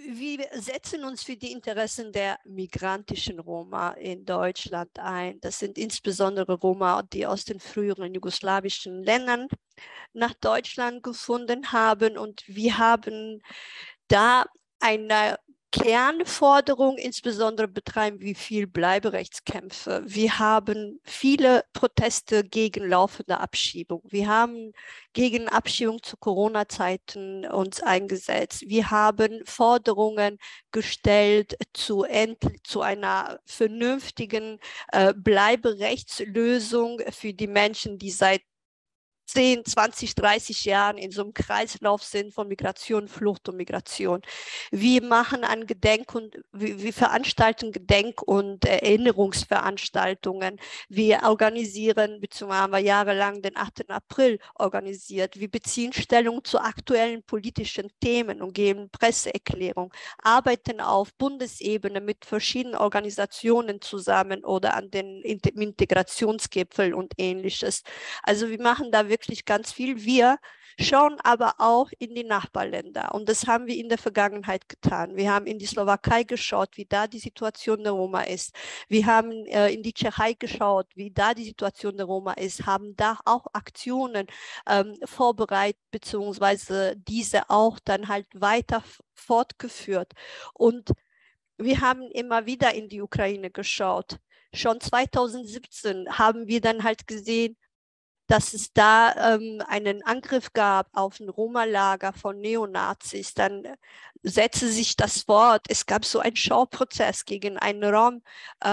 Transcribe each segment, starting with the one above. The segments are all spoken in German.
wir setzen uns für die Interessen der migrantischen Roma in Deutschland ein. Das sind insbesondere Roma, die aus den früheren jugoslawischen Ländern nach Deutschland gefunden haben. Und wir haben da eine Kernforderung, insbesondere betreiben wir viel Bleiberechtskämpfe. Wir haben viele Proteste gegen laufende Abschiebung. Wir haben gegen Abschiebung zu Corona-Zeiten uns eingesetzt. Wir haben Forderungen gestellt zu einer vernünftigen Bleiberechtslösung für die Menschen, die seit 10, 20, 30 Jahren in so einem Kreislauf sind von Migration, Flucht und Migration. Wir machen an wir veranstalten Gedenk- und Erinnerungsveranstaltungen. Wir organisieren, beziehungsweise haben wir jahrelang den 8. April organisiert. Wir beziehen Stellung zu aktuellen politischen Themen und geben Presseerklärung, arbeiten auf Bundesebene mit verschiedenen Organisationen zusammen oder an den Integrationsgipfeln und Ähnliches. Also wir machen da wirklich ganz viel. Wir schauen aber auch in die Nachbarländer und das haben wir in der Vergangenheit getan. Wir haben in die Slowakei geschaut, wie da die Situation der Roma ist. Wir haben in die Tschechei geschaut, wie da die Situation der Roma ist, haben da auch Aktionen vorbereitet, beziehungsweise diese auch dann halt weiter fortgeführt. Und wir haben immer wieder in die Ukraine geschaut. Schon 2017 haben wir dann halt gesehen, dass es da einen Angriff gab auf ein Roma-Lager von Neonazis. Dann setzte sich das fort. Es gab so einen Schauprozess gegen einen Rom,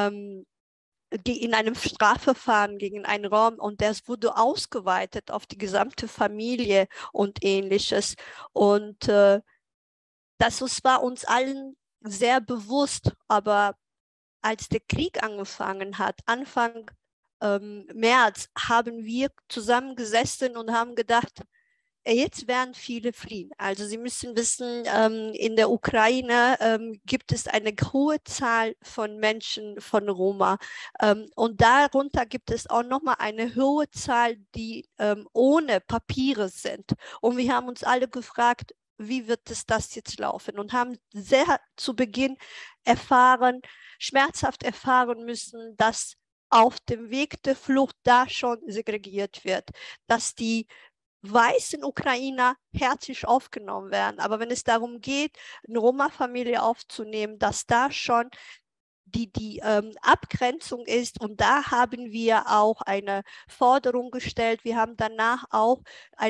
in einem Strafverfahren gegen einen Rom und das wurde ausgeweitet auf die gesamte Familie und Ähnliches. Und das war uns allen sehr bewusst, aber als der Krieg angefangen hat, Anfang März, haben wir zusammengesessen und haben gedacht, jetzt werden viele fliehen. Also Sie müssen wissen, in der Ukraine gibt es eine hohe Zahl von Menschen von Roma. Und darunter gibt es auch nochmal eine hohe Zahl, die ohne Papiere sind. Und wir haben uns alle gefragt, wie wird es das jetzt laufen? Und haben sehr zu Beginn schmerzhaft erfahren müssen, dass auf dem Weg der Flucht da schon segregiert wird, dass die weißen Ukrainer herzlich aufgenommen werden. Aber wenn es darum geht, eine Roma-Familie aufzunehmen, dass da schon die Abgrenzung ist. Und da haben wir auch eine Forderung gestellt. Wir haben danach auch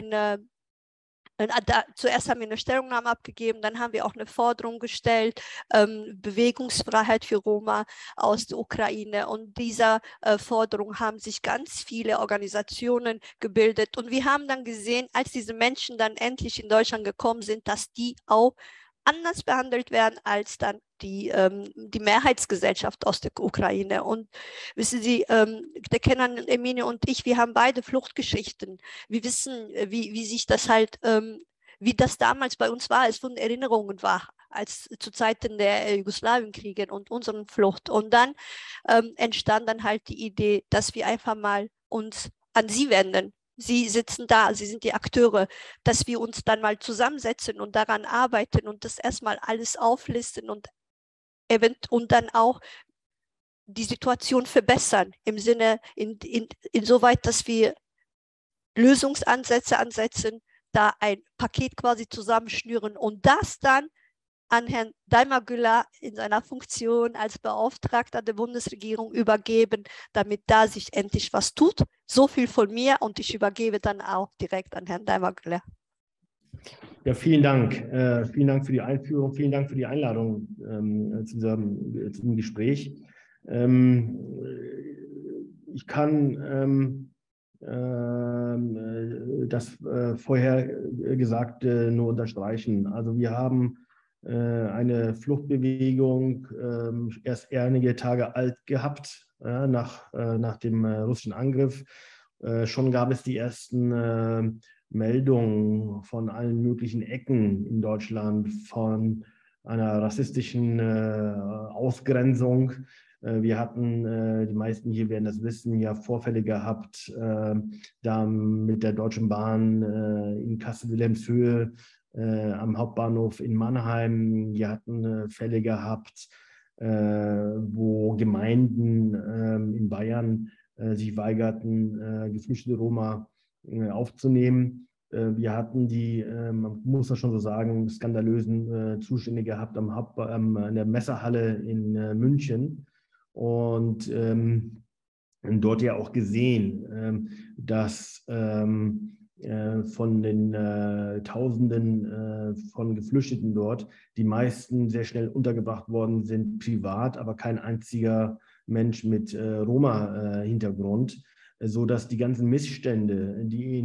zuerst haben wir eine Stellungnahme abgegeben, dann haben wir auch eine Forderung gestellt, Bewegungsfreiheit für Roma aus der Ukraine. Und dieser Forderung haben sich ganz viele Organisationen gebildet. Und wir haben dann gesehen, als diese Menschen dann endlich in Deutschland gekommen sind, dass die auch anders behandelt werden als dann die Mehrheitsgesellschaft aus der Ukraine. Und wissen Sie, der Kenan, Emine und ich, wir haben beide Fluchtgeschichten. Wir wissen, wie sich das halt, wie das damals bei uns war, es von Erinnerungen war, als zu Zeiten der Jugoslawienkriege und unseren Flucht. Und dann entstand dann halt die Idee, dass wir einfach mal uns an Sie wenden. Sie sitzen da, Sie sind die Akteure, dass wir uns dann mal zusammensetzen und daran arbeiten und das erstmal alles auflisten und dann auch die Situation verbessern, im Sinne, insoweit, dass wir Lösungsansätze ansetzen, da ein Paket quasi zusammenschnüren und das dann an Herrn Daimar-Güler in seiner Funktion als Beauftragter der Bundesregierung übergeben, damit da sich endlich was tut. So viel von mir und ich übergebe dann auch direkt an Herrn Daimar-Güler. Ja, vielen Dank. Vielen Dank für die Einführung, vielen Dank für die Einladung zu diesem Gespräch. Ich kann das vorher Gesagte nur unterstreichen. Also wir haben eine Fluchtbewegung erst einige Tage alt gehabt, nach dem russischen Angriff. Schon gab es die ersten Meldungen von allen möglichen Ecken in Deutschland von einer rassistischen Ausgrenzung. Wir hatten, die meisten hier werden das wissen, ja Vorfälle gehabt, da mit der Deutschen Bahn in Kassel-Wilhelmshöhe am Hauptbahnhof in Mannheim. Wir hatten Fälle gehabt, wo Gemeinden in Bayern sich weigerten, geflüchtete Roma aufzunehmen. Wir hatten die, man muss das schon so sagen, skandalösen Zustände gehabt in der Messehalle in München. Und dort ja auch gesehen, dass von den Tausenden von Geflüchteten dort die meisten sehr schnell untergebracht worden sind, privat, aber kein einziger Mensch mit Roma-Hintergrund, sodass die ganzen Missstände, die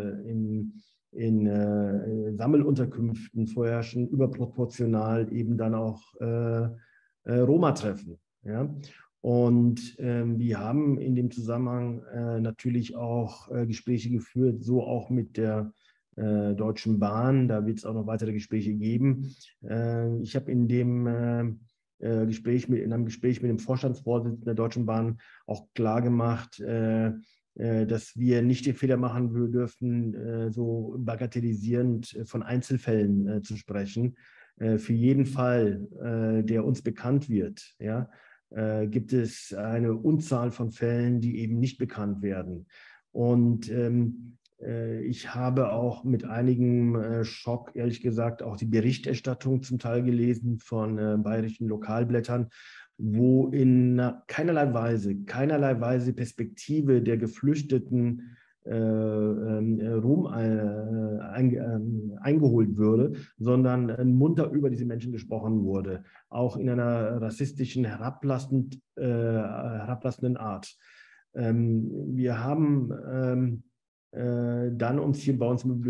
in Sammelunterkünften vorherrschen, überproportional eben dann auch Roma treffen. Ja? Und wir haben in dem Zusammenhang natürlich auch Gespräche geführt, so auch mit der Deutschen Bahn. Da wird es auch noch weitere Gespräche geben. Ich habe in einem Gespräch mit dem Vorstandsvorsitzenden der Deutschen Bahn auch klar gemacht, dass wir nicht den Fehler machen dürfen, so bagatellisierend von Einzelfällen zu sprechen. Für jeden Fall, der uns bekannt wird, ja, gibt es eine Unzahl von Fällen, die eben nicht bekannt werden. Und ich habe auch mit einigem Schock, ehrlich gesagt, auch die Berichterstattung zum Teil gelesen von bayerischen Lokalblättern, wo in keinerlei Weise Perspektive der Geflüchteten Rom eingeholt würde, sondern munter über diese Menschen gesprochen wurde, auch in einer rassistischen, herablassenden Art. Wir haben dann uns hier bei uns im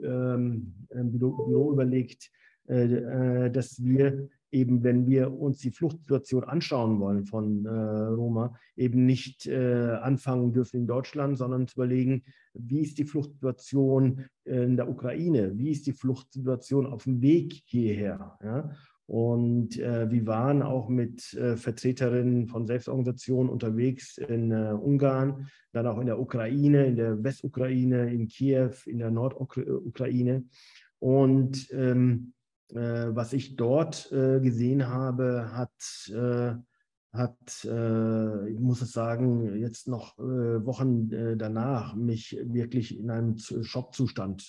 Büro überlegt, dass wir eben, wenn wir uns die Fluchtsituation anschauen wollen von Roma, eben nicht anfangen dürfen in Deutschland, sondern zu überlegen, wie ist die Fluchtsituation in der Ukraine, wie ist die Fluchtsituation auf dem Weg hierher. Ja? Und wir waren auch mit Vertreterinnen von Selbstorganisationen unterwegs in Ungarn, dann auch in der Ukraine, in der Westukraine, in Kiew, in der Nordukraine. Und was ich dort gesehen habe, ich muss es sagen, jetzt noch Wochen danach mich wirklich in einen Schockzustand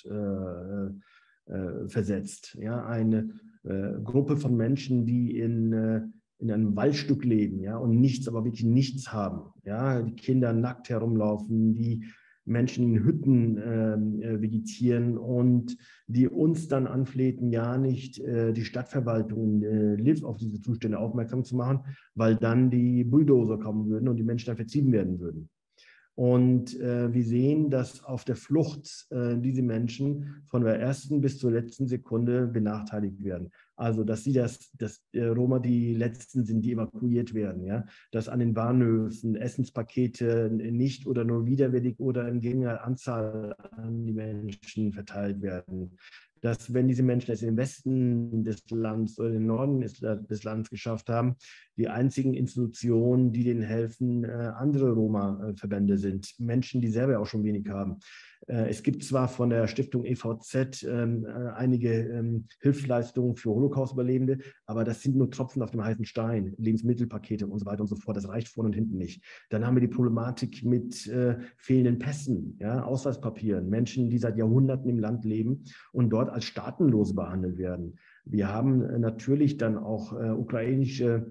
versetzt. Ja, eine Gruppe von Menschen, die in einem Waldstück leben, ja, und nichts, aber wirklich nichts haben. Ja, die Kinder nackt herumlaufen, die Menschen in Hütten vegetieren und die uns dann anflehten, ja nicht die Stadtverwaltung Lviv auf diese Zustände aufmerksam zu machen, weil dann die Bulldozer kommen würden und die Menschen dann vertrieben werden würden. Und wir sehen, dass auf der Flucht diese Menschen von der ersten bis zur letzten Sekunde benachteiligt werden. Also, dass Roma die Letzten sind, die evakuiert werden. Ja? Dass an den Bahnhöfen Essenspakete nicht oder nur widerwillig oder in geringer Anzahl an die Menschen verteilt werden. Dass, wenn diese Menschen es im Westen des Landes oder im Norden des Landes geschafft haben, die einzigen Institutionen, die denen helfen, andere Roma-Verbände sind. Menschen, die selber auch schon wenig haben. Es gibt zwar von der Stiftung EVZ einige Hilfsleistungen für Holocaust-Überlebende, aber das sind nur Tropfen auf dem heißen Stein, Lebensmittelpakete und so weiter und so fort. Das reicht vorne und hinten nicht. Dann haben wir die Problematik mit fehlenden Pässen, ja, Ausweispapieren, Menschen, die seit Jahrhunderten im Land leben und dort als Staatenlose behandelt werden. Wir haben natürlich dann auch ukrainische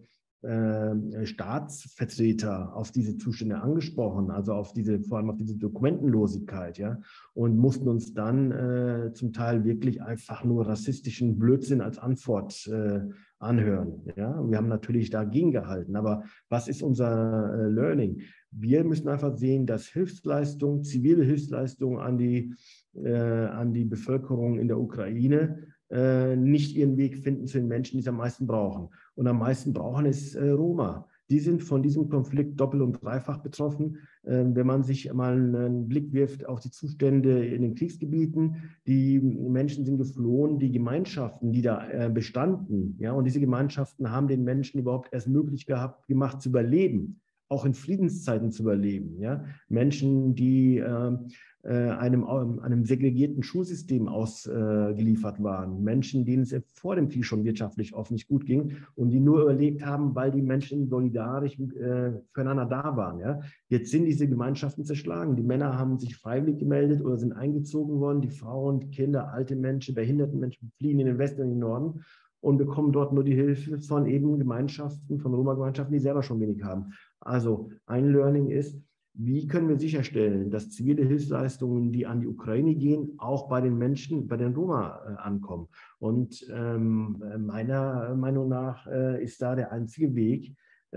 Staatsvertreter auf diese Zustände angesprochen, also vor allem auf diese Dokumentenlosigkeit, ja, und mussten uns dann zum Teil wirklich einfach nur rassistischen Blödsinn als Antwort anhören. Ja. Wir haben natürlich dagegen gehalten, aber was ist unser Learning? Wir müssen einfach sehen, dass Hilfsleistung, zivile Hilfsleistung an die Bevölkerung in der Ukraine nicht ihren Weg finden zu den Menschen, die es am meisten brauchen. Und am meisten brauchen es Roma. Die sind von diesem Konflikt doppelt und dreifach betroffen. Wenn man sich mal einen Blick wirft auf die Zustände in den Kriegsgebieten, die Menschen sind geflohen, die Gemeinschaften, die da bestanden, ja, und diese Gemeinschaften haben den Menschen überhaupt erst möglich gemacht zu überleben, auch in Friedenszeiten zu überleben. Ja? Menschen, die einem segregierten Schulsystem ausgeliefert waren. Menschen, denen es vor dem Krieg schon wirtschaftlich oft nicht gut ging und die nur überlebt haben, weil die Menschen solidarisch füreinander da waren. Ja? Jetzt sind diese Gemeinschaften zerschlagen. Die Männer haben sich freiwillig gemeldet oder sind eingezogen worden. Die Frauen, die Kinder, alte Menschen, behinderten Menschen fliehen in den Westen und in den Norden und bekommen dort nur die Hilfe von eben Gemeinschaften, von Roma-Gemeinschaften, die selber schon wenig haben. Also ein Learning ist, wie können wir sicherstellen, dass zivile Hilfsleistungen, die an die Ukraine gehen, auch bei den Menschen, bei den Roma ankommen? Und meiner Meinung nach ist da der einzige Weg,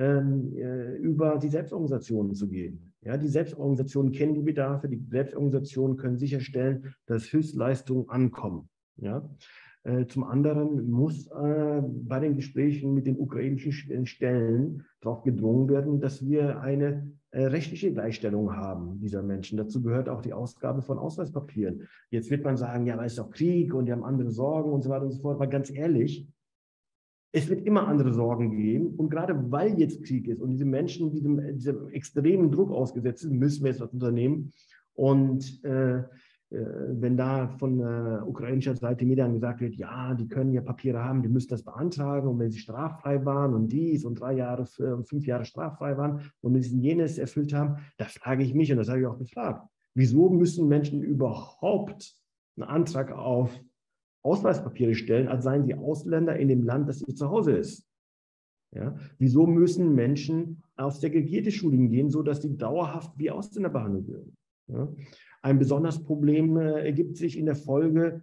über die Selbstorganisationen zu gehen. Ja, die Selbstorganisationen kennen die Bedarfe, die Selbstorganisationen können sicherstellen, dass Hilfsleistungen ankommen. Ja? Zum anderen muss bei den Gesprächen mit den ukrainischen Stellen darauf gedrungen werden, dass wir eine rechtliche Gleichstellung haben dieser Menschen. Dazu gehört auch die Ausgabe von Ausweispapieren. Jetzt wird man sagen, ja, aber es ist doch Krieg und die haben andere Sorgen und so weiter und so fort. Aber ganz ehrlich, es wird immer andere Sorgen geben. Und gerade weil jetzt Krieg ist und diese Menschen diesem extremen Druck ausgesetzt sind, müssen wir jetzt was unternehmen. Und wenn da von ukrainischer Seite mir dann gesagt wird, ja, die können ja Papiere haben, die müssen das beantragen und wenn sie straffrei waren und dies und 3 Jahre, 5 Jahre straffrei waren und wenn sie jenes erfüllt haben, da frage ich mich, und das habe ich auch gefragt, wieso müssen Menschen überhaupt einen Antrag auf Ausweispapiere stellen, als seien sie Ausländer in dem Land, das ihr Zuhause ist? Ja? Wieso müssen Menschen auf segregierte Schulen gehen, sodass sie dauerhaft wie Ausländer behandelt werden? Ja? Ein besonderes Problem ergibt sich in der Folge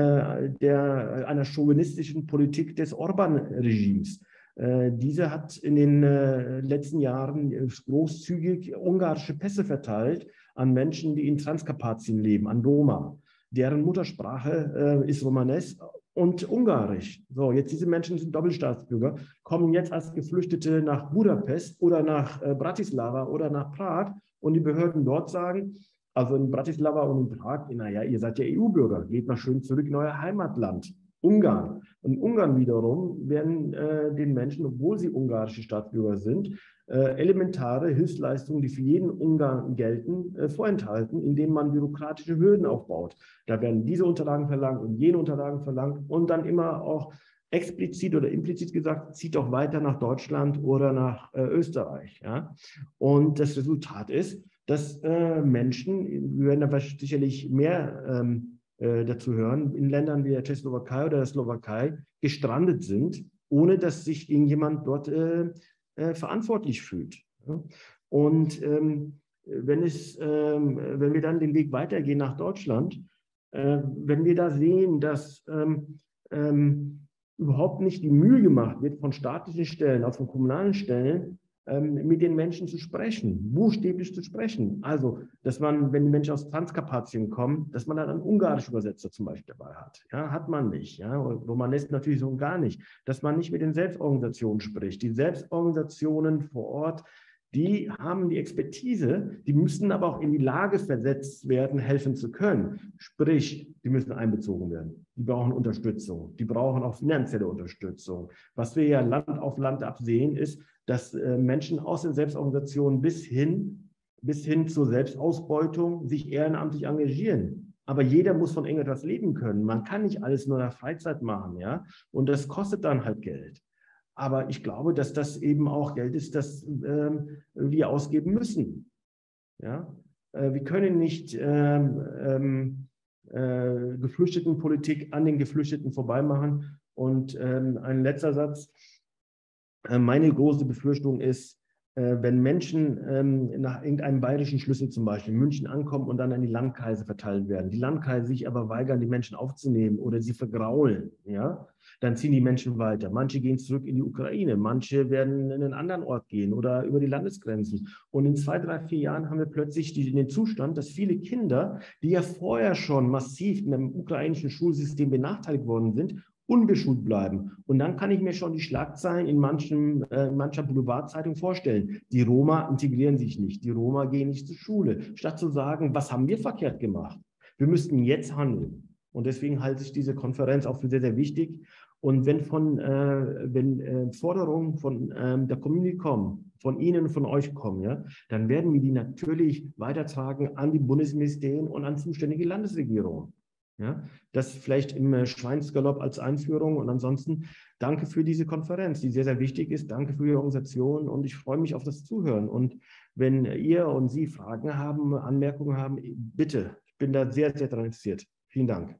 einer chauvinistischen Politik des Orban-Regimes. Diese hat in den letzten Jahren großzügig ungarische Pässe verteilt an Menschen, die in Transkarpatien leben, an Roma. Deren Muttersprache ist Romanes und Ungarisch. So, jetzt diese Menschen sind Doppelstaatsbürger, kommen jetzt als Geflüchtete nach Budapest oder nach Bratislava oder nach Prag und die Behörden dort sagen, also in Bratislava und in Prag, naja, ihr seid ja EU-Bürger, geht mal schön zurück in euer Heimatland, Ungarn. Und in Ungarn wiederum werden den Menschen, obwohl sie ungarische Staatsbürger sind, elementare Hilfsleistungen, die für jeden Ungarn gelten, vorenthalten, indem man bürokratische Hürden aufbaut. Da werden diese Unterlagen verlangt und jene Unterlagen verlangt und dann immer auch explizit oder implizit gesagt, zieht doch weiter nach Deutschland oder nach Österreich. Ja? Und das Resultat ist, dass Menschen, wir werden aber sicherlich mehr dazu hören, in Ländern wie der Tschechoslowakei oder der Slowakei gestrandet sind, ohne dass sich irgendjemand dort verantwortlich fühlt. Ja? Und wenn wir dann den Weg weitergehen nach Deutschland, wenn wir da sehen, dass überhaupt nicht die Mühe gemacht wird, von staatlichen Stellen, auch von kommunalen Stellen, mit den Menschen zu sprechen, buchstäblich zu sprechen. Also, dass man, wenn die Menschen aus Transkarpatien kommen, dass man dann einen ungarischen Übersetzer zum Beispiel dabei hat. Ja, hat man nicht. Ja, Romanes natürlich so gar nicht. Dass man nicht mit den Selbstorganisationen spricht. Die Selbstorganisationen vor Ort, die haben die Expertise, die müssen aber auch in die Lage versetzt werden, helfen zu können. Sprich, die müssen einbezogen werden. Die brauchen Unterstützung. Die brauchen auch finanzielle Unterstützung. Was wir ja Land auf Land absehen, ist, dass Menschen aus den Selbstorganisationen bis hin zur Selbstausbeutung sich ehrenamtlich engagieren. Aber jeder muss von irgendetwas leben können. Man kann nicht alles nur nach Freizeit machen, ja. Und das kostet dann halt Geld. Aber ich glaube, dass das eben auch Geld ist, das wir ausgeben müssen. Ja? Wir können nicht Geflüchtetenpolitik an den Geflüchteten vorbeimachen. Und ein letzter Satz. Meine große Befürchtung ist, wenn Menschen nach irgendeinem bayerischen Schlüssel zum Beispiel in München ankommen und dann an die Landkreise verteilt werden, die Landkreise sich aber weigern, die Menschen aufzunehmen oder sie vergraulen, ja, dann ziehen die Menschen weiter. Manche gehen zurück in die Ukraine, manche werden in einen anderen Ort gehen oder über die Landesgrenzen. Und in 2, 3, 4 Jahren haben wir plötzlich den Zustand, dass viele Kinder, die ja vorher schon massiv in einem ukrainischen Schulsystem benachteiligt worden sind, unbeschult bleiben. Und dann kann ich mir schon die Schlagzeilen in mancher Boulevardzeitung vorstellen. Die Roma integrieren sich nicht, die Roma gehen nicht zur Schule. Statt zu sagen, was haben wir verkehrt gemacht? Wir müssten jetzt handeln. Und deswegen halte ich diese Konferenz auch für sehr, sehr wichtig. Und wenn Forderungen von der Community kommen, von Ihnen, von euch kommen, ja, dann werden wir die natürlich weitertragen an die Bundesministerien und an zuständige Landesregierungen. Ja, das vielleicht im Schweinsgalopp als Einführung und ansonsten danke für diese Konferenz, die sehr, sehr wichtig ist. Danke für Ihre Organisation und ich freue mich auf das Zuhören. Und wenn ihr und Sie Fragen haben, Anmerkungen haben, bitte, ich bin da sehr, sehr daran interessiert. Vielen Dank.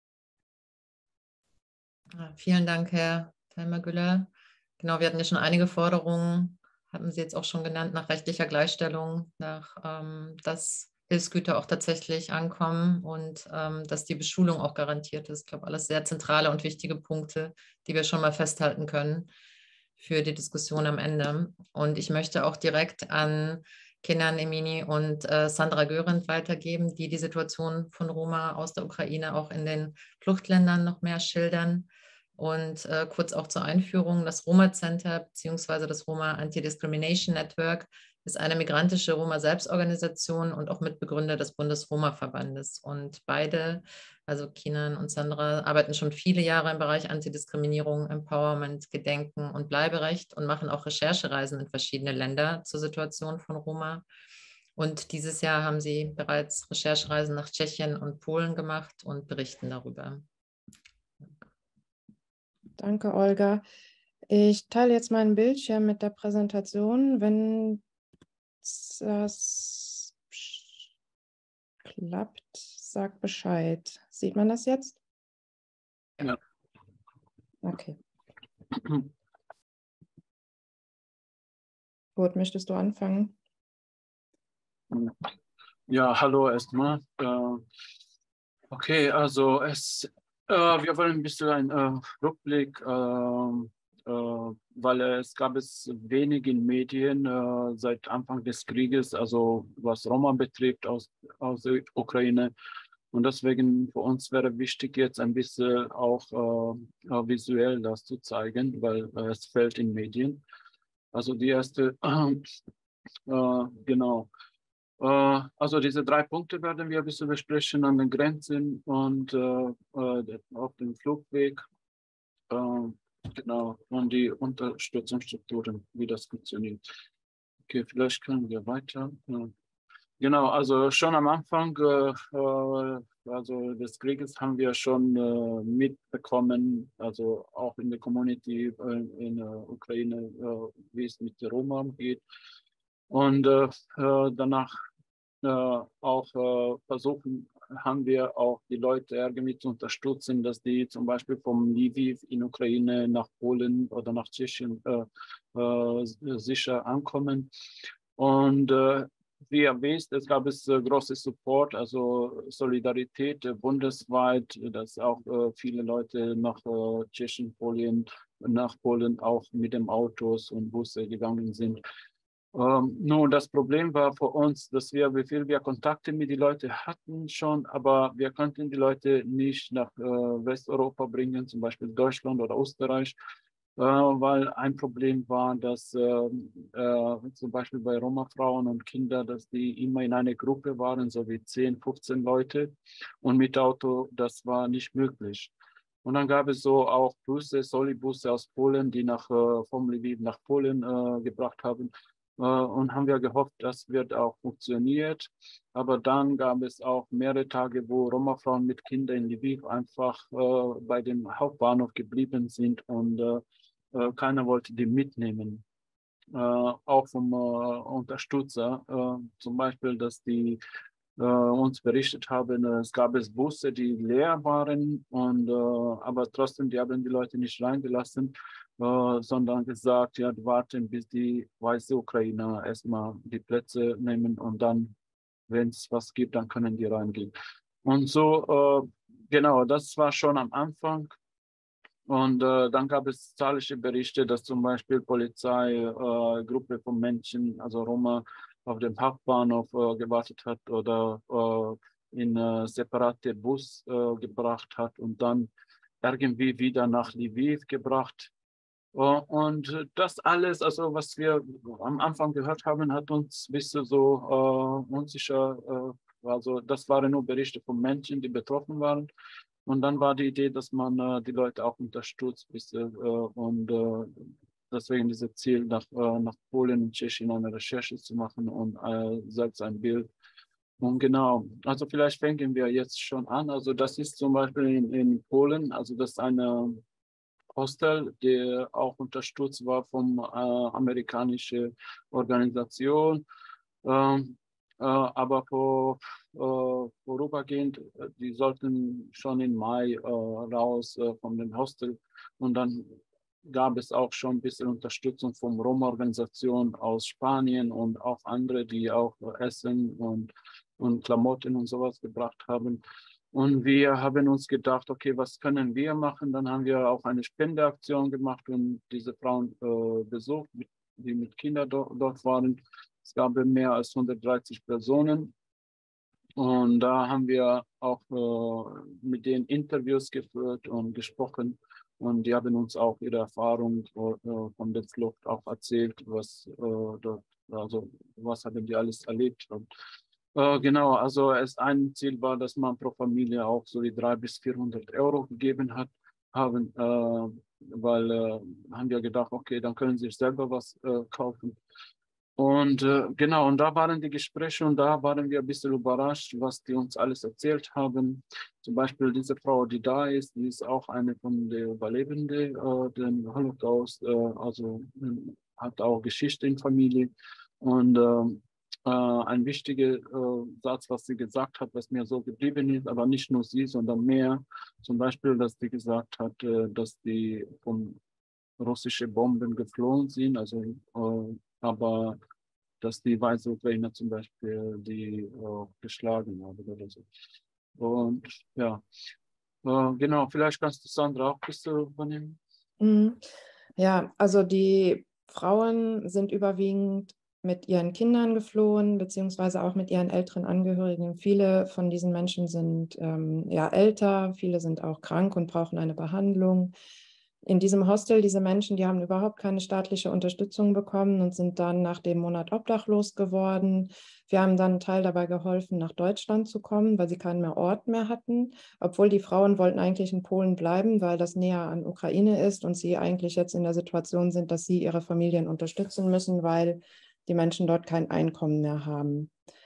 Ja, vielen Dank, Herr Thelmer-Güller. Genau, wir hatten ja schon einige Forderungen, hatten Sie jetzt auch schon genannt, nach rechtlicher Gleichstellung, dass Hilfsgüter auch tatsächlich ankommen und dass die Beschulung auch garantiert ist. Ich glaube, alles sehr zentrale und wichtige Punkte, die wir schon mal festhalten können für die Diskussion am Ende. Und ich möchte auch direkt an Kenan Emini und Sandra Görindt weitergeben, die die Situation von Roma aus der Ukraine auch in den Fluchtländern noch mehr schildern. Und kurz auch zur Einführung, das Roma Center bzw. das Roma Anti-Discrimination Network ist eine migrantische Roma-Selbstorganisation und auch Mitbegründer des Bundes-Roma-Verbandes. Und beide, also Kenan und Sandra, arbeiten schon viele Jahre im Bereich Antidiskriminierung, Empowerment, Gedenken und Bleiberecht und machen auch Recherchereisen in verschiedene Länder zur Situation von Roma. Und dieses Jahr haben sie bereits Recherchereisen nach Tschechien und Polen gemacht und berichten darüber. Danke, Olga. Ich teile jetzt meinen Bildschirm mit der Präsentation. Wenn das klappt, sag Bescheid. Sieht man das jetzt? Ja. Okay. Gut, möchtest du anfangen? Ja, hallo erstmal. Okay, also wir wollen ein bisschen einen Rückblick, weil es gab wenige Medien seit Anfang des Krieges, also was Roma betrifft aus der Ukraine. Und deswegen für uns wäre wichtig, jetzt ein bisschen auch visuell das zu zeigen, weil es fehlt in Medien. Also die erste, genau. Also diese 3 Punkte werden wir ein bisschen besprechen an den Grenzen und auf dem Flugweg. Genau, und die Unterstützungsstrukturen, wie das funktioniert. Okay, vielleicht können wir weiter. Genau, also schon am Anfang also des Krieges haben wir schon mitbekommen, also auch in der Community in der Ukraine, wie es mit den Roma umgeht. Und danach auch versuchen, haben wir auch die Leute irgendwie zu unterstützen, dass die zum Beispiel vom Lviv in Ukraine nach Polen oder nach Tschechien sicher ankommen. Und wie ihr wisst, es gab große Support, also Solidarität bundesweit, dass auch viele Leute nach Tschechien, nach Polen auch mit dem Autos und Busse gegangen sind. Nun, das Problem war für uns, dass wie viel wir Kontakte mit den Leuten hatten schon, aber wir konnten die Leute nicht nach Westeuropa bringen, zum Beispiel Deutschland oder Österreich, weil ein Problem war, dass zum Beispiel bei Roma-Frauen und Kindern, dass die immer in einer Gruppe waren, so wie 10, 15 Leute und mit Auto, das war nicht möglich. Und dann gab es so auch Busse, Soli-Busse aus Polen, die vom Lviv nach Polen gebracht haben. Und haben wir gehofft, das wird auch funktioniert. Aber dann gab es auch mehrere Tage, wo Roma-Frauen mit Kindern in Lviv einfach bei dem Hauptbahnhof geblieben sind und keiner wollte die mitnehmen. Auch vom Unterstützer, zum Beispiel, dass die uns berichtet haben, es gab Busse, die leer waren, und, aber trotzdem, die haben die Leute nicht reingelassen, sondern gesagt, ja, warten, bis die weiße Ukrainer erstmal die Plätze nehmen und dann, wenn es was gibt, dann können die reingehen. Und so, genau, das war schon am Anfang. Und dann gab es zahlreiche Berichte, dass zum Beispiel Polizei Gruppe von Menschen, also Roma, auf dem Hauptbahnhof gewartet hat oder in separate Bus gebracht hat und dann irgendwie wieder nach Lviv gebracht. Und das alles, also was wir am Anfang gehört haben, hat uns ein bisschen so unsicher, also das waren nur Berichte von Menschen, die betroffen waren. Und dann war die Idee, dass man die Leute auch unterstützt. Deswegen dieses Ziel, nach Polen und Tschechien eine Recherche zu machen und selbst ein Bild. Und genau, also vielleicht fangen wir jetzt schon an. Also das ist zum Beispiel in Polen, also das ist eine Hostel, der auch unterstützt war von amerikanischen Organisation. Aber vorübergehend, die sollten schon im Mai raus von dem Hostel. Und dann gab es auch schon ein bisschen Unterstützung von Roma-Organisationen aus Spanien und auch andere, die auch Essen und Klamotten und sowas gebracht haben. Und wir haben uns gedacht, okay, was können wir machen? Dann haben wir auch eine Spendeaktion gemacht und diese Frauen besucht, die mit Kindern dort waren. Es gab mehr als 130 Personen. Und da haben wir auch mit denen Interviews geführt und gesprochen. Und die haben uns auch ihre Erfahrung von der Flucht auch erzählt, was haben die alles erlebt. Und, genau, also ein Ziel war, dass man pro Familie auch so die 300 bis 400 Euro gegeben haben, weil haben wir gedacht, okay, dann können sie sich selber was kaufen. Und genau, und da waren die Gespräche und da waren wir ein bisschen überrascht, was die uns alles erzählt haben. Zum Beispiel diese Frau, die da ist, die ist auch eine von den Überlebenden, den Holocaust, also hat auch Geschichte in Familie. Und ein wichtiger Satz, was sie gesagt hat, was mir so geblieben ist, aber nicht nur sie, sondern mehr. Zum Beispiel, dass sie gesagt hat, dass die von russischen Bomben geflohen sind, also aber dass die weiße Ukrainer zum Beispiel die geschlagen haben oder so. Und ja, genau, vielleicht kannst du Sandra auch ein bisschen übernehmen. Ja, also die Frauen sind überwiegend mit ihren Kindern geflohen, beziehungsweise auch mit ihren älteren Angehörigen. Viele von diesen Menschen sind ja älter, viele sind auch krank und brauchen eine Behandlung. In diesem Hostel, diese Menschen, die haben überhaupt keine staatliche Unterstützung bekommen und sind dann nach dem Monat obdachlos geworden. Wir haben dann einen Teil dabei geholfen, nach Deutschland zu kommen, weil sie keinen mehr Ort mehr hatten, obwohl die Frauen wollten eigentlich in Polen bleiben, weil das näher an Ukraine ist und sie eigentlich jetzt in der Situation sind, dass sie ihre Familien unterstützen müssen, weil die Menschen dort kein Einkommen mehr haben.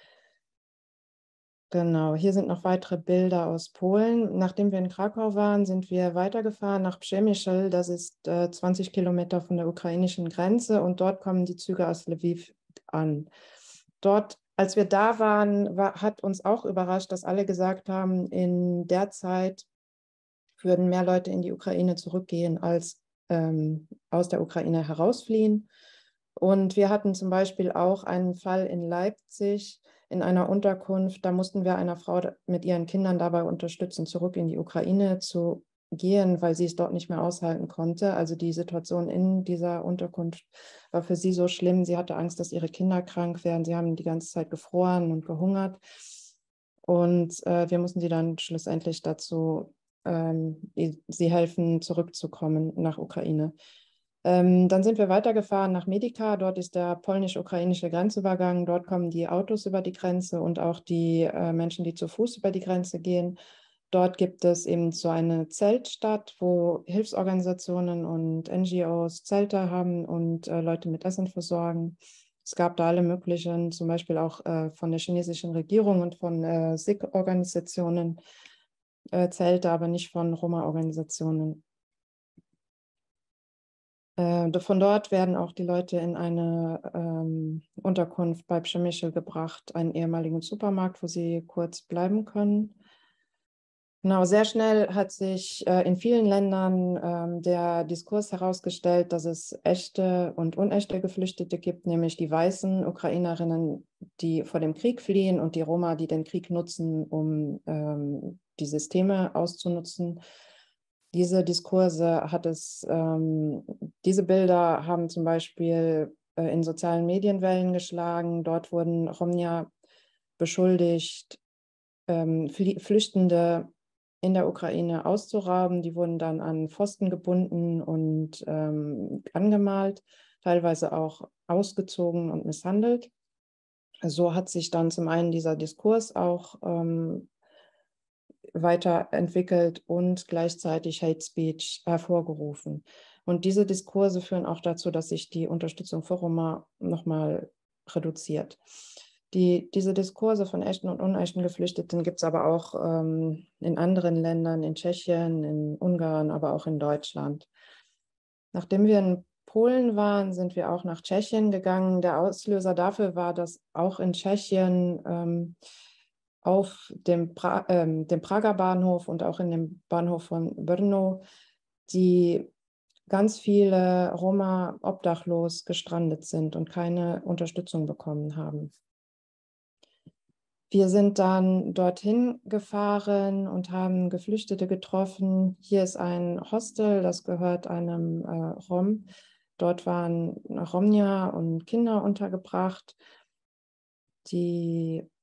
Genau, hier sind noch weitere Bilder aus Polen. Nachdem wir in Krakau waren, sind wir weitergefahren nach Przemyśl. Das ist 20 Kilometer von der ukrainischen Grenze und dort kommen die Züge aus Lviv an. Dort, als wir da waren, hat uns auch überrascht, dass alle gesagt haben, in der Zeit würden mehr Leute in die Ukraine zurückgehen, als aus der Ukraine herausfliehen. Und wir hatten zum Beispiel auch einen Fall in Leipzig in einer Unterkunft. Da mussten wir einer Frau mit ihren Kindern dabei unterstützen, zurück in die Ukraine zu gehen, weil sie es dort nicht mehr aushalten konnte. Also die Situation in dieser Unterkunft war für sie so schlimm. Sie hatte Angst, dass ihre Kinder krank werden. Sie haben die ganze Zeit gefroren und gehungert. Und wir mussten sie dann schlussendlich dazu sie helfen, zurückzukommen nach Ukraine. Dann sind wir weitergefahren nach Medica. Dort ist der polnisch-ukrainische Grenzübergang. Dort kommen die Autos über die Grenze und auch die Menschen, die zu Fuß über die Grenze gehen. Dort gibt es eben so eine Zeltstadt, wo Hilfsorganisationen und NGOs Zelte haben und Leute mit Essen versorgen. Es gab da alle möglichen, zum Beispiel auch von der chinesischen Regierung und von Sikh-Organisationen Zelte, aber nicht von Roma-Organisationen. Von dort werden auch die Leute in eine Unterkunft bei Przemyśl gebracht, einen ehemaligen Supermarkt, wo sie kurz bleiben können. Genau, sehr schnell hat sich in vielen Ländern der Diskurs herausgestellt, dass es echte und unechte Geflüchtete gibt, nämlich die weißen Ukrainerinnen, die vor dem Krieg fliehen und die Roma, die den Krieg nutzen, um die Systeme auszunutzen. Diese Diskurse diese Bilder haben zum Beispiel in sozialen Medien Wellen geschlagen. Dort wurden Romnia beschuldigt, Flüchtende in der Ukraine auszurauben. Die wurden dann an Pfosten gebunden und angemalt, teilweise auch ausgezogen und misshandelt. So hat sich dann zum einen dieser Diskurs auch weiterentwickelt und gleichzeitig Hate Speech hervorgerufen. Und diese Diskurse führen auch dazu, dass sich die Unterstützung für Roma nochmal reduziert. Diese Diskurse von echten und unechten Geflüchteten gibt es aber auch in anderen Ländern, in Tschechien, in Ungarn, aber auch in Deutschland. Nachdem wir in Polen waren, sind wir auch nach Tschechien gegangen. Der Auslöser dafür war, dass auch in Tschechien auf dem Prager Bahnhof und auch in dem Bahnhof von Brno die ganz viele Roma obdachlos gestrandet sind und keine Unterstützung bekommen haben. Wir sind dann dorthin gefahren und haben Geflüchtete getroffen. Hier ist ein Hostel, das gehört einem Rom. Dort waren Romnia und Kinder untergebracht, die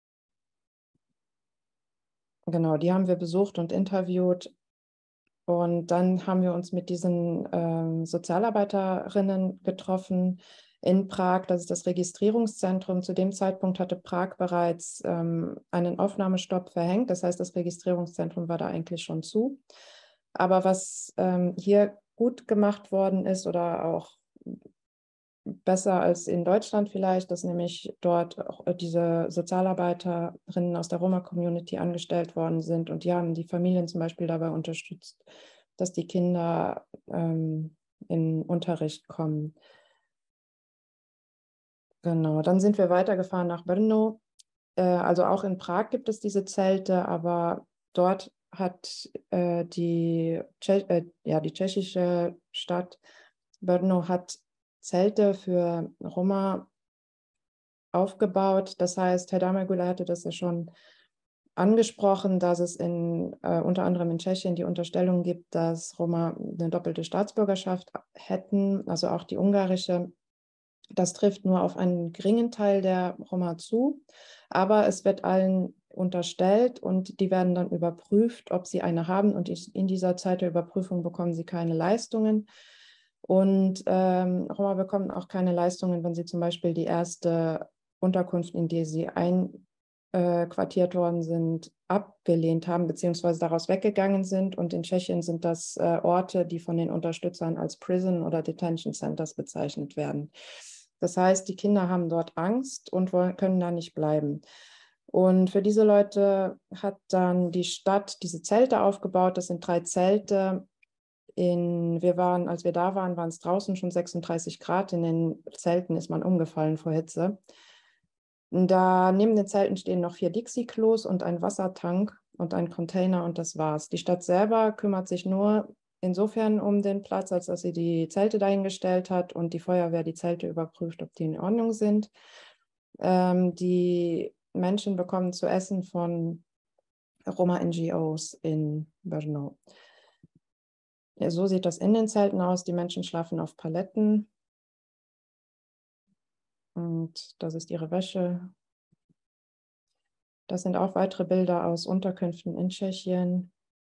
haben wir besucht und interviewt. Und dann haben wir uns mit diesen Sozialarbeiterinnen getroffen in Prag. Das ist das Registrierungszentrum. Zu dem Zeitpunkt hatte Prag bereits einen Aufnahmestopp verhängt. Das heißt, das Registrierungszentrum war da eigentlich schon zu. Aber was hier gut gemacht worden ist oder auch besser als in Deutschland vielleicht, dass nämlich dort auch diese Sozialarbeiterinnen aus der Roma-Community angestellt worden sind und die haben die Familien zum Beispiel dabei unterstützt, dass die Kinder in Unterricht kommen. Genau, dann sind wir weitergefahren nach Brno. Also auch in Prag gibt es diese Zelte, aber dort hat die tschechische Stadt Brno hat Zelte für Roma aufgebaut. Das heißt, Herr Damagula hatte das ja schon angesprochen, dass es unter anderem in Tschechien die Unterstellung gibt, dass Roma eine doppelte Staatsbürgerschaft hätten, also auch die ungarische. Das trifft nur auf einen geringen Teil der Roma zu, aber es wird allen unterstellt und die werden dann überprüft, ob sie eine haben und in dieser Zeit der Überprüfung bekommen sie keine Leistungen. Und Roma bekommen auch keine Leistungen, wenn sie zum Beispiel die erste Unterkunft, in die sie einquartiert worden sind, abgelehnt haben, beziehungsweise daraus weggegangen sind. Und in Tschechien sind das Orte, die von den Unterstützern als Prison oder Detention Centers bezeichnet werden. Das heißt, die Kinder haben dort Angst und können da nicht bleiben. Und für diese Leute hat dann die Stadt diese Zelte aufgebaut. Das sind 3 Zelte. Als wir da waren, waren es draußen schon 36 Grad. In den Zelten ist man umgefallen vor Hitze. Da neben den Zelten stehen noch 4 Dixie-Klos und ein Wassertank und ein Container und das war's. Die Stadt selber kümmert sich nur insofern um den Platz, als dass sie die Zelte dahingestellt hat und die Feuerwehr die Zelte überprüft, ob die in Ordnung sind. Die Menschen bekommen zu essen von Roma-NGOs in Brno. Ja, so sieht das in den Zelten aus. Die Menschen schlafen auf Paletten. Und das ist ihre Wäsche. Das sind auch weitere Bilder aus Unterkünften in Tschechien.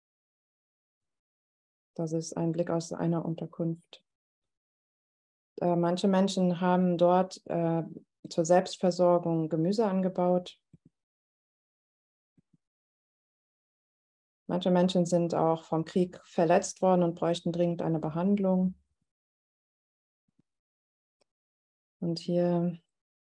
Das ist ein Blick aus einer Unterkunft. Manche Menschen haben dort zur Selbstversorgung Gemüse angebaut. Manche Menschen sind auch vom Krieg verletzt worden und bräuchten dringend eine Behandlung. Und hier,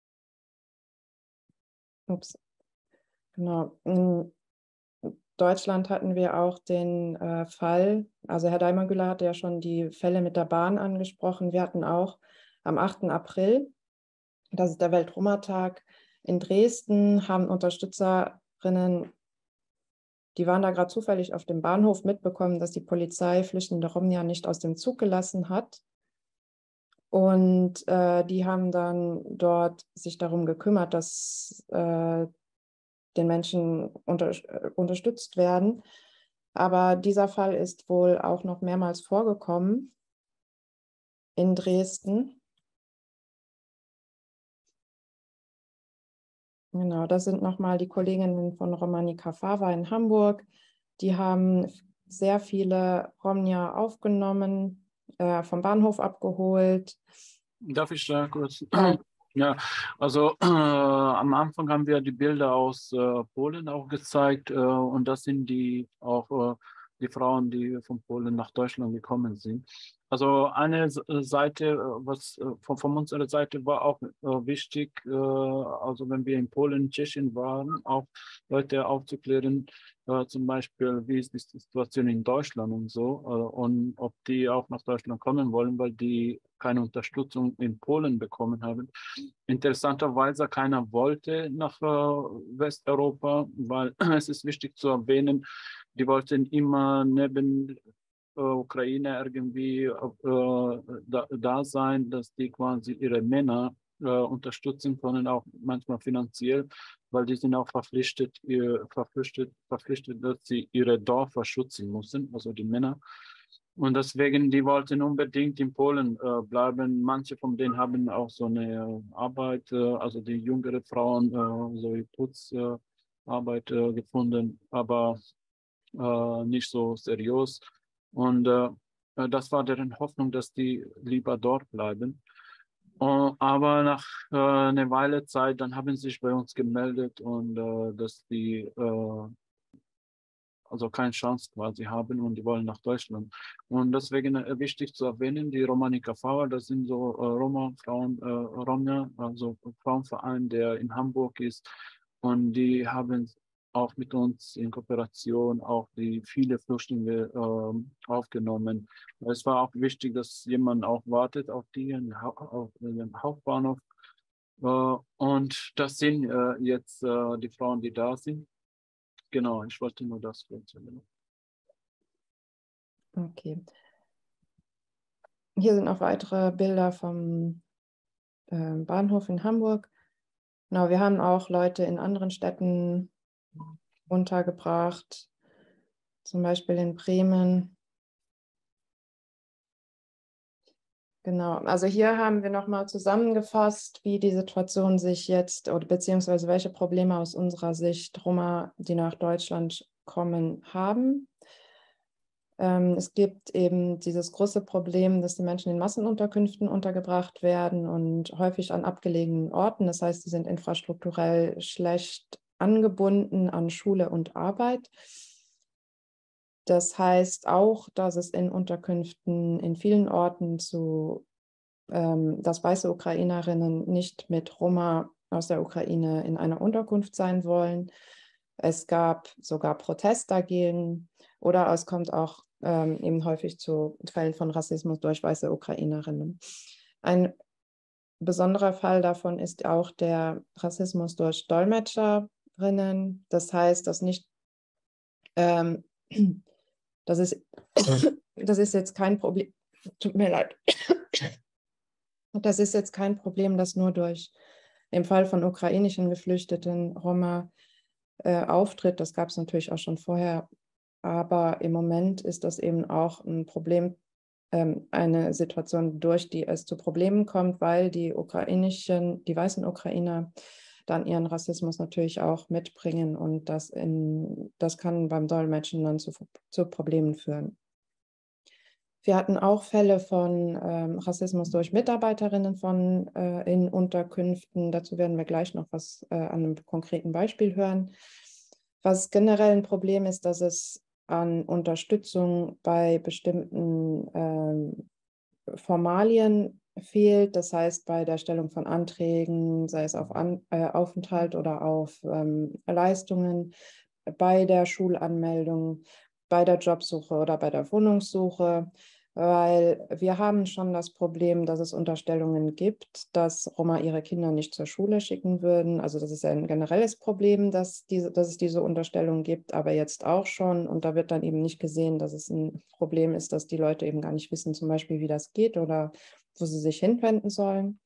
genau, in Deutschland hatten wir auch den Fall, also Herr Daimagula hatte ja schon die Fälle mit der Bahn angesprochen. Wir hatten auch am 8. April, das ist der Welt-Roma-Tag, in Dresden haben Unterstützerinnen, die waren da gerade zufällig auf dem Bahnhof, mitbekommen, dass die Polizei flüchtende Romnia nicht aus dem Zug gelassen hat. Und die haben dann dort sich darum gekümmert, dass den Menschen unterstützt werden. Aber dieser Fall ist wohl auch noch mehrmals vorgekommen in Dresden. Genau, das sind nochmal die Kolleginnen von Romani Kafava in Hamburg. Die haben sehr viele Romnia aufgenommen, vom Bahnhof abgeholt. Darf ich da kurz? Ja, also am Anfang haben wir die Bilder aus Polen auch gezeigt und das sind die Frauen, die von Polen nach Deutschland gekommen sind. Also eine Seite, was von unserer Seite war auch wichtig, also wenn wir in Polen, Tschechien waren, auch Leute aufzuklären, zum Beispiel, wie ist die Situation in Deutschland und so, und ob die auch nach Deutschland kommen wollen, weil die keine Unterstützung in Polen bekommen haben. Interessanterweise keiner wollte nach Westeuropa, weil es ist wichtig zu erwähnen, die wollten immer neben Ukraine irgendwie da sein, dass die quasi ihre Männer unterstützen können, auch manchmal finanziell, weil die sind auch verpflichtet, dass sie ihre Dörfer schützen müssen, also die Männer. Und deswegen, die wollten unbedingt in Polen bleiben. Manche von denen haben auch so eine Arbeit, also die jüngeren Frauen, so wie Putzarbeit gefunden, aber nicht so seriös. Und das war deren Hoffnung, dass die lieber dort bleiben. Aber nach einer Weile Zeit, dann haben sie sich bei uns gemeldet und dass die also keine Chance quasi haben und die wollen nach Deutschland. Und deswegen wichtig zu erwähnen, die Romanica Fauer, das sind so Roma-Frauen, Romja, also Frauenverein, der in Hamburg ist. Und die haben auch mit uns in Kooperation auch die viele Flüchtlinge aufgenommen. Es war auch wichtig, dass jemand auch wartet auf die auf dem Hauptbahnhof. Und das sind jetzt die Frauen, die da sind. Genau, ich wollte nur das erzählen. Okay. Hier sind auch weitere Bilder vom Bahnhof in Hamburg. Genau, wir haben auch Leute in anderen Städten untergebracht, zum Beispiel in Bremen. Genau, also hier haben wir nochmal zusammengefasst, wie die Situation sich jetzt oder beziehungsweise welche Probleme aus unserer Sicht Roma, die nach Deutschland kommen, haben. Es gibt eben dieses große Problem, dass die Menschen in Massenunterkünften untergebracht werden und häufig an abgelegenen Orten. Das heißt, sie sind infrastrukturell schlecht angebunden an Schule und Arbeit. Das heißt auch, dass es in Unterkünften in vielen Orten dass weiße Ukrainerinnen nicht mit Roma aus der Ukraine in einer Unterkunft sein wollen. Es gab sogar Protest dagegen oder es kommt auch eben häufig zu Fällen von Rassismus durch weiße Ukrainerinnen. Ein besonderer Fall davon ist auch der Rassismus durch Dolmetscherinnen. Das heißt, dass nicht das ist jetzt kein Problem. Tut mir leid. Das ist jetzt kein Problem, das nur im Fall von ukrainischen geflüchteten Roma auftritt. Das gab es natürlich auch schon vorher. Aber im Moment ist das eben auch ein Problem, eine Situation, durch die es zu Problemen kommt, weil die weißen Ukrainer dann ihren Rassismus natürlich auch mitbringen und das kann beim Dolmetschen dann zu Problemen führen. Wir hatten auch Fälle von Rassismus durch Mitarbeiterinnen in Unterkünften. Dazu werden wir gleich noch was an einem konkreten Beispiel hören. Was generell ein Problem ist, dass es an Unterstützung bei bestimmten Formalien fehlt. Das heißt, bei der Stellung von Anträgen, sei es auf Aufenthalt oder auf Leistungen, bei der Schulanmeldung, bei der Jobsuche oder bei der Wohnungssuche, weil wir haben schon das Problem, dass es Unterstellungen gibt, dass Roma ihre Kinder nicht zur Schule schicken würden. Also das ist ein generelles Problem, dass es diese Unterstellungen gibt, aber jetzt auch schon. Und da wird dann eben nicht gesehen, dass es ein Problem ist, dass die Leute eben gar nicht wissen, zum Beispiel, wie das geht oder wo sie sich hinwenden sollen.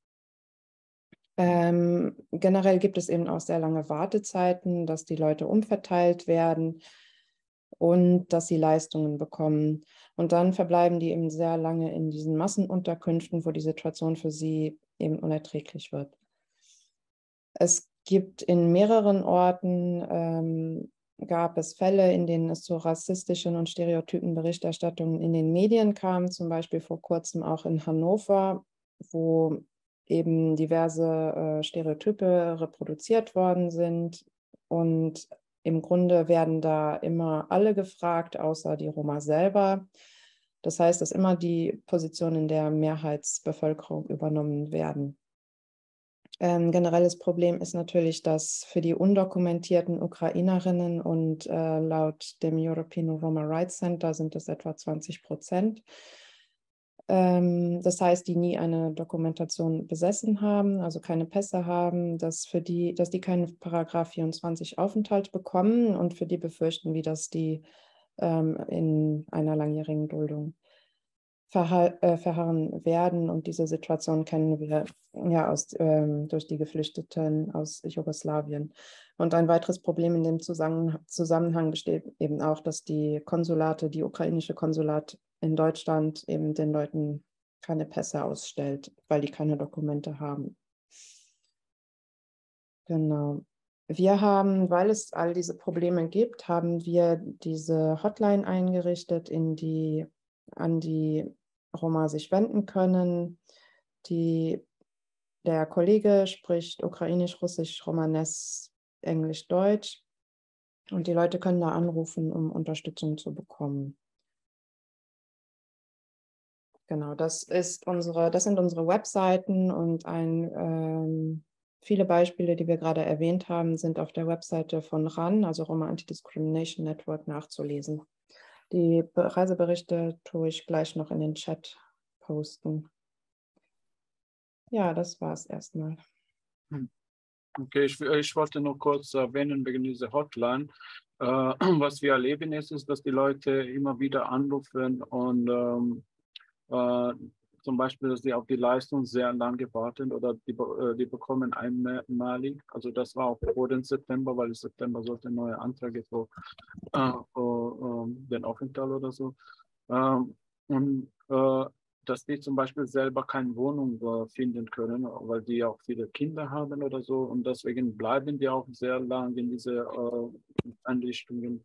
Generell gibt es eben auch sehr lange Wartezeiten, dass die Leute umverteilt werden und dass sie Leistungen bekommen. Und dann verbleiben die eben sehr lange in diesen Massenunterkünften, wo die Situation für sie eben unerträglich wird. Es gibt in mehreren Orten, gab es Fälle, in denen es zu rassistischen und stereotypen Berichterstattungen in den Medien kam, zum Beispiel vor kurzem auch in Hannover, wo eben diverse Stereotype reproduziert worden sind. Und im Grunde werden da immer alle gefragt, außer die Roma selber. Das heißt, dass immer die Positionen der Mehrheitsbevölkerung übernommen werden. Generelles Problem ist natürlich, dass für die undokumentierten Ukrainerinnen und laut dem European Roma Rights Center sind es etwa 20%. Das heißt, die nie eine Dokumentation besessen haben, also keine Pässe haben, dass die keinen Paragraph 24 Aufenthalt bekommen und für die befürchten wir, dass die in einer langjährigen Duldung verharren werden. Und diese Situation kennen wir ja durch die Geflüchteten aus Jugoslawien. Und ein weiteres Problem in dem Zusammenhang besteht eben auch, dass die ukrainische Konsulat in Deutschland eben den Leuten keine Pässe ausstellt, weil die keine Dokumente haben. Genau. Wir haben, weil es all diese Probleme gibt, haben wir diese Hotline eingerichtet, an die Roma sich wenden können. Der Kollege spricht Ukrainisch, Russisch, Romanes, Englisch, Deutsch. Und die Leute können da anrufen, um Unterstützung zu bekommen. Genau, das sind unsere Webseiten und viele Beispiele, die wir gerade erwähnt haben, sind auf der Webseite von RAN, also Roma Anti-Discrimination Network, nachzulesen. Die Reiseberichte tue ich gleich noch in den Chat posten. Ja, das war es erstmal. Okay, ich wollte nur kurz erwähnen wegen dieser Hotline. Was wir erleben ist, dass die Leute immer wieder anrufen und zum Beispiel, dass sie auf die Leistung sehr lange warten oder die bekommen einmalig. Also das war auch vor dem September, weil im September sollte neue Anträge für den Aufenthalt oder so. Und dass die zum Beispiel selber keine Wohnung finden können, weil die auch viele Kinder haben oder so. Und deswegen bleiben die auch sehr lange in diese Einrichtungen.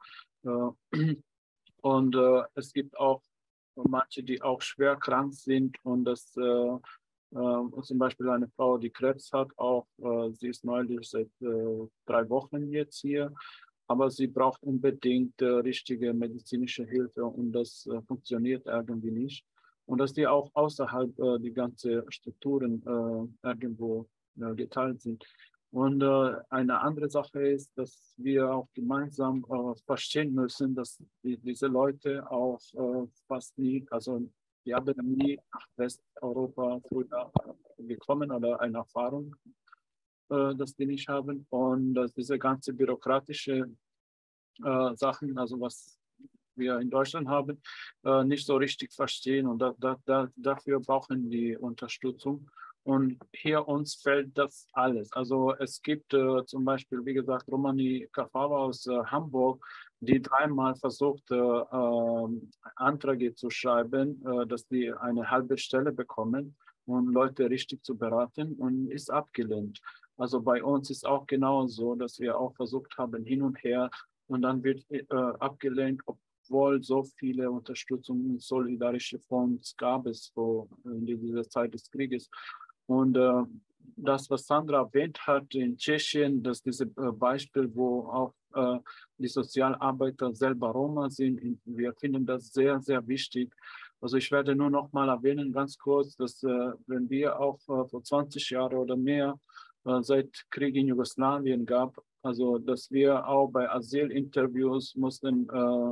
Und es gibt auch manche, die auch schwer krank sind und das zum Beispiel eine Frau, die Krebs hat, auch sie ist neulich seit 3 Wochen jetzt hier, aber sie braucht unbedingt richtige medizinische Hilfe und das funktioniert irgendwie nicht. Und dass die auch außerhalb die ganzen Strukturen irgendwo geteilt sind. Und eine andere Sache ist, dass wir auch gemeinsam verstehen müssen, dass diese Leute auch fast nie, also die haben nie nach Westeuropa früher gekommen oder eine Erfahrung, dass die nicht haben. Und dass diese ganze bürokratische Sachen, also was wir in Deutschland haben, nicht so richtig verstehen. Und dafür brauchen die Unterstützung. Und hier uns fällt das alles. Also es gibt zum Beispiel, wie gesagt, Romani Kafawa aus Hamburg, die 3-mal versucht, Anträge zu schreiben, dass die eine halbe Stelle bekommen und Leute richtig zu beraten und ist abgelehnt. Also bei uns ist auch genauso, dass wir auch versucht haben, hin und her, und dann wird abgelehnt, obwohl so viele Unterstützung und solidarische Fonds gab es in dieser Zeit des Krieges. Und das, was Sandra erwähnt hat in Tschechien, dass dieses Beispiel, wo auch die Sozialarbeiter selber Roma sind, wir finden das sehr, sehr wichtig. Also ich werde nur noch mal erwähnen, ganz kurz, dass wenn wir auch vor 20 Jahren oder mehr seit Krieg in Jugoslawien gab, also dass wir auch bei Asylinterviews mussten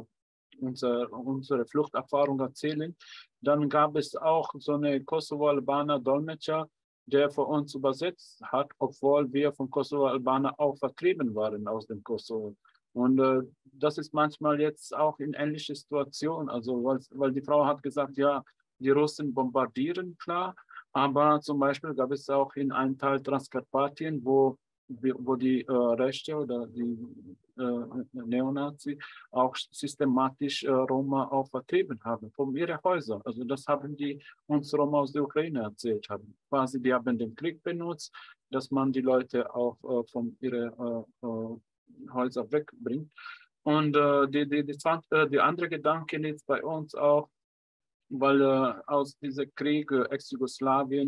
unsere Fluchterfahrung erzählen. Dann gab es auch so eine Kosovo-Albaner Dolmetscher, der für uns übersetzt hat, obwohl wir von Kosovo-Albaner auch vertrieben waren aus dem Kosovo. Und das ist manchmal jetzt auch in ähnlicher Situation, also weil die Frau hat gesagt, ja, die Russen bombardieren, klar, aber zum Beispiel gab es auch in einem Teil Transkarpatien, wo die Rechte oder die Neonazi auch systematisch Roma auch vertrieben haben von ihren Häusern. Also das haben die uns Roma aus der Ukraine erzählt haben. Quasi, die haben den Krieg benutzt, dass man die Leute auch von ihren Häusern wegbringt. Und die andere Gedanke ist bei uns auch, weil aus diesem Krieg, Ex-Jugoslawien,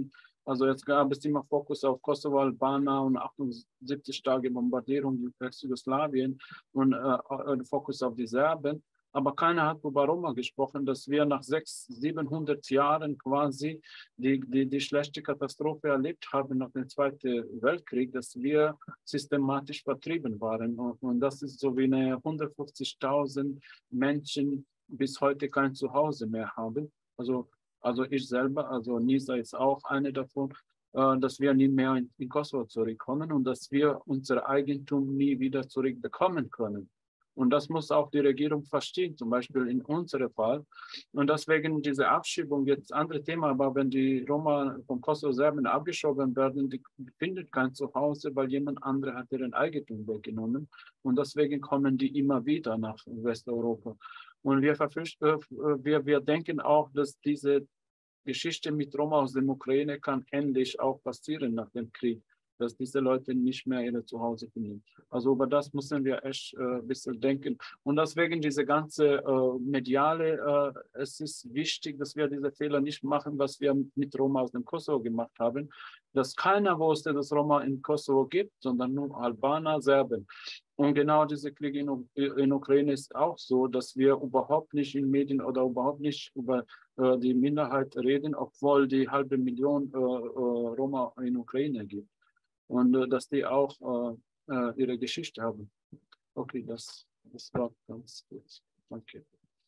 Also jetzt gab es immer Fokus auf Kosovo, Albanien und 78 Tage Bombardierung in Ex-Jugoslawien und Fokus auf die Serben. Aber keiner hat über Roma gesprochen, dass wir nach 600, 700 Jahren quasi die schlechte Katastrophe erlebt haben nach dem Zweiten Weltkrieg, dass wir systematisch vertrieben waren. Und das ist so wie 150.000 Menschen bis heute kein Zuhause mehr haben. Also ich selber, also Nisa ist auch eine davon, dass wir nie mehr in Kosovo zurückkommen und dass wir unser Eigentum nie wieder zurückbekommen können. Und das muss auch die Regierung verstehen, zum Beispiel in unserem Fall. Und deswegen diese Abschiebung, jetzt andere Thema, aber wenn die Roma von Kosovo-Serben abgeschoben werden, die finden kein Zuhause, weil jemand andere hat ihren Eigentum weggenommen. Und deswegen kommen die immer wieder nach Westeuropa. Und wir denken auch, dass diese Geschichte mit Roma aus der Ukraine kann endlich auch passieren nach dem Krieg, dass diese Leute nicht mehr ihre Zuhause finden. Also über das müssen wir echt ein bisschen denken. Und deswegen diese ganze mediale, es ist wichtig, dass wir diese Fehler nicht machen, was wir mit Roma aus dem Kosovo gemacht haben, dass keiner wusste, dass Roma in Kosovo gibt, sondern nur Albaner, Serben. Und genau dieser Krieg in Ukraine ist auch so, dass wir überhaupt nicht in Medien oder überhaupt nicht über die Minderheit reden, obwohl die 500.000 Roma in Ukraine gibt. Und dass die auch ihre Geschichte haben. Okay, das war ganz gut. Danke.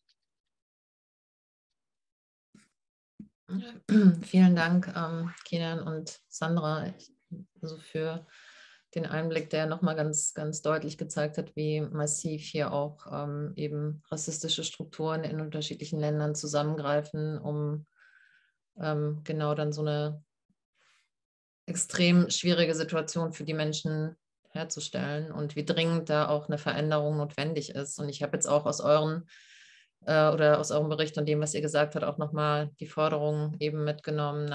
Vielen Dank, Kenan und Sandra, also für den Einblick, der nochmal ganz, ganz deutlich gezeigt hat, wie massiv hier auch eben rassistische Strukturen in unterschiedlichen Ländern zusammengreifen, um genau dann so eine extrem schwierige Situation für die Menschen herzustellen und wie dringend da auch eine Veränderung notwendig ist. Und ich habe jetzt auch aus eurem Bericht und dem, was ihr gesagt habt, auch nochmal die Forderung eben mitgenommen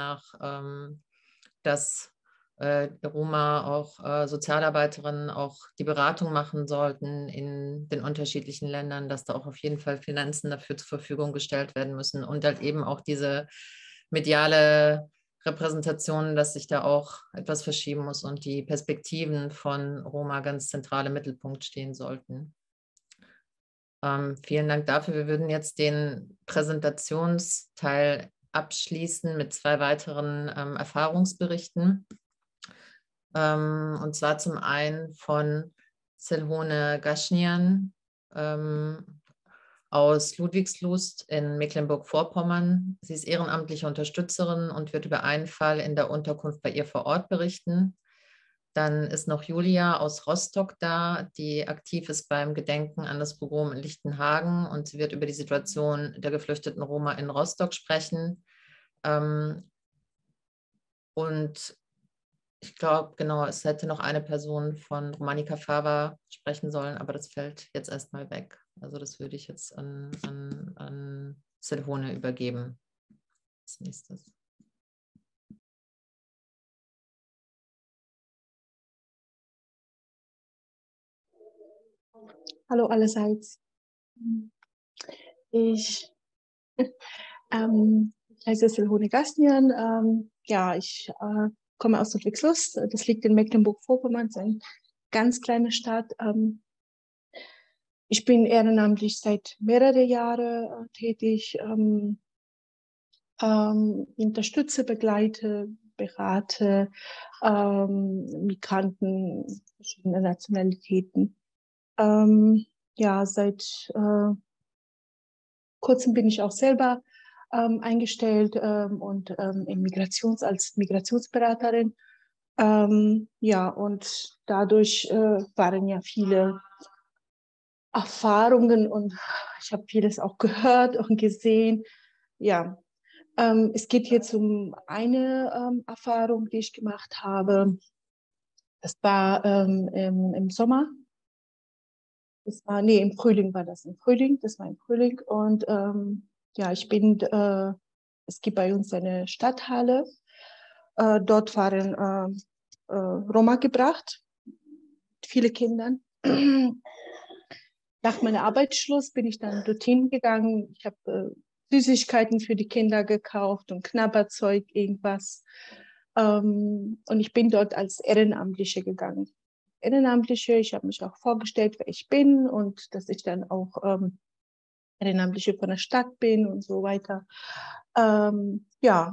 dass Roma auch Sozialarbeiterinnen auch die Beratung machen sollten in den unterschiedlichen Ländern, dass da auch auf jeden Fall Finanzen dafür zur Verfügung gestellt werden müssen und halt eben auch diese mediale Repräsentation, dass sich da auch etwas verschieben muss und die Perspektiven von Roma ganz zentral im Mittelpunkt stehen sollten. Vielen Dank dafür. Wir würden jetzt den Präsentationsteil abschließen mit 2 weiteren Erfahrungsberichten. Und zwar zum einen von Selhone Gaschnian aus Ludwigslust in Mecklenburg-Vorpommern. Sie ist ehrenamtliche Unterstützerin und wird über einen Fall in der Unterkunft bei ihr vor Ort berichten. Dann ist noch Julia aus Rostock da, die aktiv ist beim Gedenken an das Pogrom in Lichtenhagen und sie wird über die Situation der geflüchteten Roma in Rostock sprechen. Und ich glaube, genau, es hätte noch eine Person von Romanica Fava sprechen sollen, aber das fällt jetzt erstmal weg. Also das würde ich jetzt an Selhone übergeben. Als nächstes. Hallo allerseits. Ich heiße Selhone Gaschnian. Ja, ich komme aus Ludwigslust. Das liegt in Mecklenburg-Vorpommern, es ist eine ganz kleine Stadt. Ich bin ehrenamtlich seit mehreren Jahren tätig. Unterstütze, begleite, berate Migranten verschiedener Nationalitäten. Ja, seit kurzem bin ich auch selber eingestellt und als Migrationsberaterin. Ja, und dadurch waren ja viele Erfahrungen und ich habe vieles auch gehört und gesehen. Ja, es geht jetzt um eine Erfahrung, die ich gemacht habe. Das war im Sommer. Im Frühling war das. Das war im Frühling. Und ja, es gibt bei uns eine Stadthalle. Dort waren Roma gebracht, viele Kinder. Nach meinem Arbeitsschluss bin ich dann dorthin gegangen. Ich habe Süßigkeiten für die Kinder gekauft und Knabberzeug, irgendwas. Und ich bin dort als Ehrenamtliche gegangen. Ehrenamtliche, ich habe mich auch vorgestellt, wer ich bin und dass ich dann auch Ehrenamtliche von der Stadt bin und so weiter. Ja,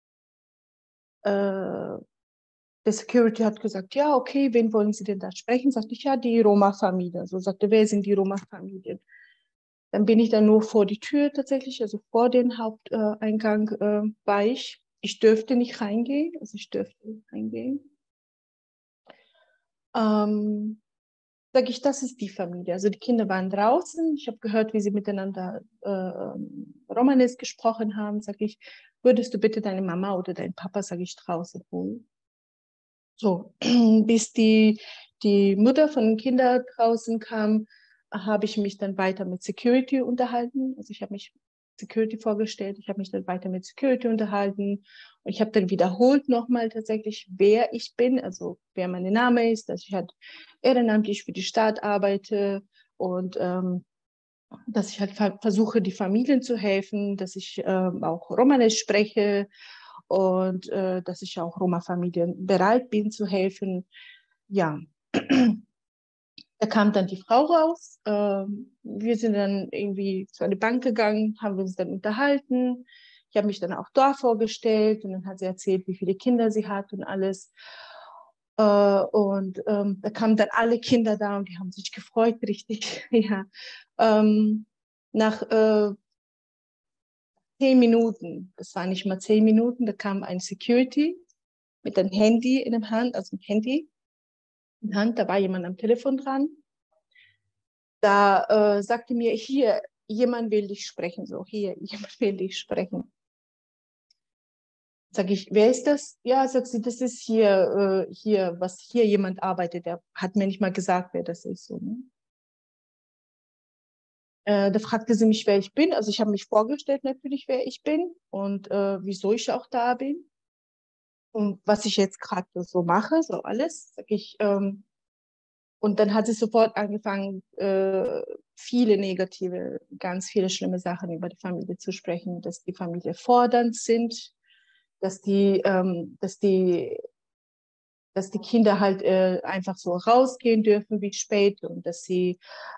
der Security hat gesagt, ja, okay, wen wollen Sie denn da sprechen? Sagte ich, ja, die Roma-Familie. So sagte, wer sind die Roma-Familien? Dann bin ich dann nur vor die Tür tatsächlich, also vor den Haupteingang war ich. Ich dürfte nicht reingehen, also ich dürfte nicht reingehen. Sage ich, das ist die Familie. Also die Kinder waren draußen. Ich habe gehört, wie sie miteinander Romanes gesprochen haben. Sage ich, würdest du bitte deine Mama oder deinen Papa, sage ich, draußen holen? So, bis die Mutter von den Kindern draußen kam, habe ich mich dann weiter mit Security unterhalten. Also ich habe mich Security vorgestellt, ich habe mich dann weiter mit Security unterhalten und ich habe dann wiederholt nochmal tatsächlich, wer ich bin, also wer mein Name ist, dass ich halt ehrenamtlich für die Stadt arbeite und dass ich halt versuche, die Familien zu helfen, dass ich auch Romanisch spreche und dass ich auch Roma-Familien bereit bin zu helfen. Ja, da kam dann die Frau raus. Wir sind dann irgendwie zu einer Bank gegangen, haben uns dann unterhalten. Ich habe mich dann auch dort vorgestellt und dann hat sie erzählt, wie viele Kinder sie hat und alles. Da kamen dann alle Kinder da und die haben sich gefreut, richtig. Ja. Nach 10 Minuten, das waren nicht mal 10 Minuten, da kam ein Security mit einem Handy in der Hand, also ein Handy in der Hand, da war jemand am Telefon dran. Da sagte mir, hier, jemand will dich sprechen, so, hier, jemand will dich sprechen. Sag ich, wer ist das? Ja, sagt sie, das ist hier, was hier jemand arbeitet, der hat mir nicht mal gesagt, wer das ist. So, ne? Da fragte sie mich, wer ich bin. Also ich habe mich vorgestellt natürlich, wer ich bin und wieso ich auch da bin und was ich jetzt gerade so mache, so alles. Sag ich, und dann hat sie sofort angefangen, viele negative, ganz viele schlimme Sachen über die Familie zu sprechen, dass die Familie fordernd sind, dass die Kinder halt einfach so rausgehen dürfen wie spät und dass sie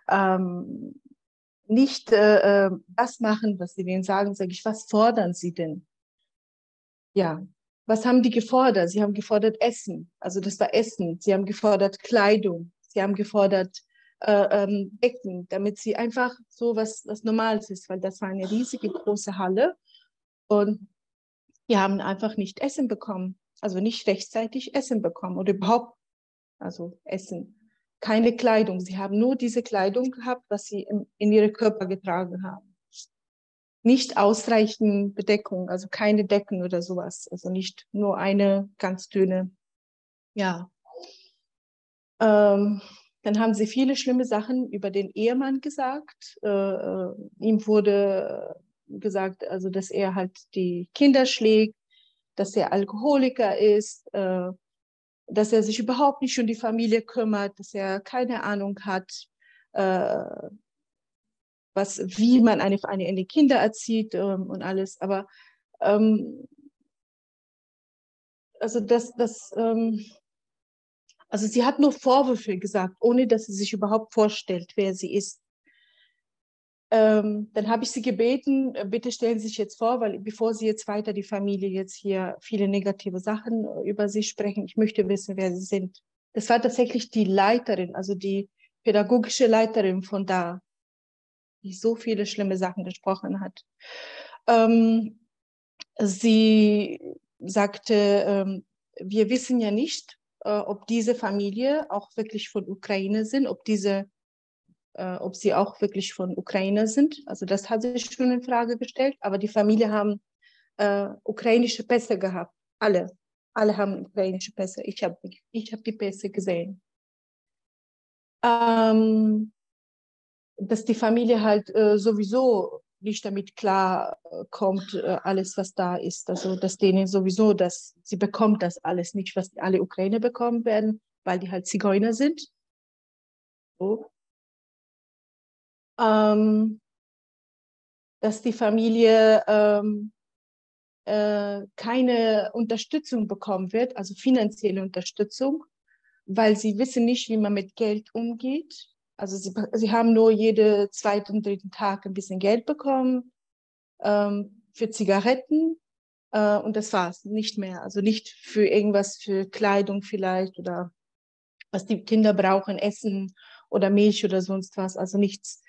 nicht das machen, was sie denen sagen. Sage ich, was fordern sie denn? Ja, was haben die gefordert? Sie haben gefordert Essen, also das war Essen. Sie haben gefordert Kleidung. Sie haben gefordert Decken, damit sie einfach so was Normales ist, weil das war eine riesige große Halle und die haben einfach nicht Essen bekommen, also nicht rechtzeitig Essen bekommen oder überhaupt, also Essen. Keine Kleidung. Sie haben nur diese Kleidung gehabt, was sie in ihre Körper getragen haben. Nicht ausreichend Bedeckung, also keine Decken oder sowas. Also nicht nur eine ganz dünne. Ja. Dann haben sie viele schlimme Sachen über den Ehemann gesagt. Ihm wurde gesagt, also dass er halt die Kinder schlägt, dass er Alkoholiker ist, dass er sich überhaupt nicht um die Familie kümmert, dass er keine Ahnung hat, wie man eine Kinder erzieht und alles. Aber also also sie hat nur Vorwürfe gesagt, ohne dass sie sich überhaupt vorstellt, wer sie ist. Dann habe ich sie gebeten, bitte stellen Sie sich jetzt vor, weil bevor Sie jetzt weiter die Familie jetzt hier viele negative Sachen über sie sprechen, ich möchte wissen, wer Sie sind. Das war tatsächlich die Leiterin, also die pädagogische Leiterin von da, die so viele schlimme Sachen gesprochen hat. Sie sagte, wir wissen ja nicht, ob diese Familie auch wirklich von Ukraine sind, ob sie auch wirklich von Ukraine sind. Also das hat sie schon in Frage gestellt. Aber die Familie haben ukrainische Pässe gehabt. Alle haben ukrainische Pässe. Ich hab die Pässe gesehen. Dass die Familie halt sowieso nicht damit klar kommt, alles, was da ist. Also dass denen sowieso, dass sie bekommt das alles nicht, was alle Ukrainer bekommen werden, weil die halt Zigeuner sind. So. Dass die Familie keine Unterstützung bekommen wird, also finanzielle Unterstützung, weil sie wissen nicht, wie man mit Geld umgeht. Also sie haben nur jeden zweiten und dritten Tag ein bisschen Geld bekommen für Zigaretten und das war's, nicht mehr. Also nicht für irgendwas, für Kleidung vielleicht oder was die Kinder brauchen, Essen oder Milch oder sonst was, also nichts.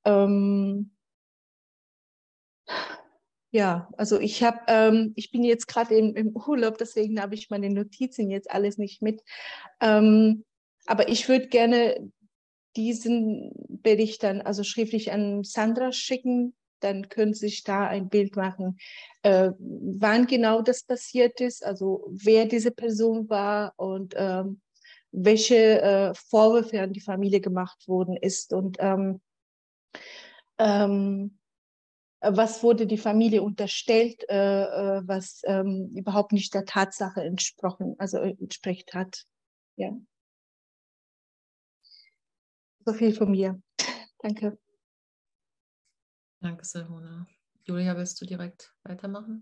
Ja, also ich bin jetzt gerade im Urlaub, deswegen habe ich meine Notizen jetzt alles nicht mit. Aber ich würde gerne diesen Bericht dann also schriftlich an Sandra schicken. Dann können Sie sich da ein Bild machen, wann genau das passiert ist, also wer diese Person war und welche Vorwürfe an die Familie gemacht worden ist und was wurde die Familie unterstellt, was überhaupt nicht der Tatsache entspricht hat. Ja. So viel von mir. Danke. Danke, Silvona. Julia, willst du direkt weitermachen?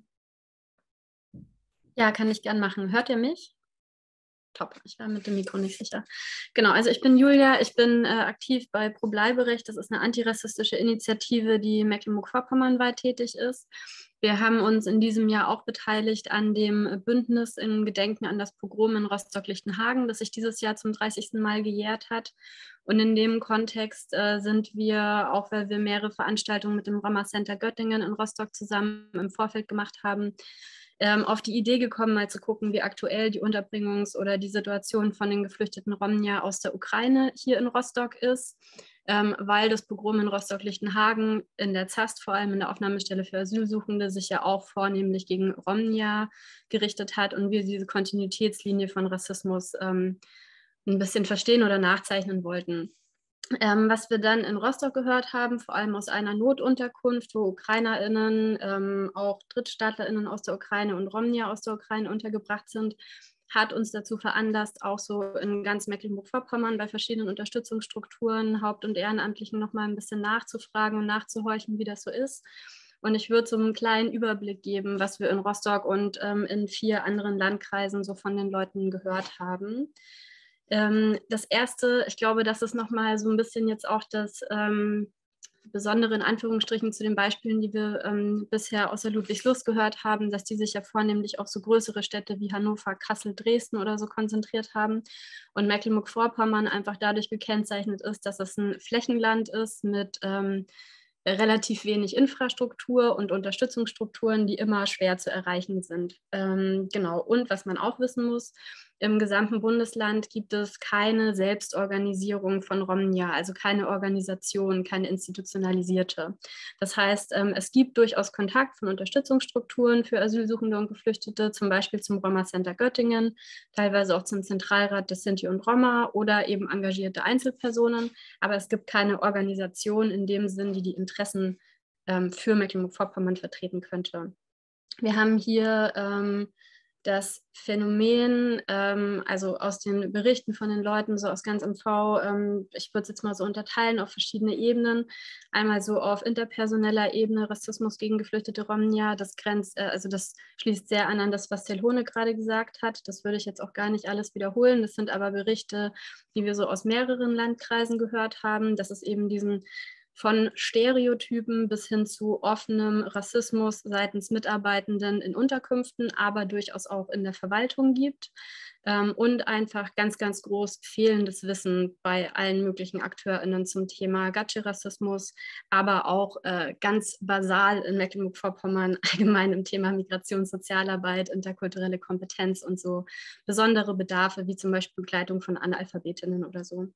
Ja, kann ich gern machen. Hört ihr mich? Top, ich war mit dem Mikro nicht sicher. Genau, also ich bin Julia, ich bin aktiv bei Pro Bleiberecht. Das ist eine antirassistische Initiative, die Mecklenburg-Vorpommern weit tätig ist. Wir haben uns in diesem Jahr auch beteiligt an dem Bündnis in Gedenken an das Pogrom in Rostock-Lichtenhagen, das sich dieses Jahr zum 30. Mal gejährt hat. Und in dem Kontext sind wir, auch weil wir mehrere Veranstaltungen mit dem Roma Center Göttingen in Rostock zusammen im Vorfeld gemacht haben, auf die Idee gekommen, mal zu gucken, wie aktuell die Unterbringungs- oder die Situation von den geflüchteten Romnia aus der Ukraine hier in Rostock ist, weil das Pogrom in Rostock-Lichtenhagen in der ZAST, vor allem in der Aufnahmestelle für Asylsuchende, sich ja auch vornehmlich gegen Romnia gerichtet hat und wir diese Kontinuitätslinie von Rassismus ein bisschen verstehen oder nachzeichnen wollten. Was wir dann in Rostock gehört haben, vor allem aus einer Notunterkunft, wo UkrainerInnen, auch DrittstaatlerInnen aus der Ukraine und Romnia aus der Ukraine untergebracht sind, hat uns dazu veranlasst, auch so in ganz Mecklenburg-Vorpommern bei verschiedenen Unterstützungsstrukturen, Haupt- und Ehrenamtlichen noch mal ein bisschen nachzufragen und nachzuhorchen, wie das so ist. Und ich würde so einen kleinen Überblick geben, was wir in Rostock und in 4 anderen Landkreisen so von den Leuten gehört haben. Das Erste, ich glaube, das ist nochmal so ein bisschen jetzt auch das Besondere in Anführungsstrichen zu den Beispielen, die wir bisher außer Ludwigslust gehört haben, dass die sich ja vornehmlich auf so größere Städte wie Hannover, Kassel, Dresden oder so konzentriert haben und Mecklenburg-Vorpommern einfach dadurch gekennzeichnet ist, dass es ein Flächenland ist mit relativ wenig Infrastruktur und Unterstützungsstrukturen, die immer schwer zu erreichen sind. Genau. Und was man auch wissen muss, im gesamten Bundesland gibt es keine Selbstorganisierung von Romnia, also keine Organisation, keine institutionalisierte. Das heißt, es gibt durchaus Kontakt von Unterstützungsstrukturen für Asylsuchende und Geflüchtete, zum Beispiel zum Roma Center Göttingen, teilweise auch zum Zentralrat des Sinti und Roma oder eben engagierte Einzelpersonen. Aber es gibt keine Organisation in dem Sinn, die die Interessen für Mecklenburg-Vorpommern vertreten könnte. Wir haben hier das Phänomen, also aus den Berichten von den Leuten, so aus ganz MV, ich würde es jetzt mal so unterteilen auf verschiedene Ebenen. Einmal so auf interpersoneller Ebene, Rassismus gegen geflüchtete Romnia, das grenzt, also das schließt sehr an das, was Silvona gerade gesagt hat. Das würde ich jetzt auch gar nicht alles wiederholen. Das sind aber Berichte, die wir so aus mehreren Landkreisen gehört haben, dass es eben diesen von Stereotypen bis hin zu offenem Rassismus seitens Mitarbeitenden in Unterkünften, aber durchaus auch in der Verwaltung gibt. Und einfach ganz, ganz groß fehlendes Wissen bei allen möglichen AkteurInnen zum Thema Gatsche-Rassismus, aber auch ganz basal in Mecklenburg-Vorpommern allgemein im Thema Migration, Sozialarbeit, interkulturelle Kompetenz und so besondere Bedarfe, wie zum Beispiel Begleitung von AnalphabetInnen oder so.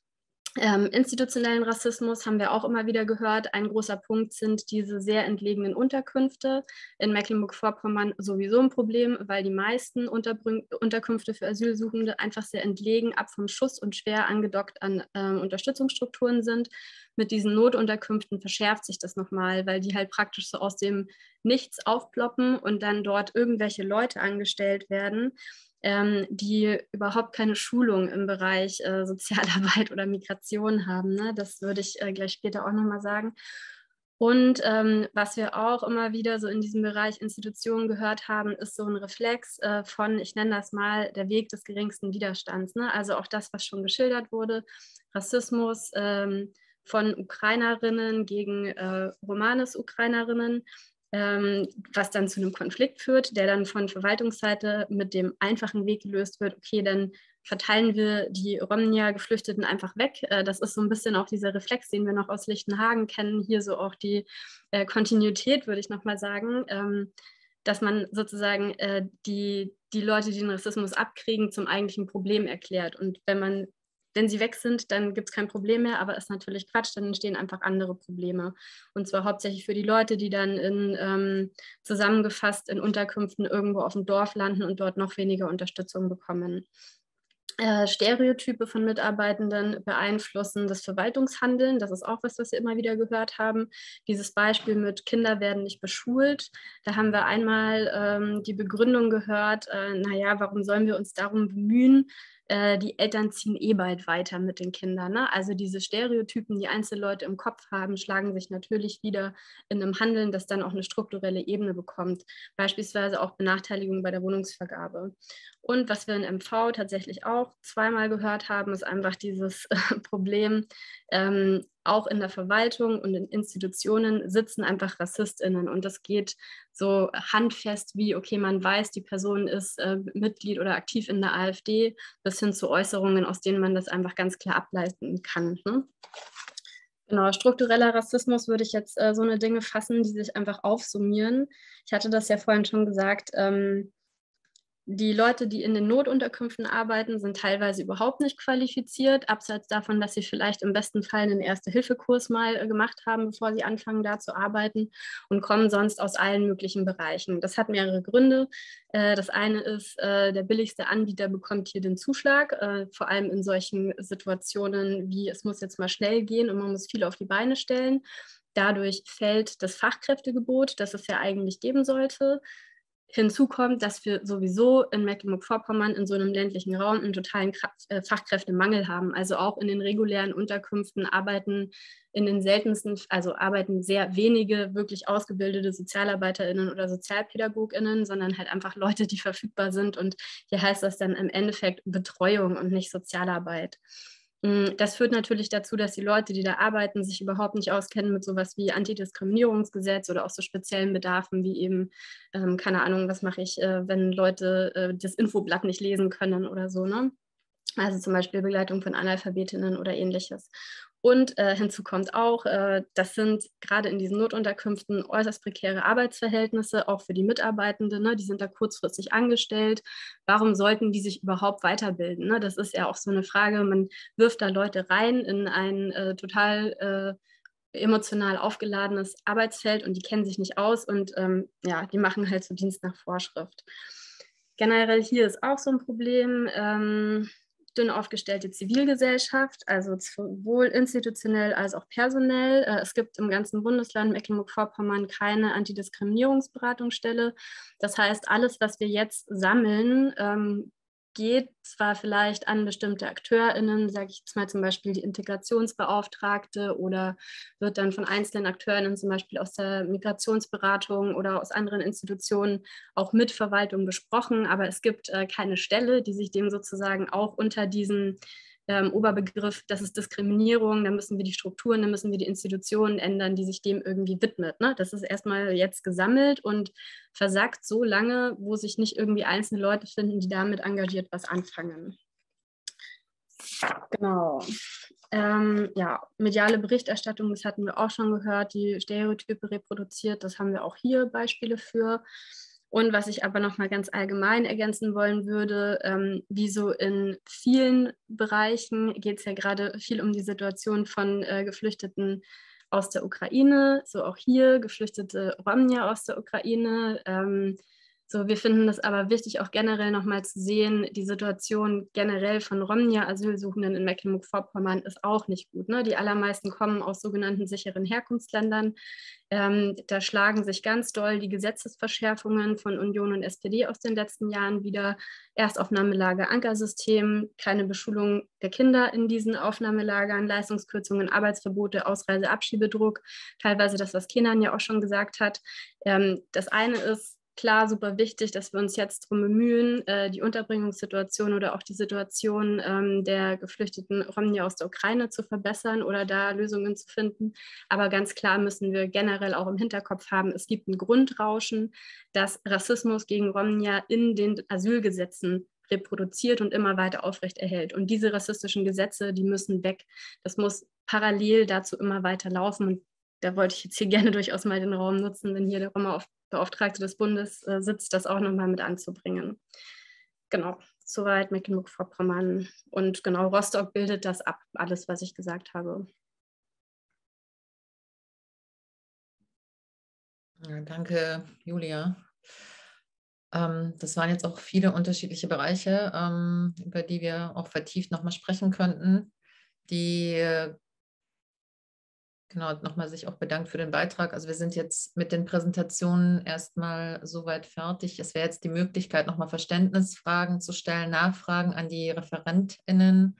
Institutionellen Rassismus haben wir auch immer wieder gehört. Ein großer Punkt sind diese sehr entlegenen Unterkünfte. In Mecklenburg-Vorpommern sowieso ein Problem, weil die meisten Unterkünfte für Asylsuchende einfach sehr entlegen, ab vom Schuss und schwer angedockt an Unterstützungsstrukturen sind. Mit diesen Notunterkünften verschärft sich das nochmal, weil die halt praktisch so aus dem Nichts aufploppen und dann dort irgendwelche Leute angestellt werden, die überhaupt keine Schulung im Bereich Sozialarbeit oder Migration haben. Ne? Das würde ich gleich später auch nochmal sagen. Und was wir auch immer wieder so in diesem Bereich Institutionen gehört haben, ist so ein Reflex von, ich nenne das mal, der Weg des geringsten Widerstands. Ne? Also auch das, was schon geschildert wurde, Rassismus von Ukrainerinnen gegen Romanes-Ukrainerinnen, was dann zu einem Konflikt führt, der dann von Verwaltungsseite mit dem einfachen Weg gelöst wird, okay, dann verteilen wir die Romnia-Geflüchteten einfach weg. Das ist so ein bisschen auch dieser Reflex, den wir noch aus Lichtenhagen kennen, hier so auch die Kontinuität, würde ich nochmal sagen, dass man sozusagen die Leute, die den Rassismus abkriegen, zum eigentlichen Problem erklärt. Und wenn sie weg sind, dann gibt es kein Problem mehr, aber ist natürlich Quatsch, dann entstehen einfach andere Probleme. Und zwar hauptsächlich für die Leute, die dann zusammengefasst in Unterkünften irgendwo auf dem Dorf landen und dort noch weniger Unterstützung bekommen. Stereotype von Mitarbeitenden beeinflussen das Verwaltungshandeln. Das ist auch was wir immer wieder gehört haben. Dieses Beispiel mit Kinder werden nicht beschult. Da haben wir einmal die Begründung gehört, naja, warum sollen wir uns darum bemühen? Die Eltern ziehen bald weiter mit den Kindern. Ne? Also diese Stereotypen, die Einzelleute im Kopf haben, schlagen sich natürlich wieder in einem Handeln, das dann auch eine strukturelle Ebene bekommt. Beispielsweise auch Benachteiligung bei der Wohnungsvergabe. Und was wir in MV tatsächlich auch zweimal gehört haben, ist einfach dieses Problem, auch in der Verwaltung und in Institutionen sitzen einfach RassistInnen. Und das geht so handfest wie, okay, man weiß, die Person ist Mitglied oder aktiv in der AfD, bis hin zu Äußerungen, aus denen man das einfach ganz klar ableiten kann. Ne? Genau, struktureller Rassismus würde ich jetzt so eine Dinge fassen, die sich einfach aufsummieren. Ich hatte das ja vorhin schon gesagt, die Leute, die in den Notunterkünften arbeiten, sind teilweise überhaupt nicht qualifiziert, abseits davon, dass sie vielleicht im besten Fall einen Erste-Hilfe-Kurs mal gemacht haben, bevor sie anfangen, da zu arbeiten, und kommen sonst aus allen möglichen Bereichen. Das hat mehrere Gründe. Das eine ist, der billigste Anbieter bekommt hier den Zuschlag, vor allem in solchen Situationen wie, es muss jetzt mal schnell gehen und man muss viel auf die Beine stellen. Dadurch fällt das Fachkräftegebot, das es ja eigentlich geben sollte. Hinzu kommt, dass wir sowieso in Mecklenburg-Vorpommern in so einem ländlichen Raum einen totalen Fachkräftemangel haben. Also auch in den regulären Unterkünften arbeiten arbeiten sehr wenige wirklich ausgebildete SozialarbeiterInnen oder SozialpädagogInnen, sondern halt einfach Leute, die verfügbar sind. Und hier heißt das dann im Endeffekt Betreuung und nicht Sozialarbeit. Das führt natürlich dazu, dass die Leute, die da arbeiten, sich überhaupt nicht auskennen mit sowas wie Antidiskriminierungsgesetz oder auch so speziellen Bedarfen wie eben, keine Ahnung, was mache ich, wenn Leute das Infoblatt nicht lesen können oder so, ne? Also zum Beispiel Begleitung von Analphabetinnen oder ähnliches. Und hinzu kommt auch, das sind gerade in diesen Notunterkünften äußerst prekäre Arbeitsverhältnisse, auch für die Mitarbeitenden, ne? Die sind da kurzfristig angestellt. Warum sollten die sich überhaupt weiterbilden? Ne? Das ist ja auch so eine Frage, man wirft da Leute rein in ein total emotional aufgeladenes Arbeitsfeld und die kennen sich nicht aus und ja, die machen halt so Dienst nach Vorschrift. Generell hier ist auch so ein Problem, dünn aufgestellte Zivilgesellschaft, also sowohl institutionell als auch personell. Es gibt im ganzen Bundesland Mecklenburg-Vorpommern keine Antidiskriminierungsberatungsstelle. Das heißt, alles, was wir jetzt sammeln, geht zwar vielleicht an bestimmte AkteurInnen, sage ich jetzt mal zum Beispiel die Integrationsbeauftragte, oder wird dann von einzelnen AkteurInnen, zum Beispiel aus der Migrationsberatung oder aus anderen Institutionen, auch mit Verwaltung besprochen, aber es gibt keine Stelle, die sich dem sozusagen auch unter diesen Oberbegriff, das ist Diskriminierung, dann müssen wir die Strukturen, dann müssen wir die Institutionen ändern, die sich dem irgendwie widmet. Ne? Das ist erstmal jetzt gesammelt und versackt so lange, wo sich nicht irgendwie einzelne Leute finden, die damit engagiert was anfangen. Genau. Ja, mediale Berichterstattung, das hatten wir auch schon gehört, die Stereotype reproduziert, das haben wir auch hier Beispiele für. Und was ich aber nochmal ganz allgemein ergänzen wollen würde, wie so in vielen Bereichen geht es ja gerade viel um die Situation von Geflüchteten aus der Ukraine, so auch hier Geflüchtete Romnia aus der Ukraine. So, wir finden es aber wichtig, auch generell nochmal zu sehen, die Situation generell von Romnia-Asylsuchenden in Mecklenburg-Vorpommern ist auch nicht gut. Ne? Die allermeisten kommen aus sogenannten sicheren Herkunftsländern. Da schlagen sich ganz doll die Gesetzesverschärfungen von Union und SPD aus den letzten Jahren wieder. Erstaufnahmelage, Ankersystem, keine Beschulung der Kinder in diesen Aufnahmelagern, Leistungskürzungen, Arbeitsverbote, Ausreise, Abschiebedruck, teilweise das, was Kenan ja auch schon gesagt hat. Das eine ist, klar, super wichtig, dass wir uns jetzt darum bemühen, die Unterbringungssituation oder auch die Situation der geflüchteten Romni aus der Ukraine zu verbessern oder da Lösungen zu finden. Aber ganz klar müssen wir generell auch im Hinterkopf haben, es gibt ein Grundrauschen, das Rassismus gegen Romnia in den Asylgesetzen reproduziert und immer weiter aufrechterhält. Und diese rassistischen Gesetze, die müssen weg. Das muss parallel dazu immer weiter laufen. Und da wollte ich jetzt hier gerne durchaus mal den Raum nutzen, wenn hier der Roma-Beauftragte des Bundes sitzt, das auch nochmal mit anzubringen. Genau, soweit Mecklenburg-Vorpommern. Und genau, Rostock bildet das ab, alles, was ich gesagt habe. Ja, danke, Julia. Das waren jetzt auch viele unterschiedliche Bereiche, über die wir auch vertieft nochmal sprechen könnten, die genau, nochmal sich auch bedankt für den Beitrag. Also wir sind jetzt mit den Präsentationen erstmal soweit fertig. Es wäre jetzt die Möglichkeit, nochmal Verständnisfragen zu stellen, Nachfragen an die ReferentInnen.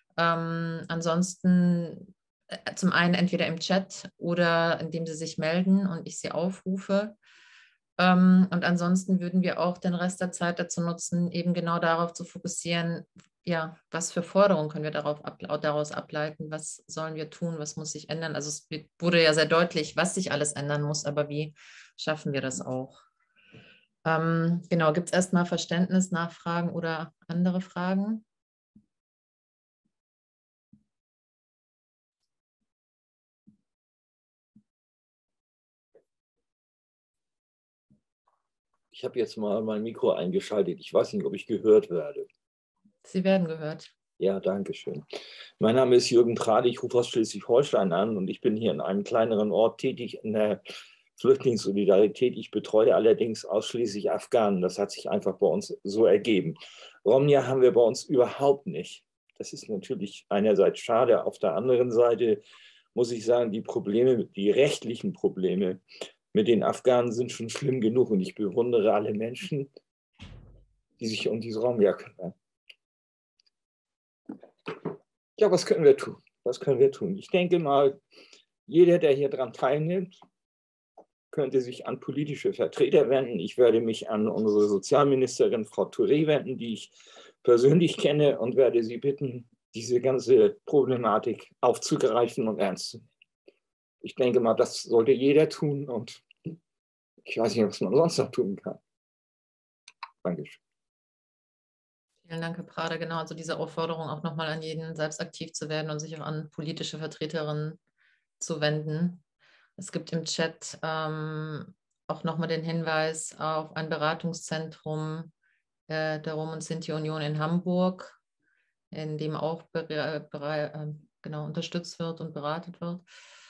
Ansonsten zum einen entweder im Chat oder indem sie sich melden und ich sie aufrufe. Und ansonsten würden wir auch den Rest der Zeit dazu nutzen, eben genau darauf zu fokussieren, ja, was für Forderungen können wir daraus ableiten, was sollen wir tun, was muss sich ändern. Also es wurde ja sehr deutlich, was sich alles ändern muss, aber wie schaffen wir das auch? Genau, gibt es erstmal Verständnis, Nachfragen oder andere Fragen? Ich habe jetzt mal mein Mikro eingeschaltet. Ich weiß nicht, ob ich gehört werde. Sie werden gehört. Ja, danke schön. Mein Name ist Jürgen Trade, ich rufe aus Schleswig-Holstein an und ich bin hier in einem kleineren Ort tätig in der Flüchtlingssolidarität. Ich betreue allerdings ausschließlich Afghanen. Das hat sich einfach bei uns so ergeben. Romnia haben wir bei uns überhaupt nicht. Das ist natürlich einerseits schade. Auf der anderen Seite muss ich sagen, die Probleme, die rechtlichen Probleme mit den Afghanen sind schon schlimm genug und ich bewundere alle Menschen, die sich um diese Romnia kümmern. Ja, was können wir tun? Was können wir tun? Ich denke mal, jeder, der hier dran teilnimmt, könnte sich an politische Vertreter wenden. Ich werde mich an unsere Sozialministerin, Frau Touré, wenden, die ich persönlich kenne, und werde sie bitten, diese ganze Problematik aufzugreifen und ernst zu nehmen. Ich denke mal, das sollte jeder tun und ich weiß nicht, was man sonst noch tun kann. Dankeschön. Vielen Dank, Herr Prade. Genau, also diese Aufforderung auch nochmal an jeden, selbst aktiv zu werden und sich auch an politische Vertreterinnen zu wenden. Es gibt im Chat auch nochmal den Hinweis auf ein Beratungszentrum der Rom- und Sinti-Union in Hamburg, in dem auch genau unterstützt wird und beratet wird.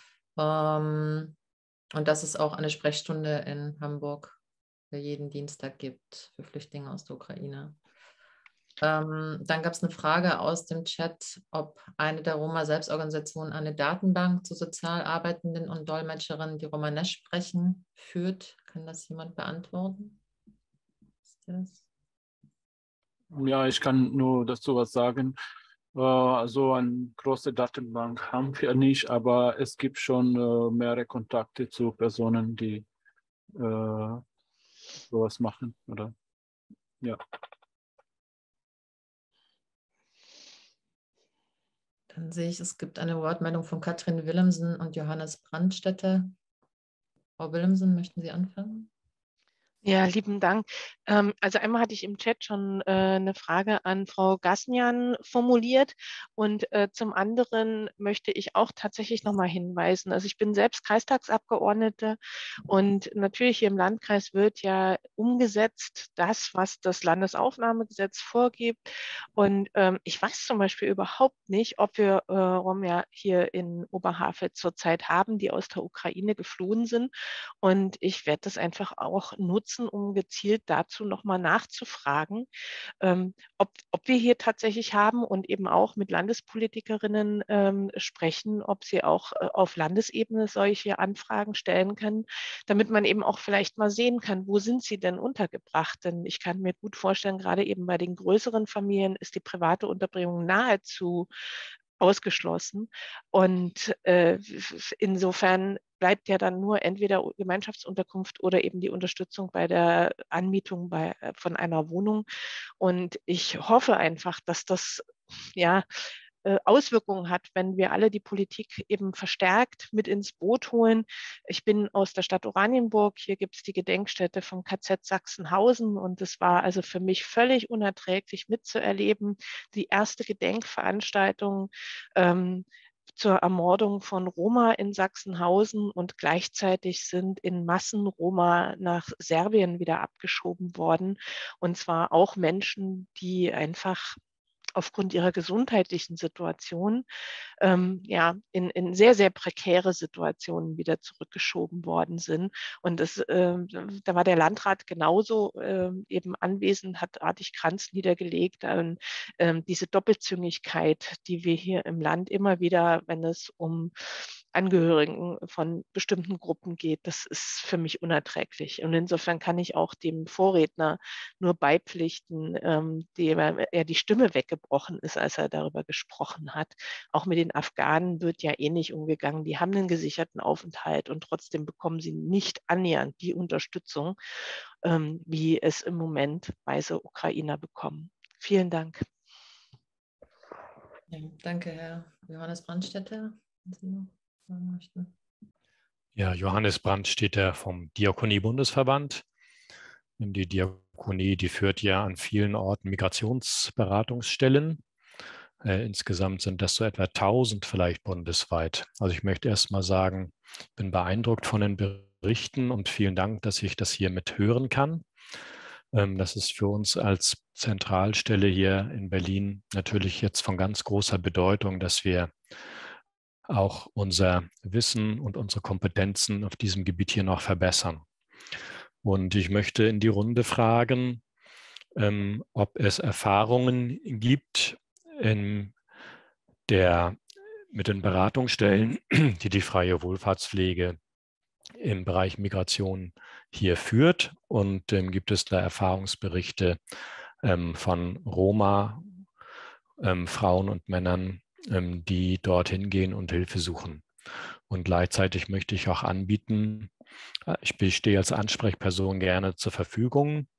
Und dass es auch eine Sprechstunde in Hamburg für jeden Dienstag gibt für Flüchtlinge aus der Ukraine. Dann gab es eine Frage aus dem Chat, ob eine der Roma-Selbstorganisationen eine Datenbank zu sozial Arbeitenden und Dolmetscherinnen, die Romanesch sprechen, führt. Kann das jemand beantworten? Ja, ich kann nur dazu was sagen. Also eine große Datenbank haben wir nicht, aber es gibt schon mehrere Kontakte zu Personen, die sowas machen. Oder? Ja. Dann sehe ich, es gibt eine Wortmeldung von Katrin Willemsen und Johannes Brandstätter. Frau Willemsen, möchten Sie anfangen? Ja, lieben Dank. Also einmal hatte ich im Chat schon eine Frage an Frau Gasnian formuliert und zum anderen möchte ich auch tatsächlich nochmal hinweisen. Also ich bin selbst Kreistagsabgeordnete und natürlich hier im Landkreis wird ja umgesetzt das, was das Landesaufnahmegesetz vorgibt. Und ich weiß zum Beispiel überhaupt nicht, ob wir Romja hier in Oberhavel zurzeit haben, die aus der Ukraine geflohen sind. Und ich werde das einfach auch nutzen, nutzen, um gezielt dazu nochmal nachzufragen, ob wir hier tatsächlich haben und eben auch mit Landespolitikerinnen sprechen, ob sie auch auf Landesebene solche Anfragen stellen können, damit man eben auch vielleicht mal sehen kann, wo sind sie denn untergebracht? Denn ich kann mir gut vorstellen, gerade eben bei den größeren Familien ist die private Unterbringung nahezu ausgeschlossen. Und insofern bleibt ja dann nur entweder Gemeinschaftsunterkunft oder eben die Unterstützung bei der Anmietung von einer Wohnung. Und ich hoffe einfach, dass das ja Auswirkungen hat, wenn wir alle die Politik eben verstärkt mit ins Boot holen. Ich bin aus der Stadt Oranienburg. Hier gibt es die Gedenkstätte vom KZ Sachsenhausen und es war also für mich völlig unerträglich mitzuerleben. Die erste Gedenkveranstaltung zur Ermordung von Roma in Sachsenhausen und gleichzeitig sind in Massen Roma nach Serbien wieder abgeschoben worden. Und zwar auch Menschen, die einfach aufgrund ihrer gesundheitlichen Situation in sehr, sehr prekäre Situationen wieder zurückgeschoben worden sind. Und da war der Landrat genauso eben anwesend, hat artig Kranz niedergelegt. Diese Doppelzüngigkeit, die wir hier im Land immer wieder, wenn es um Angehörigen von bestimmten Gruppen geht, das ist für mich unerträglich. Und insofern kann ich auch dem Vorredner nur beipflichten, dem er die Stimme weggebrochen ist, als er darüber gesprochen hat. Auch mit den Afghanen wird ja ähnlich umgegangen. Die haben einen gesicherten Aufenthalt und trotzdem bekommen sie nicht annähernd die Unterstützung, wie es im Moment weise Ukrainer bekommen. Vielen Dank. Ja, danke, Herr Johannes Brandstätter. Wenn Sie noch sagen möchten. Ja, Johannes Brandstätter vom Diakonie-Bundesverband. Die Diakonie, die führt ja an vielen Orten Migrationsberatungsstellen. Insgesamt sind das so etwa 1000 vielleicht bundesweit. Also ich möchte erst mal sagen, ich bin beeindruckt von den Berichten und vielen Dank, dass ich das hier mithören kann. Das ist für uns als Zentralstelle hier in Berlin natürlich jetzt von ganz großer Bedeutung, dass wir auch unser Wissen und unsere Kompetenzen auf diesem Gebiet hier noch verbessern. Und ich möchte in die Runde fragen, ob es Erfahrungen gibt mit den Beratungsstellen, die Freie Wohlfahrtspflege im Bereich Migration hier führt. Und gibt es da Erfahrungsberichte von Roma, Frauen und Männern, die dorthin gehen und Hilfe suchen. Und gleichzeitig möchte ich auch anbieten, ich stehe als Ansprechperson gerne zur Verfügung,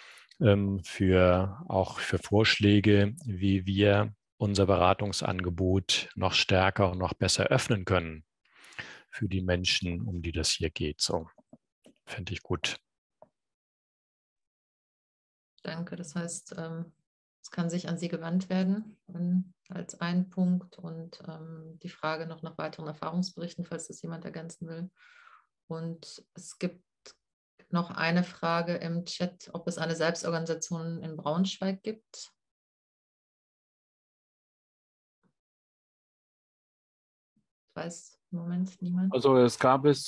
auch für Vorschläge, wie wir unser Beratungsangebot noch stärker und noch besser öffnen können für die Menschen, um die das hier geht. So, finde ich gut. Danke, das heißt, es kann sich an Sie gewandt werden als ein Punkt und die Frage noch nach weiteren Erfahrungsberichten, falls das jemand ergänzen will. Und es gibt noch eine Frage im Chat, ob es eine Selbstorganisation in Braunschweig gibt. Weiß im Moment niemand. Also es gab es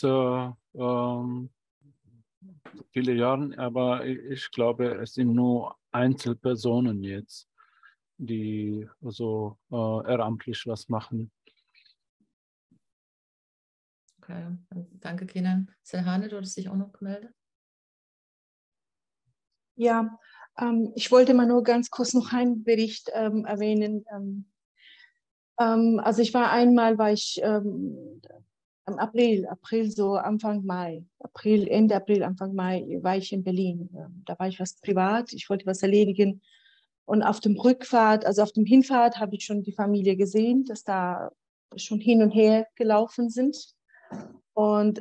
viele Jahre, aber ich glaube, es sind nur Einzelpersonen jetzt, die also ehrenamtlich was machen. Okay, danke, Kenan. Selhane, du hattest dich auch noch gemeldet? Ja, ich wollte mal nur ganz kurz noch einen Bericht erwähnen. Also ich war im April, so Anfang Mai, Ende April, Anfang Mai war ich in Berlin. Da war ich was privat, ich wollte was erledigen. Und auf dem Rückfahrt, also auf dem Hinfahrt, habe ich schon die Familie gesehen, dass da schon hin und her gelaufen sind. Und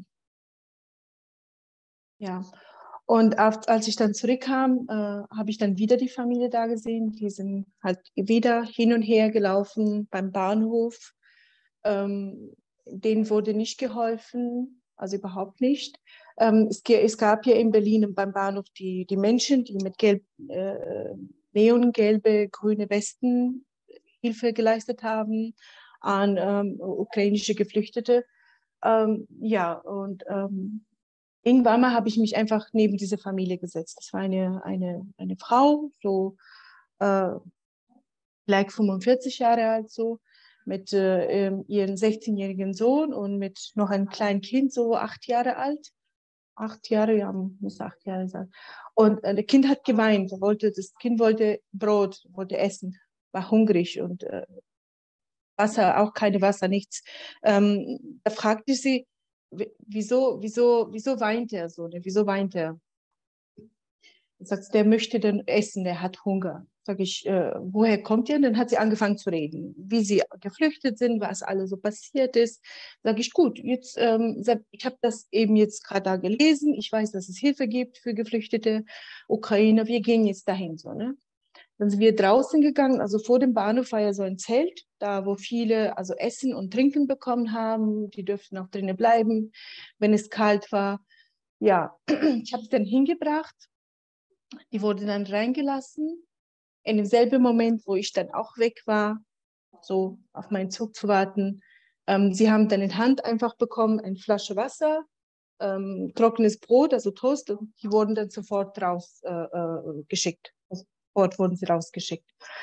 ja, und als ich dann zurückkam, habe ich dann wieder die Familie da gesehen. Die sind halt wieder hin und her gelaufen beim Bahnhof. Denen wurde nicht geholfen, also überhaupt nicht. Es gab hier in Berlin beim Bahnhof die Menschen, die mit neongelbe, grüne Westen Hilfe geleistet haben an ukrainische Geflüchtete. Ja, und irgendwann mal habe ich mich einfach neben diese Familie gesetzt. Das war eine Frau, so vielleicht 45 Jahre alt, so, mit ihrem 16-jährigen Sohn und mit noch einem kleinen Kind, so 8 Jahre alt. 8 Jahre, ja, muss 8 Jahre sein. Und das Kind hat geweint. Das Kind wollte Brot, wollte essen, war hungrig und Wasser, auch keine Wasser, nichts. Da fragte ich sie, wieso weint er so? Ne? Wieso weint er? Er sagt, der möchte dann essen, der hat Hunger. Sag ich, woher kommt ihr? Und dann hat sie angefangen zu reden, wie sie geflüchtet sind, was alles so passiert ist. Sag ich, gut, jetzt, ich habe das eben jetzt gerade da gelesen. Ich weiß, dass es Hilfe gibt für geflüchtete Ukrainer. Wir gehen jetzt dahin. So, ne? Dann sind wir draußen gegangen, also vor dem Bahnhof war ja so ein Zelt, da wo viele also Essen und Trinken bekommen haben. Die dürften auch drinnen bleiben, wenn es kalt war. Ja, ich habe es dann hingebracht. Die wurde dann reingelassen. In demselben Moment, wo ich dann auch weg war, so auf meinen Zug zu warten. Sie haben dann in Hand einfach bekommen, eine Flasche Wasser, trockenes Brot, also Toast, und die wurden dann sofort rausgeschickt. Sofort wurden sie rausgeschickt.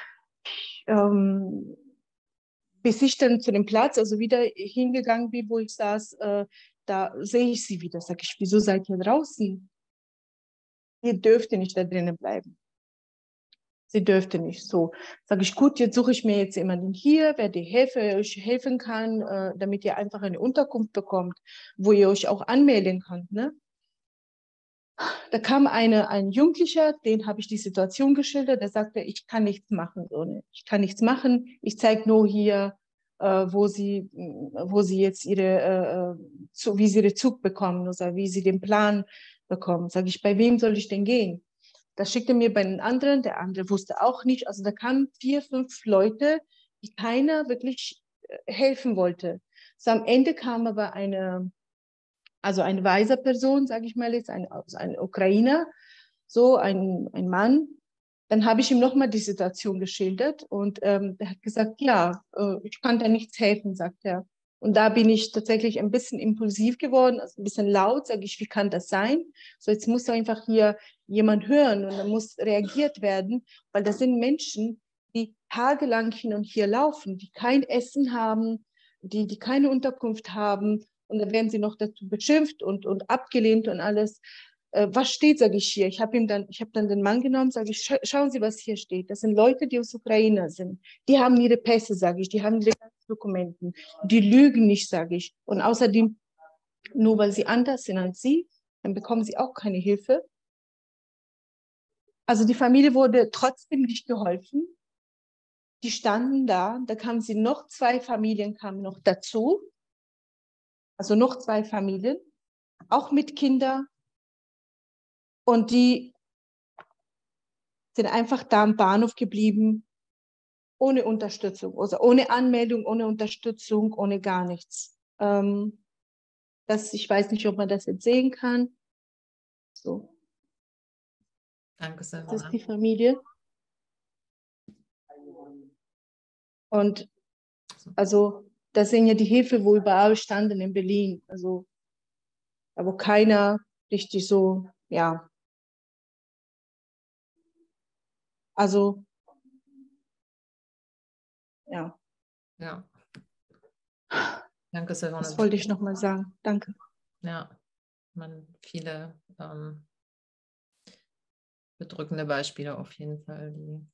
Bis ich dann zu dem Platz, also wieder hingegangen bin, wo ich saß, da sehe ich sie wieder. Sag ich, wieso seid ihr draußen? Ihr dürft nicht da drinnen bleiben. Sie dürfte nicht. So, sage ich, gut, jetzt suche ich mir jetzt jemanden hier, wer euch helfen kann, damit ihr einfach eine Unterkunft bekommt, wo ihr euch auch anmelden könnt. Ne? Da kam ein Jugendlicher, den habe ich die Situation geschildert, der sagte, ich kann nichts machen. So, ne? Ich kann nichts machen, ich zeige nur hier, wo sie jetzt wie sie den Zug bekommen oder wie sie den Plan bekommen. Sage ich, bei wem soll ich denn gehen? Das schickte mir bei den anderen, der andere wusste auch nicht. Also da kamen 4, 5 Leute, die keiner wirklich helfen wollte. So am Ende kam aber eine weise Person, sage ich mal jetzt, ein Ukrainer, so ein Mann. Dann habe ich ihm nochmal die Situation geschildert und der hat gesagt, ja, ich kann da nichts helfen, sagt er. Und da bin ich tatsächlich ein bisschen impulsiv geworden, also ein bisschen laut, sage ich, wie kann das sein? So, jetzt muss einfach hier jemand hören und dann muss reagiert werden, weil das sind Menschen, die tagelang hin und her laufen, die kein Essen haben, die keine Unterkunft haben und dann werden sie noch dazu beschimpft und abgelehnt und alles. Was steht, sage ich hier. Ich habe dann den Mann genommen, sage ich, schauen Sie, was hier steht. Das sind Leute, die aus Ukraine sind. Die haben ihre Pässe, sage ich, die haben ihre Dokumenten. Die lügen nicht, sage ich. Und außerdem, nur weil sie anders sind als Sie, dann bekommen sie auch keine Hilfe. Also die Familie wurde trotzdem nicht geholfen. Die standen da kamen sie noch 2 Familien kamen noch dazu. Also noch 2 Familien, auch mit Kindern. Und die sind einfach da am Bahnhof geblieben, ohne Unterstützung, also ohne Anmeldung, ohne Unterstützung, ohne gar nichts. Ich weiß nicht, ob man das jetzt sehen kann. So. Danke, Silvana. Das ist die Familie. Und also, das sind ja die Hilfe, wo überall standen in Berlin. Also, wo keiner richtig so, ja. Also, ja. Ja. Danke, Silvana. Das wollte ich nochmal sagen. Danke. Ja, viele bedrückende Beispiele auf jeden Fall.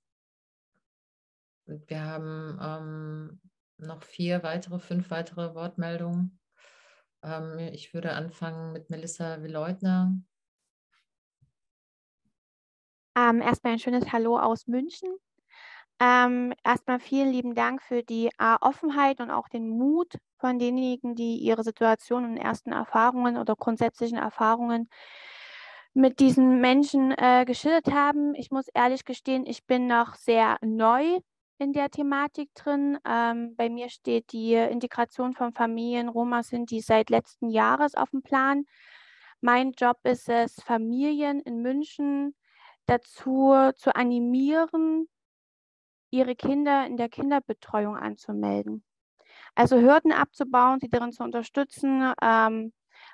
Wir haben noch 5 weitere Wortmeldungen. Ich würde anfangen mit Melissa Willeutner. Erstmal ein schönes Hallo aus München. Erstmal vielen lieben Dank für die Offenheit und auch den Mut von denjenigen, die ihre Situation und ersten Erfahrungen oder grundsätzlichen Erfahrungen mit diesen Menschen geschildert haben. Ich muss ehrlich gestehen, ich bin noch sehr neu in der Thematik drin. Bei mir steht die Integration von Familien Roma Sinti seit letzten Jahres auf dem Plan. Mein Job ist es, Familien in München dazu zu animieren, ihre Kinder in der Kinderbetreuung anzumelden. Also Hürden abzubauen, sie darin zu unterstützen,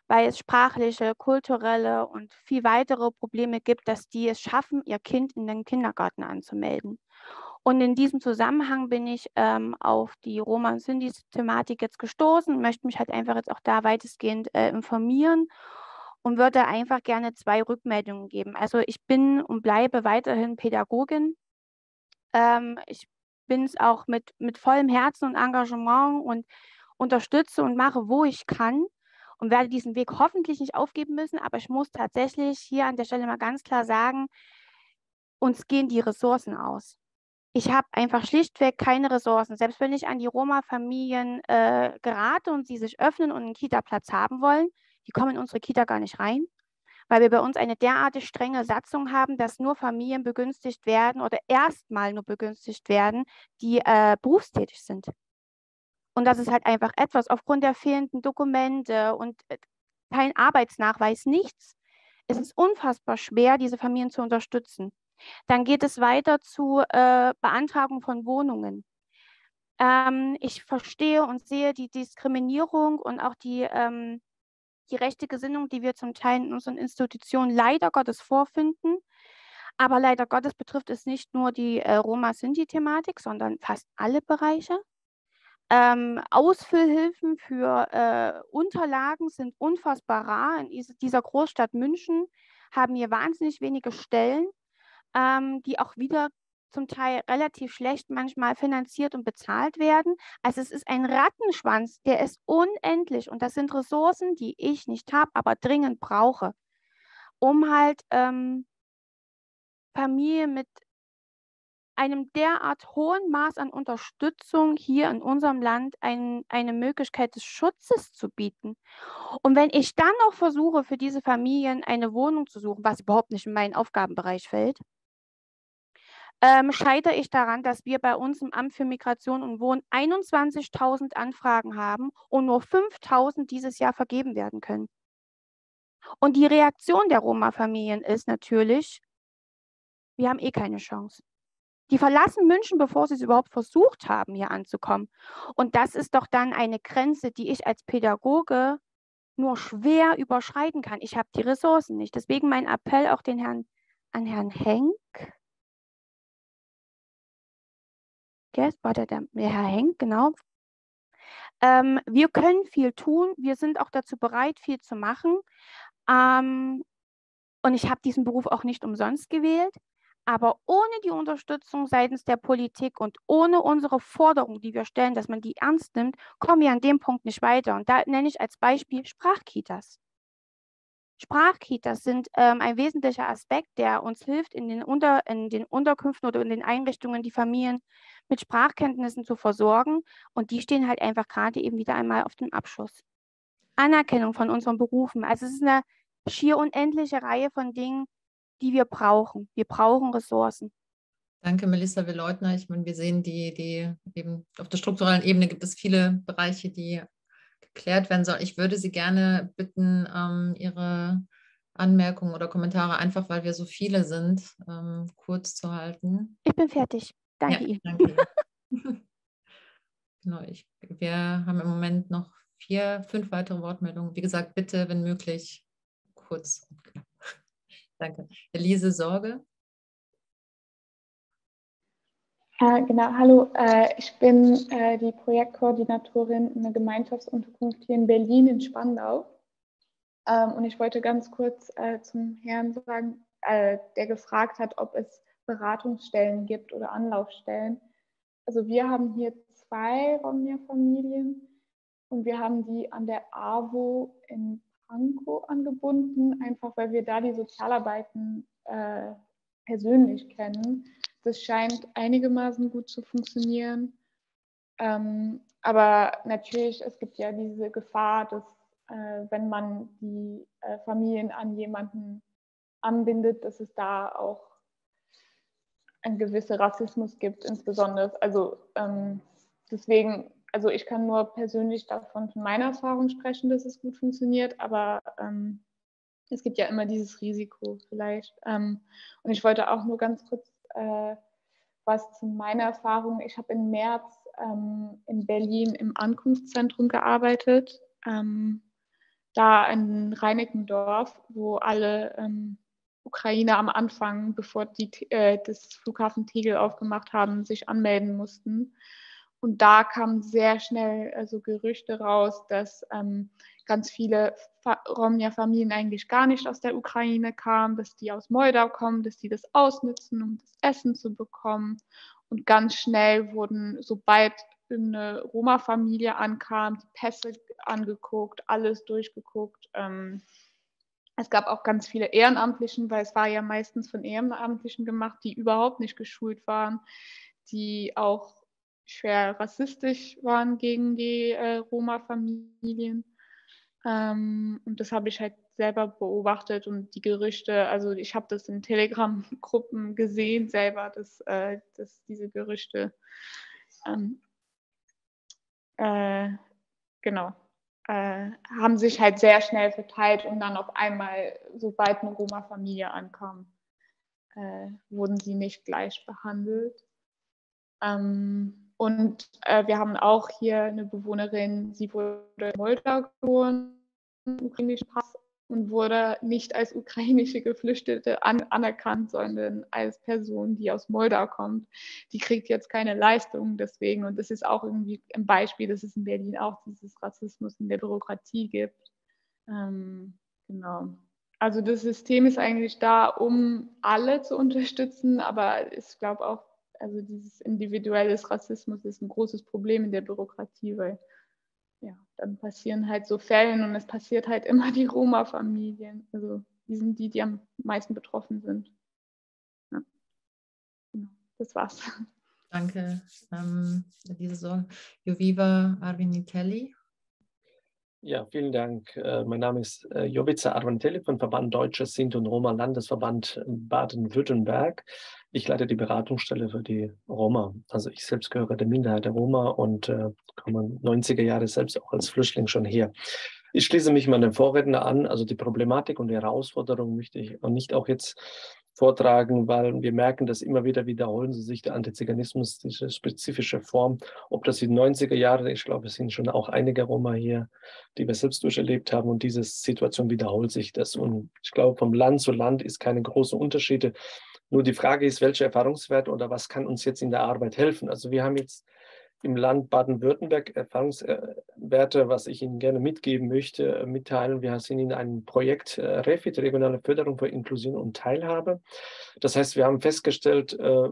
weil es sprachliche, kulturelle und viel weitere Probleme gibt, dass die es schaffen, ihr Kind in den Kindergarten anzumelden. Und in diesem Zusammenhang bin ich auf die Roma- und Sinti-Thematik jetzt gestoßen und möchte mich halt einfach jetzt auch da weitestgehend informieren und würde einfach gerne 2 Rückmeldungen geben. Also ich bin und bleibe weiterhin Pädagogin. Ich bin es auch mit vollem Herzen und Engagement und unterstütze und mache, wo ich kann und werde diesen Weg hoffentlich nicht aufgeben müssen. Aber ich muss tatsächlich hier an der Stelle mal ganz klar sagen, uns gehen die Ressourcen aus. Ich habe einfach schlichtweg keine Ressourcen. Selbst wenn ich an die Roma-Familien gerate und sie sich öffnen und einen Kita-Platz haben wollen, die kommen in unsere Kita gar nicht rein, weil wir bei uns eine derartig strenge Satzung haben, dass nur Familien begünstigt werden oder erstmal nur begünstigt werden, die berufstätig sind. Und das ist halt einfach etwas aufgrund der fehlenden Dokumente und kein Arbeitsnachweis, nichts. Es ist unfassbar schwer, diese Familien zu unterstützen. Dann geht es weiter zu Beantragung von Wohnungen. Ich verstehe und sehe die Diskriminierung und auch die rechte Gesinnung, die wir zum Teil in unseren Institutionen leider Gottes vorfinden. Aber leider Gottes betrifft es nicht nur die Roma-Sinti-Thematik, sondern fast alle Bereiche. Ausfüllhilfen für Unterlagen sind unfassbar rar. In dieser Großstadt München haben wir wahnsinnig wenige Stellen, die auch wieder zum Teil relativ schlecht manchmal finanziert und bezahlt werden. Also es ist ein Rattenschwanz, der ist unendlich. Und das sind Ressourcen, die ich nicht habe, aber dringend brauche, um halt Familien mit einem derart hohen Maß an Unterstützung hier in unserem Land eine Möglichkeit des Schutzes zu bieten. Und wenn ich dann noch versuche, für diese Familien eine Wohnung zu suchen, was überhaupt nicht in meinen Aufgabenbereich fällt, scheitere ich daran, dass wir bei uns im Amt für Migration und Wohnen 21.000 Anfragen haben und nur 5.000 dieses Jahr vergeben werden können. Und die Reaktion der Roma-Familien ist natürlich, wir haben eh keine Chance. Die verlassen München, bevor sie es überhaupt versucht haben, hier anzukommen. Und das ist doch dann eine Grenze, die ich als Pädagoge nur schwer überschreiten kann. Ich habe die Ressourcen nicht. Deswegen mein Appell auch an Herrn Henk. War der Herr Henk, genau. Wir können viel tun. Wir sind auch dazu bereit, viel zu machen. Und ich habe diesen Beruf auch nicht umsonst gewählt. Aber ohne die Unterstützung seitens der Politik und ohne unsere Forderung, die wir stellen, dass man die ernst nimmt, kommen wir an dem Punkt nicht weiter. Und da nenne ich als Beispiel Sprachkitas. Sprachkitas sind ein wesentlicher Aspekt, der uns hilft, in den Unterkünften oder in den Einrichtungen die Familien mit Sprachkenntnissen zu versorgen. Und die stehen halt einfach gerade eben wieder einmal auf dem Abschuss. Anerkennung von unseren Berufen. Also es ist eine schier unendliche Reihe von Dingen, die wir brauchen. Wir brauchen Ressourcen. Danke, Melissa Leutner. Ich meine, wir sehen, die eben auf der strukturellen Ebene gibt es viele Bereiche, die geklärt werden sollen. Ich würde Sie gerne bitten, Ihre Anmerkungen oder Kommentare, einfach weil wir so viele sind, kurz zu halten. Ich bin fertig. Danke Ihnen. Danke Ihnen. Genau, wir haben im Moment noch 4, 5 weitere Wortmeldungen. Wie gesagt, bitte, wenn möglich, kurz und knapp. Danke. Elise Sorge. Genau, hallo. Ich bin die Projektkoordinatorin in der Gemeinschaftsunterkunft hier in Berlin, in Spandau. Und ich wollte ganz kurz zum Herrn sagen, der gefragt hat, ob es Beratungsstellen gibt oder Anlaufstellen. Also wir haben hier 2 Romnia-Familien und wir haben die an der AWO in Pankow angebunden, einfach weil wir da die Sozialarbeiten persönlich kennen. Das scheint einigermaßen gut zu funktionieren. Aber natürlich, es gibt ja diese Gefahr, dass wenn man die Familien an jemanden anbindet, dass es da auch ein gewisser Rassismus gibt, insbesondere. Also deswegen, also ich kann nur persönlich davon von meiner Erfahrung sprechen, dass es gut funktioniert, aber es gibt ja immer dieses Risiko vielleicht. Und ich wollte auch nur ganz kurz was zu meiner Erfahrung. Ich habe im März in Berlin im Ankunftszentrum gearbeitet. da in Reinickendorf, wo alle Ukrainer am Anfang, bevor die das Flughafen Tegel aufgemacht haben, sich anmelden mussten. Und da kamen sehr schnell also Gerüchte raus, dass ganz viele Romja-Familien eigentlich gar nicht aus der Ukraine kamen, dass die aus Moldau kommen, dass die das ausnutzen, um das Essen zu bekommen. Und ganz schnell wurden, sobald eine Roma-Familie ankam, die Pässe angeguckt, alles durchgeguckt. Es gab auch ganz viele Ehrenamtlichen, weil es war ja meistens von Ehrenamtlichen gemacht, die überhaupt nicht geschult waren, die auch schwer rassistisch waren gegen die Roma-Familien. Und das habe ich halt selber beobachtet und die Gerüchte, also ich habe das in Telegram-Gruppen gesehen selber, dass diese Gerüchte genau, haben sich halt sehr schnell verteilt und dann auf einmal, sobald eine Roma-Familie ankam, wurden sie nicht gleich behandelt. Und wir haben auch hier eine Bewohnerin, sie wurde in Moldau geboren, ukrainischen Pass, und wurde nicht als ukrainische Geflüchtete anerkannt, sondern als Person, die aus Moldau kommt. Die kriegt jetzt keine Leistung deswegen. Und das ist auch irgendwie ein Beispiel, dass es in Berlin auch dieses Rassismus in der Bürokratie gibt. Genau. Also das System ist eigentlich da, um alle zu unterstützen, aber ich glaube auch, also dieses individuelles Rassismus ist ein großes Problem in der Bürokratie, weil ja, dann passieren halt so Fälle und es passiert halt immer die Roma-Familien. Also die sind die am meisten betroffen sind. Ja. Genau, das war's. Danke. Diese Sorge. Joviva Arvinitelli. Ja, vielen Dank. Mein Name ist Jovica Arvinitelli von Verband Deutscher Sinti und Roma Landesverband Baden-Württemberg. Ich leite die Beratungsstelle für die Roma. Also ich selbst gehöre der Minderheit der Roma und komme 90er Jahre selbst auch als Flüchtling schon her. Ich schließe mich meinem Vorredner an. Also die Problematik und die Herausforderung möchte ich nicht auch jetzt vortragen, weil wir merken, dass immer wieder wiederholen sie sich der Antiziganismus, diese spezifische Form, ob das in den 90er Jahren, ich glaube, es sind schon auch einige Roma hier, die wir selbst durcherlebt haben und diese Situation wiederholt sich das. Und ich glaube, vom Land zu Land ist keine große Unterschiede. Nur die Frage ist, welche Erfahrungswerte oder was kann uns jetzt in der Arbeit helfen? Also wir haben jetzt im Land Baden-Württemberg Erfahrungswerte, was ich Ihnen gerne mitgeben möchte, mitteilen. Wir sind in einem Projekt REFIT, Regionale Förderung für Inklusion und Teilhabe. Das heißt, wir haben festgestellt,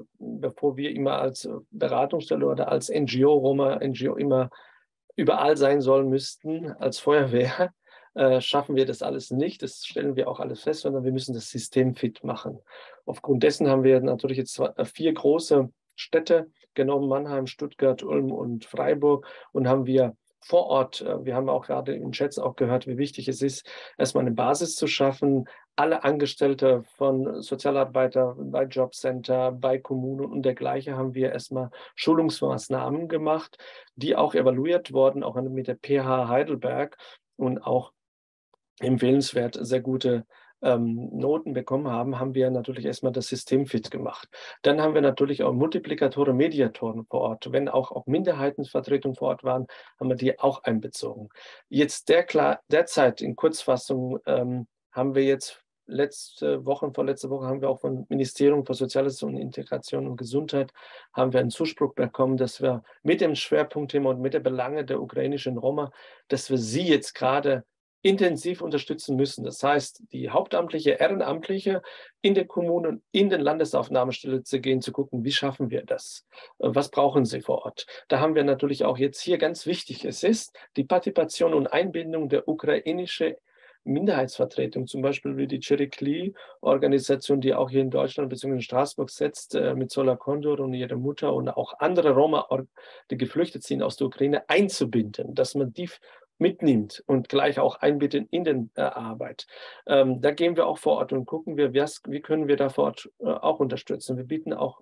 bevor wir immer als Beratungsstelle oder als NGO, Roma-NGO immer überall sein sollen müssten, als Feuerwehr, schaffen wir das alles nicht. Das stellen wir auch alles fest, sondern wir müssen das System fit machen. Aufgrund dessen haben wir natürlich jetzt 4 große Städte genommen, Mannheim, Stuttgart, Ulm und Freiburg, und haben wir vor Ort, wir haben auch gerade in Chats auch gehört, wie wichtig es ist, erstmal eine Basis zu schaffen. Alle Angestellte von Sozialarbeiter bei Jobcenter, bei Kommunen und dergleichen haben wir erstmal Schulungsmaßnahmen gemacht, die auch evaluiert wurden, auch mit der PH Heidelberg, und auch empfehlenswert sehr gute Noten bekommen haben wir natürlich erstmal das System fit gemacht. Dann haben wir natürlich auch Multiplikatoren, Mediatoren vor Ort. Wenn auch Minderheitenvertretungen vor Ort waren, haben wir die auch einbezogen. Jetzt derzeit in Kurzfassung haben wir jetzt vorletzte Woche haben wir auch vom Ministerium für Soziales und Integration und Gesundheit haben wir einen Zuspruch bekommen, dass wir mit dem Schwerpunktthema und mit der Belange der ukrainischen Roma, dass wir sie jetzt gerade intensiv unterstützen müssen. Das heißt, die hauptamtliche, ehrenamtliche in der Kommune und in den Landesaufnahmestelle zu gehen, zu gucken, wie schaffen wir das? Was brauchen sie vor Ort? Da haben wir natürlich auch jetzt hier ganz wichtig, es ist die Partizipation und Einbindung der ukrainischen Minderheitsvertretung, zum Beispiel wie die Chirikli-Organisation, die auch hier in Deutschland bzw. in Straßburg sitzt, mit Zola Kondor und ihrer Mutter und auch andere Roma, die geflüchtet sind aus der Ukraine, einzubinden, dass man die mitnimmt und gleich auch einbindet in den Arbeit. Da gehen wir auch vor Ort und gucken wir, wie können wir da vor Ort auch unterstützen. Wir bieten auch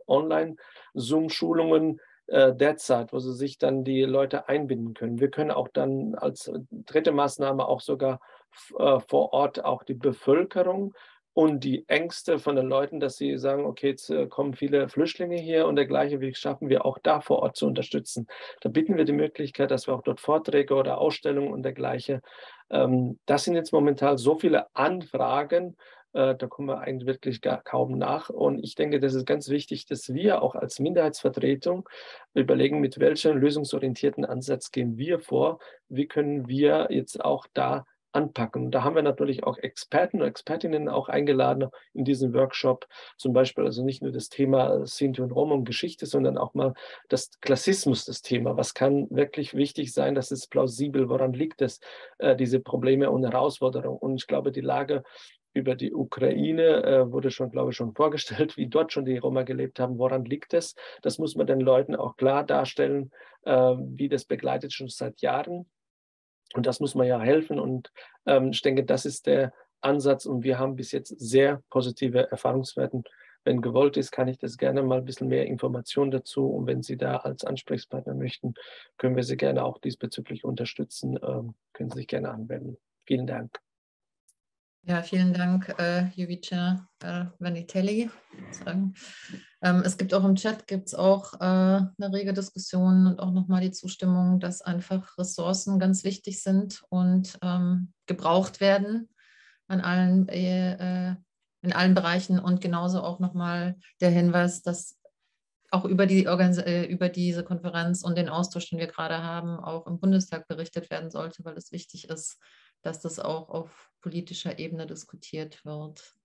Online-Zoom-Schulungen derzeit, wo sie sich dann die Leute einbinden können. Wir können auch dann als dritte Maßnahme auch sogar vor Ort auch die Bevölkerung und die Ängste von den Leuten, dass sie sagen, okay, jetzt kommen viele Flüchtlinge hier und dergleichen, wie schaffen wir auch da vor Ort zu unterstützen. Da bieten wir die Möglichkeit, dass wir auch dort Vorträge oder Ausstellungen und dergleichen. Das sind jetzt momentan so viele Anfragen, da kommen wir eigentlich wirklich kaum nach. Und ich denke, das ist ganz wichtig, dass wir auch als Minderheitsvertretung überlegen, mit welchem lösungsorientierten Ansatz gehen wir vor, wie können wir jetzt auch da anpacken. Und da haben wir natürlich auch Experten und Expertinnen auch eingeladen in diesen Workshop. Zum Beispiel also nicht nur das Thema Sinti und Roma und Geschichte, sondern auch mal das Klassismus, das Thema. Was kann wirklich wichtig sein? Das ist plausibel. Woran liegt es, diese Probleme und Herausforderungen? Und ich glaube, die Lage über die Ukraine wurde schon, glaube ich, schon vorgestellt, wie dort schon die Roma gelebt haben. Woran liegt es? Das muss man den Leuten auch klar darstellen, wie das begleitet schon seit Jahren. Und das muss man ja helfen. Und ich denke, das ist der Ansatz. Und wir haben bis jetzt sehr positive Erfahrungswerte. Wenn gewollt ist, kann ich das gerne mal ein bisschen mehr Informationen dazu. Und wenn Sie da als Ansprechpartner möchten, können wir Sie gerne auch diesbezüglich unterstützen. Können Sie sich gerne anwenden. Vielen Dank. Ja, vielen Dank, Jovica Vanitelli. Es gibt auch im Chat auch eine rege Diskussion und auch nochmal die Zustimmung, dass einfach Ressourcen ganz wichtig sind und gebraucht werden an in allen Bereichen. Und genauso auch nochmal der Hinweis, dass auch über diese Konferenz und den Austausch, den wir gerade haben, auch im Bundestag berichtet werden sollte, weil es wichtig ist, dass das auch auf politischer Ebene diskutiert wird.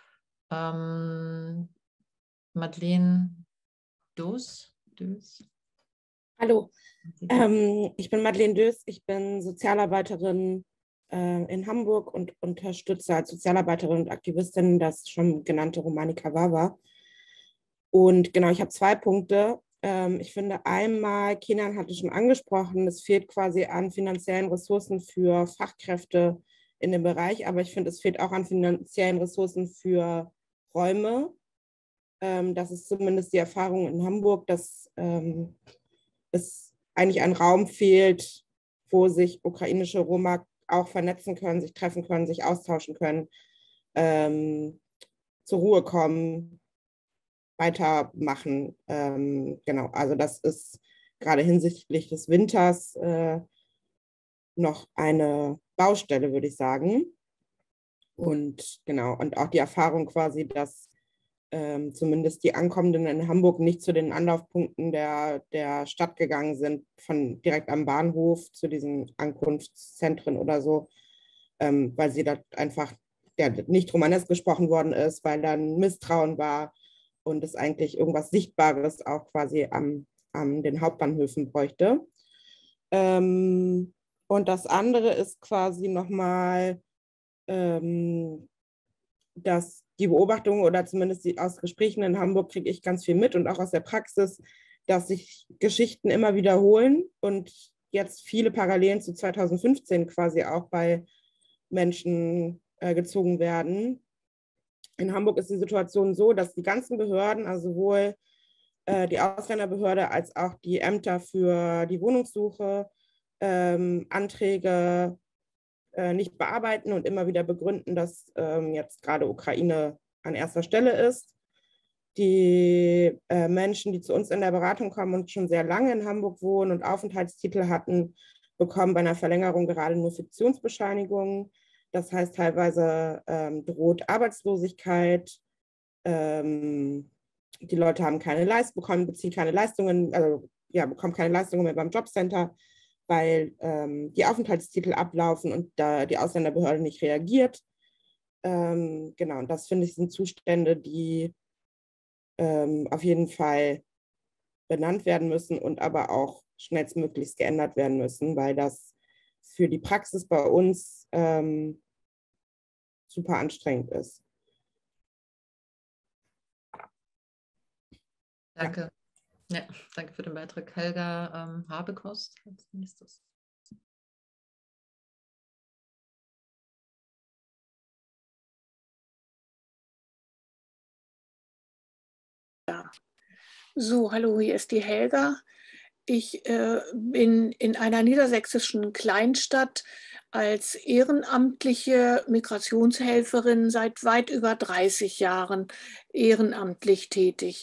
Madeleine Dös. Hallo, ich bin Madeleine Dös, ich bin Sozialarbeiterin in Hamburg und unterstütze als Sozialarbeiterin und Aktivistin das schon genannte Romani Kawawa. Und genau, ich habe 2 Punkte. Ich finde einmal, Kenan hatte schon angesprochen, es fehlt quasi an finanziellen Ressourcen für Fachkräfte in dem Bereich, aber ich finde, es fehlt auch an finanziellen Ressourcen für Räume. Das ist zumindest die Erfahrung in Hamburg, dass es eigentlich ein Raum fehlt, wo sich ukrainische Roma auch vernetzen können, sich treffen können, sich austauschen können, zur Ruhe kommen, weitermachen. Genau, also das ist gerade hinsichtlich des Winters noch eine Baustelle, würde ich sagen. Und genau, und auch die Erfahrung quasi, dass zumindest die Ankommenden in Hamburg nicht zu den Anlaufpunkten der Stadt gegangen sind, von direkt am Bahnhof zu diesen Ankunftszentren oder so, weil sie dort einfach nicht romanesk gesprochen worden ist, weil dann Misstrauen war und es eigentlich irgendwas Sichtbares auch quasi an den Hauptbahnhöfen bräuchte. Und das andere ist quasi nochmal, dass die Beobachtung oder zumindest aus Gesprächen in Hamburg kriege ich ganz viel mit und auch aus der Praxis, dass sich Geschichten immer wiederholen und jetzt viele Parallelen zu 2015 quasi auch bei Menschen gezogen werden. In Hamburg ist die Situation so, dass die ganzen Behörden, also sowohl die Ausländerbehörde als auch die Ämter für die Wohnungssuche, Anträge nicht bearbeiten und immer wieder begründen, dass jetzt gerade Ukraine an erster Stelle ist. Die Menschen, die zu uns in der Beratung kommen und schon sehr lange in Hamburg wohnen und Aufenthaltstitel hatten, bekommen bei einer Verlängerung gerade nur Fiktionsbescheinigungen. Das heißt, teilweise droht Arbeitslosigkeit. Die Leute haben keine Leistungen, beziehen keine Leistungen, also ja, bekommen keine Leistungen mehr beim Jobcenter, weil die Aufenthaltstitel ablaufen und da die Ausländerbehörde nicht reagiert. Genau, und das finde ich sind Zustände, die auf jeden Fall benannt werden müssen und aber auch schnellstmöglichst geändert werden müssen, weil das für die Praxis bei uns super anstrengend ist. Danke. Ja, danke für den Beitrag. Helga Habekost als nächstes. Ja. So, hallo, hier ist die Helga. Ich bin in einer niedersächsischen Kleinstadt als ehrenamtliche Migrationshelferin seit weit über 30 Jahren ehrenamtlich tätig.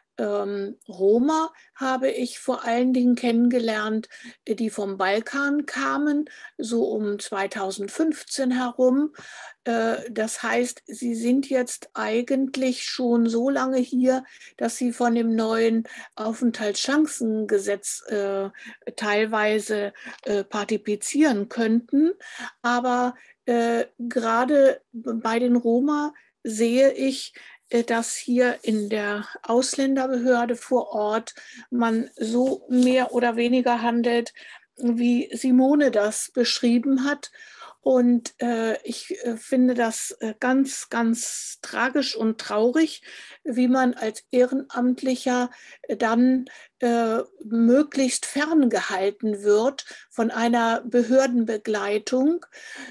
Roma habe ich vor allen Dingen kennengelernt, die vom Balkan kamen, so um 2015 herum. Das heißt, sie sind jetzt eigentlich schon so lange hier, dass sie von dem neuen Aufenthaltschancengesetz teilweise partizipieren könnten. Aber gerade bei den Roma sehe ich, dass hier in der Ausländerbehörde vor Ort man so mehr oder weniger handelt, wie Simone das beschrieben hat. Und ich finde das ganz, ganz tragisch und traurig, wie man als Ehrenamtlicher dann möglichst ferngehalten wird von einer Behördenbegleitung.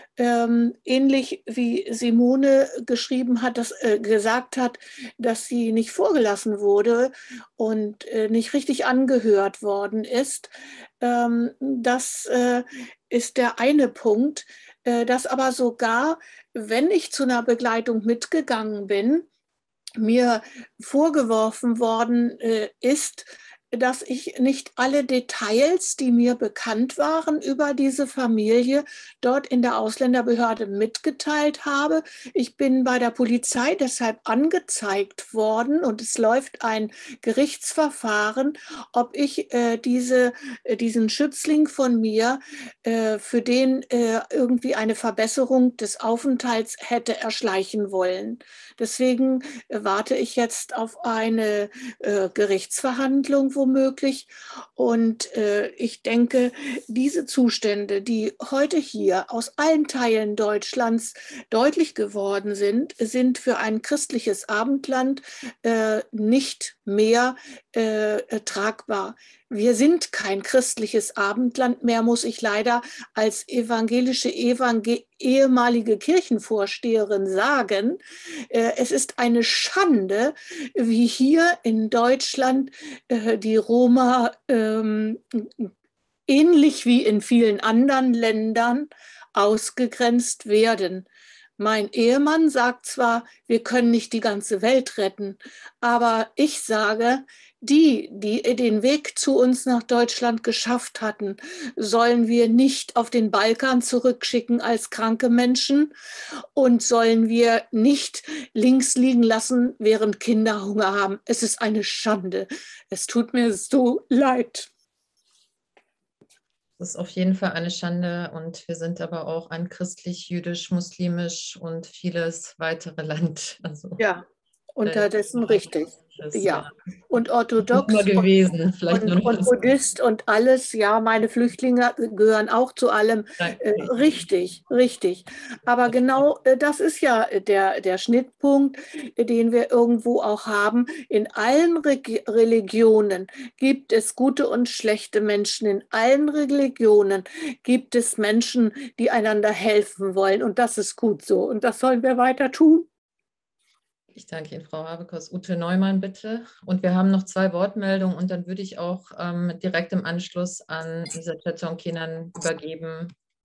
Ähnlich wie Simone geschrieben hat, gesagt hat, dass sie nicht vorgelassen wurde und nicht richtig angehört worden ist. Das ist der eine Punkt, dass aber sogar, wenn ich zu einer Begleitung mitgegangen bin, mir vorgeworfen worden ist, dass ich nicht alle Details, die mir bekannt waren über diese Familie, dort in der Ausländerbehörde mitgeteilt habe. Ich bin bei der Polizei deshalb angezeigt worden und es läuft ein Gerichtsverfahren, ob ich diesen Schützling von mir, für den irgendwie eine Verbesserung des Aufenthalts hätte erschleichen wollen. Deswegen warte ich jetzt auf eine Gerichtsverhandlung womöglich. Und ich denke, diese Zustände, die heute hier aus allen Teilen Deutschlands deutlich geworden sind, sind für ein christliches Abendland nicht mehr tragbar. Wir sind kein christliches Abendland mehr, muss ich leider als evangelische ehemalige Kirchenvorsteherin sagen. Es ist eine Schande, wie hier in Deutschland die Roma ähnlich wie in vielen anderen Ländern ausgegrenzt werden. Mein Ehemann sagt zwar, wir können nicht die ganze Welt retten, aber ich sage, die den Weg zu uns nach Deutschland geschafft hatten, sollen wir nicht auf den Balkan zurückschicken als kranke Menschen und sollen wir nicht links liegen lassen, während Kinder Hunger haben. Es ist eine Schande. Es tut mir so leid. Das ist auf jeden Fall eine Schande und wir sind aber auch ein christlich, jüdisch, muslimisch und vieles weitere Land. Also, ja, unterdessen richtig. Ja, und orthodox gewesen, und Buddhist und alles, ja, meine Flüchtlinge gehören auch zu allem. Richtig, richtig. Aber genau das ist ja der Schnittpunkt, den wir irgendwo auch haben. In allen Religionen gibt es gute und schlechte Menschen. In allen Religionen gibt es Menschen, die einander helfen wollen. Und das ist gut so. Und das sollen wir weiter tun. Ich danke Ihnen, Frau Habekos. Ute Neumann, bitte. Und wir haben noch 2 Wortmeldungen und dann würde ich auch direkt im Anschluss an Lisa Tonkinan übergeben,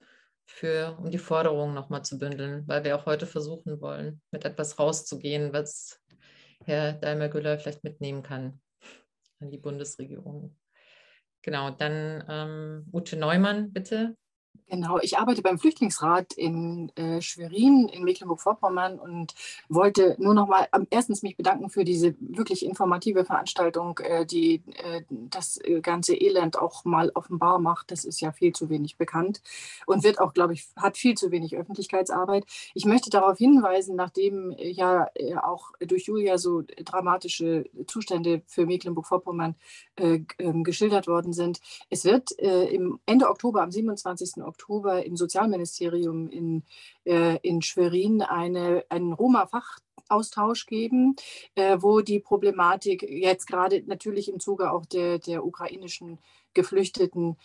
um die Forderungen nochmal zu bündeln, weil wir auch heute versuchen wollen, mit etwas rauszugehen, was Herr Daimler-Güller vielleicht mitnehmen kann an die Bundesregierung. Genau, dann Ute Neumann, bitte. Genau, ich arbeite beim Flüchtlingsrat in Schwerin in Mecklenburg-Vorpommern und wollte nur noch mal erstens mich bedanken für diese wirklich informative Veranstaltung, die das ganze Elend auch mal offenbar macht. Das ist ja viel zu wenig bekannt und wird auch, glaube ich, hat viel zu wenig Öffentlichkeitsarbeit. Ich möchte darauf hinweisen, nachdem ja auch durch Julia so dramatische Zustände für Mecklenburg-Vorpommern geschildert worden sind. Es wird im Ende Oktober, am 27. Oktober im Sozialministerium in Schwerin einen Roma-Fachaustausch geben, wo die Problematik jetzt gerade natürlich im Zuge auch der ukrainischen geflüchteten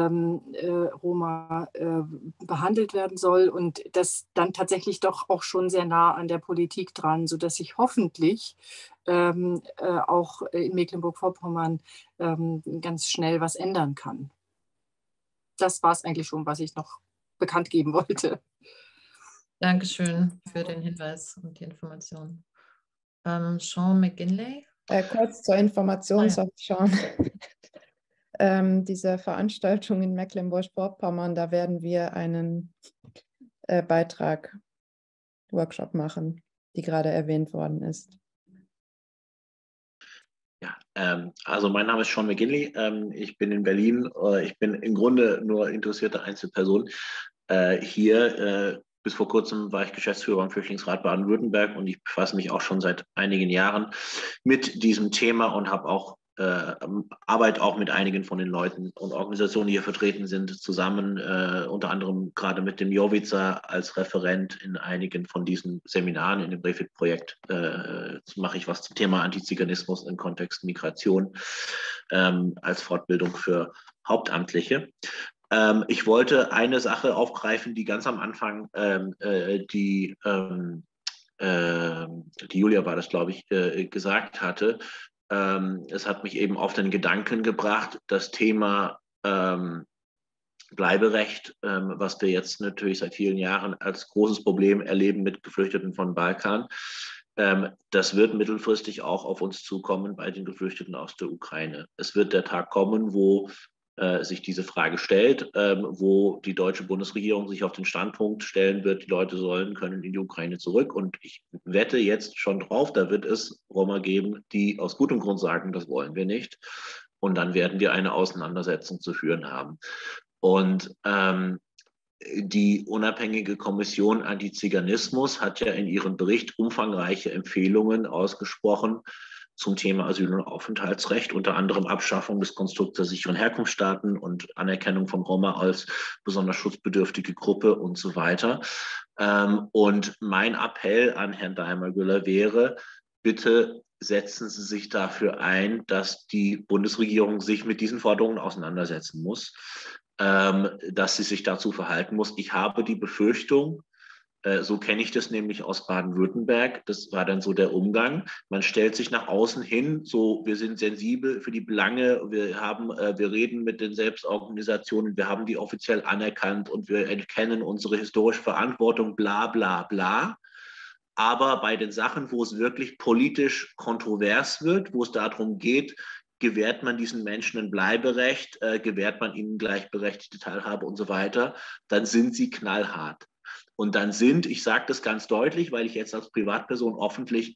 Roma behandelt werden soll. Und das dann tatsächlich doch auch schon sehr nah an der Politik dran, sodass sich hoffentlich auch in Mecklenburg-Vorpommern ganz schnell was ändern kann. Das war es eigentlich schon, was ich noch bekannt geben wollte. Dankeschön für den Hinweis und die Information. Sean McGinley? Kurz zur Information, Sean. Diese Veranstaltung in Mecklenburg-Vorpommern, da werden wir einen Beitrag, Workshop machen, die gerade erwähnt worden ist. Ja, also mein Name ist Sean McGinley. Ich bin in Berlin. Ich bin im Grunde nur interessierte Einzelperson. Hier bis vor kurzem war ich Geschäftsführer am Flüchtlingsrat Baden-Württemberg und ich befasse mich auch schon seit einigen Jahren mit diesem Thema und habe auch arbeite auch mit einigen von den Leuten und Organisationen, die hier vertreten sind, zusammen, unter anderem gerade mit dem Jovica als Referent in einigen von diesen Seminaren. In dem Refit-Projekt mache ich was zum Thema Antiziganismus im Kontext Migration als Fortbildung für Hauptamtliche. Ich wollte eine Sache aufgreifen, die ganz am Anfang die Julia war das, glaube ich, gesagt hatte. Es hat mich eben auf den Gedanken gebracht, das Thema Bleiberecht, was wir jetzt natürlich seit vielen Jahren als großes Problem erleben mit Geflüchteten vom Balkan. Das wird mittelfristig auch auf uns zukommen bei den Geflüchteten aus der Ukraine. Es wird der Tag kommen, wo sich diese Frage stellt, wo die deutsche Bundesregierung sich auf den Standpunkt stellen wird, die Leute können in die Ukraine zurück. Und ich wette jetzt schon drauf, da wird es Roma geben, die aus gutem Grund sagen, das wollen wir nicht. Und dann werden wir eine Auseinandersetzung zu führen haben. Und die unabhängige Kommission Antiziganismus hat ja in ihrem Bericht umfangreiche Empfehlungen ausgesprochen zum Thema Asyl- und Aufenthaltsrecht, unter anderem Abschaffung des Konstrukts der sicheren Herkunftsstaaten und Anerkennung von Roma als besonders schutzbedürftige Gruppe und so weiter. Und mein Appell an Herrn Daimler-Güller wäre, bitte setzen Sie sich dafür ein, dass die Bundesregierung sich mit diesen Forderungen auseinandersetzen muss, dass sie sich dazu verhalten muss. Ich habe die Befürchtung, so kenne ich das nämlich aus Baden-Württemberg. Das war dann so der Umgang. Man stellt sich nach außen hin, so wir sind sensibel für die Belange, wir reden mit den Selbstorganisationen, wir haben die offiziell anerkannt und wir erkennen unsere historische Verantwortung, bla bla bla. Aber bei den Sachen, wo es wirklich politisch kontrovers wird, wo es darum geht, gewährt man diesen Menschen ein Bleiberecht, gewährt man ihnen gleichberechtigte Teilhabe und so weiter, dann sind sie knallhart. Und dann ich sage das ganz deutlich, weil ich jetzt als Privatperson öffentlich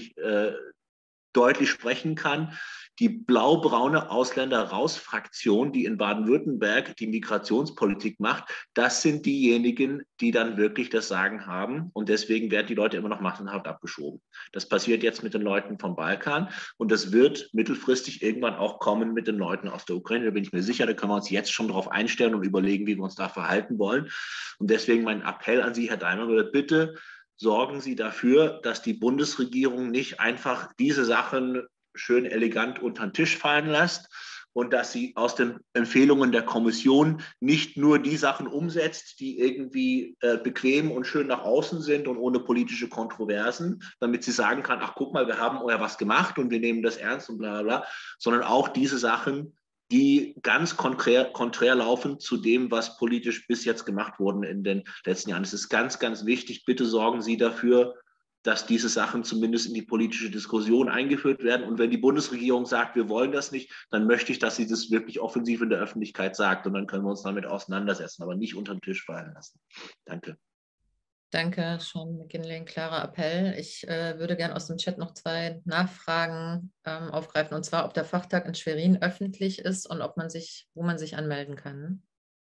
deutlich sprechen kann, die blau-braune Ausländer-Raus-Fraktion, die in Baden-Württemberg die Migrationspolitik macht, das sind diejenigen, die dann wirklich das Sagen haben. Und deswegen werden die Leute immer noch massenhaft abgeschoben. Das passiert jetzt mit den Leuten vom Balkan und das wird mittelfristig irgendwann auch kommen mit den Leuten aus der Ukraine. Da bin ich mir sicher, da können wir uns jetzt schon drauf einstellen und überlegen, wie wir uns da verhalten wollen. Und deswegen mein Appell an Sie, Herr Daimler, bitte sorgen Sie dafür, dass die Bundesregierung nicht einfach diese Sachen schön elegant unter den Tisch fallen lässt und dass sie aus den Empfehlungen der Kommission nicht nur die Sachen umsetzt, die irgendwie bequem und schön nach außen sind und ohne politische Kontroversen, damit sie sagen kann, ach guck mal, wir haben euer was gemacht und wir nehmen das ernst und bla bla bla, sondern auch diese Sachen, die ganz konträr laufen zu dem, was politisch bis jetzt gemacht wurde in den letzten Jahren. Es ist ganz, ganz wichtig, bitte sorgen Sie dafür, dass diese Sachen zumindest in die politische Diskussion eingeführt werden. Und wenn die Bundesregierung sagt, wir wollen das nicht, dann möchte ich, dass sie das wirklich offensiv in der Öffentlichkeit sagt. Und dann können wir uns damit auseinandersetzen, aber nicht unter den Tisch fallen lassen. Danke. Danke, Sean McGinley, ein klarer Appell. Ich würde gerne aus dem Chat noch 2 Nachfragen aufgreifen, und zwar, ob der Fachtag in Schwerin öffentlich ist und wo man sich anmelden kann.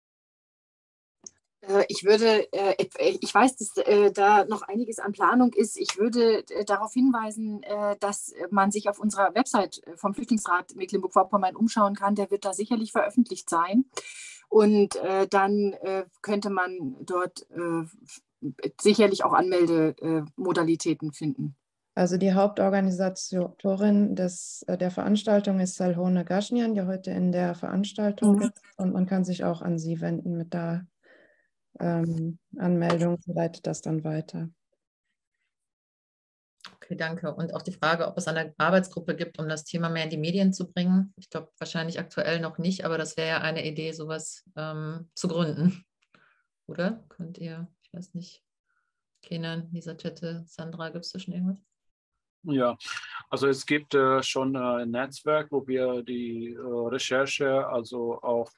Ich weiß, dass da noch einiges an Planung ist. Ich würde darauf hinweisen, dass man sich auf unserer Website vom Flüchtlingsrat Mecklenburg-Vorpommern umschauen kann. Der wird da sicherlich veröffentlicht sein. Und dann könnte man dort sicherlich auch Anmeldemodalitäten finden. Also die Hauptorganisatorin der Veranstaltung ist Salhone Gashnian, die heute in der Veranstaltung ist. Und man kann sich auch an sie wenden mit der Anmeldung. Sie leitet das dann weiter. Okay, danke. Und auch die Frage, ob es eine Arbeitsgruppe gibt, um das Thema mehr in die Medien zu bringen. Ich glaube, wahrscheinlich aktuell noch nicht, aber das wäre ja eine Idee, sowas zu gründen. Oder? Könnt ihr, ich weiß nicht, Kenan, Lisa, Chette, Sandra, gibt es da schon irgendwas? Ja, also es gibt schon ein Netzwerk, wo wir die Recherche, also auch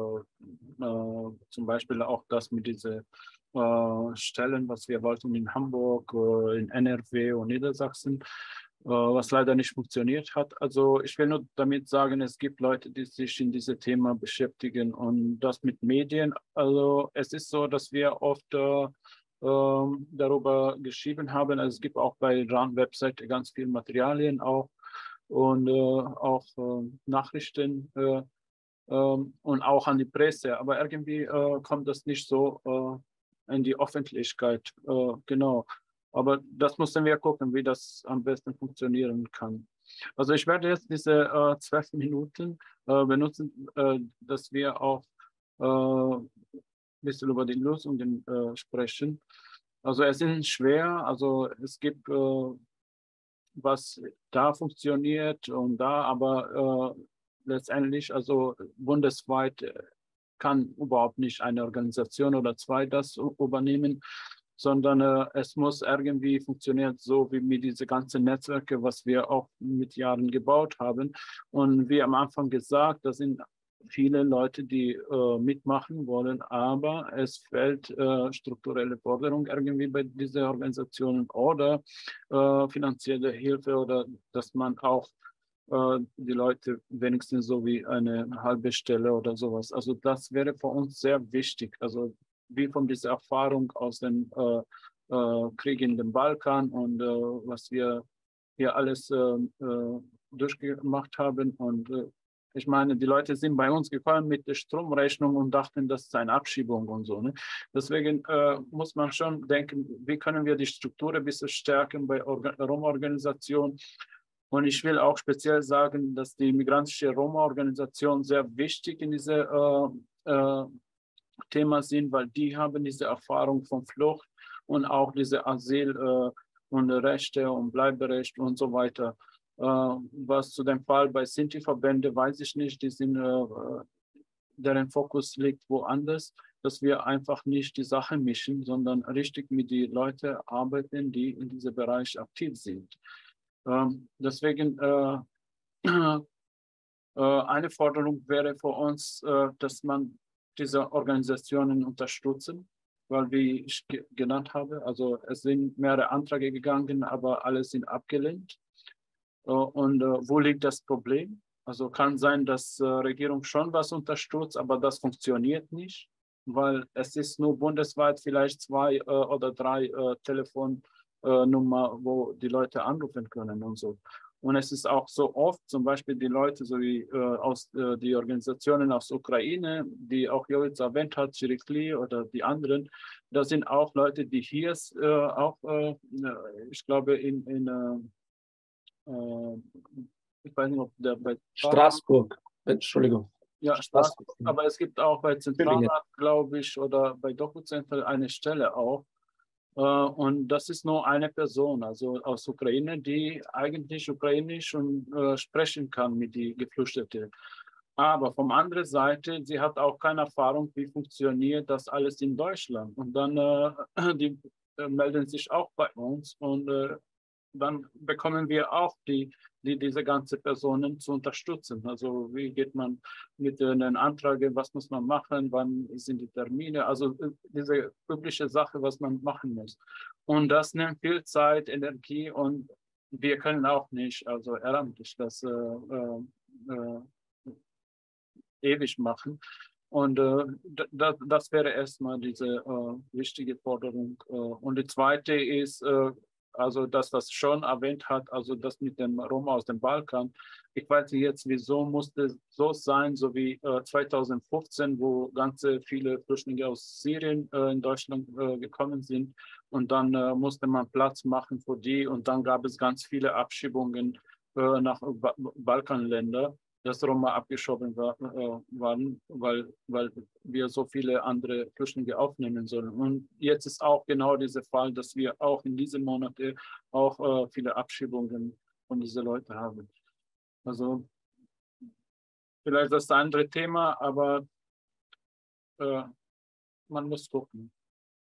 zum Beispiel auch das mit diesen Stellen, was wir wollten in Hamburg, in NRW und Niedersachsen, was leider nicht funktioniert hat. Also ich will nur damit sagen, es gibt Leute, die sich in diesem Thema beschäftigen und das mit Medien. Also es ist so, dass wir oft darüber geschrieben haben. Also es gibt auch bei RAN-Webseite ganz viele Materialien auch und auch Nachrichten und auch an die Presse. Aber irgendwie kommt das nicht so in die Öffentlichkeit. Genau. Aber das müssen wir gucken, wie das am besten funktionieren kann. Also ich werde jetzt diese 12 Minuten benutzen, dass wir auch bisschen über die Lösungen sprechen. Also es ist schwer, also es gibt was da funktioniert und da, aber letztendlich, also bundesweit kann überhaupt nicht eine Organisation oder zwei das übernehmen, sondern es muss irgendwie funktionieren, so wie mit diese ganzen Netzwerke, was wir auch mit Jahren gebaut haben. Und wie am Anfang gesagt, das sind viele Leute, die mitmachen wollen, aber es fehlt strukturelle Forderung irgendwie bei diesen Organisationen oder finanzielle Hilfe oder dass man auch die Leute wenigstens so wie eine halbe Stelle oder sowas. Also das wäre für uns sehr wichtig. Also wie von dieser Erfahrung aus dem Krieg in dem Balkan und was wir hier alles durchgemacht haben und ich meine, die Leute sind bei uns gekommen mit der Stromrechnung und dachten, das ist eine Abschiebung und so. Ne? Deswegen muss man schon denken, wie können wir die Struktur ein bisschen stärken bei Roma-Organisationen. Und ich will auch speziell sagen, dass die migrantische Roma-Organisation sehr wichtig in diesem Thema sind, weil die haben diese Erfahrung von Flucht und auch diese Asyl und Rechte und Bleiberecht und so weiter. Was zu dem Fall bei Sinti-Verbände weiß ich nicht, die sind, deren Fokus liegt woanders, dass wir einfach nicht die Sache mischen, sondern richtig mit den Leuten arbeiten, die in diesem Bereich aktiv sind. Deswegen eine Forderung wäre für uns, dass man diese Organisationen unterstützen, weil wie ich genannt habe, also es sind mehrere Anträge gegangen, aber alle sind abgelehnt. Und wo liegt das Problem? Also kann sein, dass die Regierung schon was unterstützt, aber das funktioniert nicht, weil es ist nur bundesweit vielleicht 2 oder 3 Telefonnummer, wo die Leute anrufen können und so. Und es ist auch so oft, zum Beispiel die Leute, so wie die Organisationen aus der Ukraine, die auch Jovica erwähnt hat, Chirikli oder die anderen, das sind auch Leute, die hier auch, ich glaube, ich weiß nicht, ob der bei Straßburg, Entschuldigung. Ja, Straßburg. Aber es gibt auch bei Zentralrat, glaube ich, oder bei DokuCenter eine Stelle auch. Und das ist nur eine Person, also aus Ukraine, die eigentlich ukrainisch und sprechen kann mit den Geflüchteten. Aber von anderen Seite, sie hat auch keine Erfahrung, wie funktioniert das alles in Deutschland. Und dann die melden sich auch bei uns und dann bekommen wir auch diese ganzen Personen zu unterstützen. Also wie geht man mit den Anträgen, was muss man machen, wann sind die Termine, also diese übliche Sache, was man machen muss. Und das nimmt viel Zeit, Energie und wir können auch nicht, also ehrenamtlich das ewig machen. Und das wäre erstmal diese wichtige Forderung. Und die zweite ist, also das, was schon erwähnt hat, also das mit dem Roma aus dem Balkan. Ich weiß nicht jetzt, wieso musste es so sein, so wie 2015, wo ganz viele Flüchtlinge aus Syrien in Deutschland gekommen sind. und dann musste man Platz machen für die und dann gab es ganz viele Abschiebungen nach Balkanländern, dass Roma abgeschoben waren, weil wir so viele andere Flüchtlinge aufnehmen sollen. Und jetzt ist auch genau dieser Fall, dass wir auch in diesen Monaten auch viele Abschiebungen von diesen Leuten haben. Also vielleicht das ist ein anderes Thema, aber man muss gucken.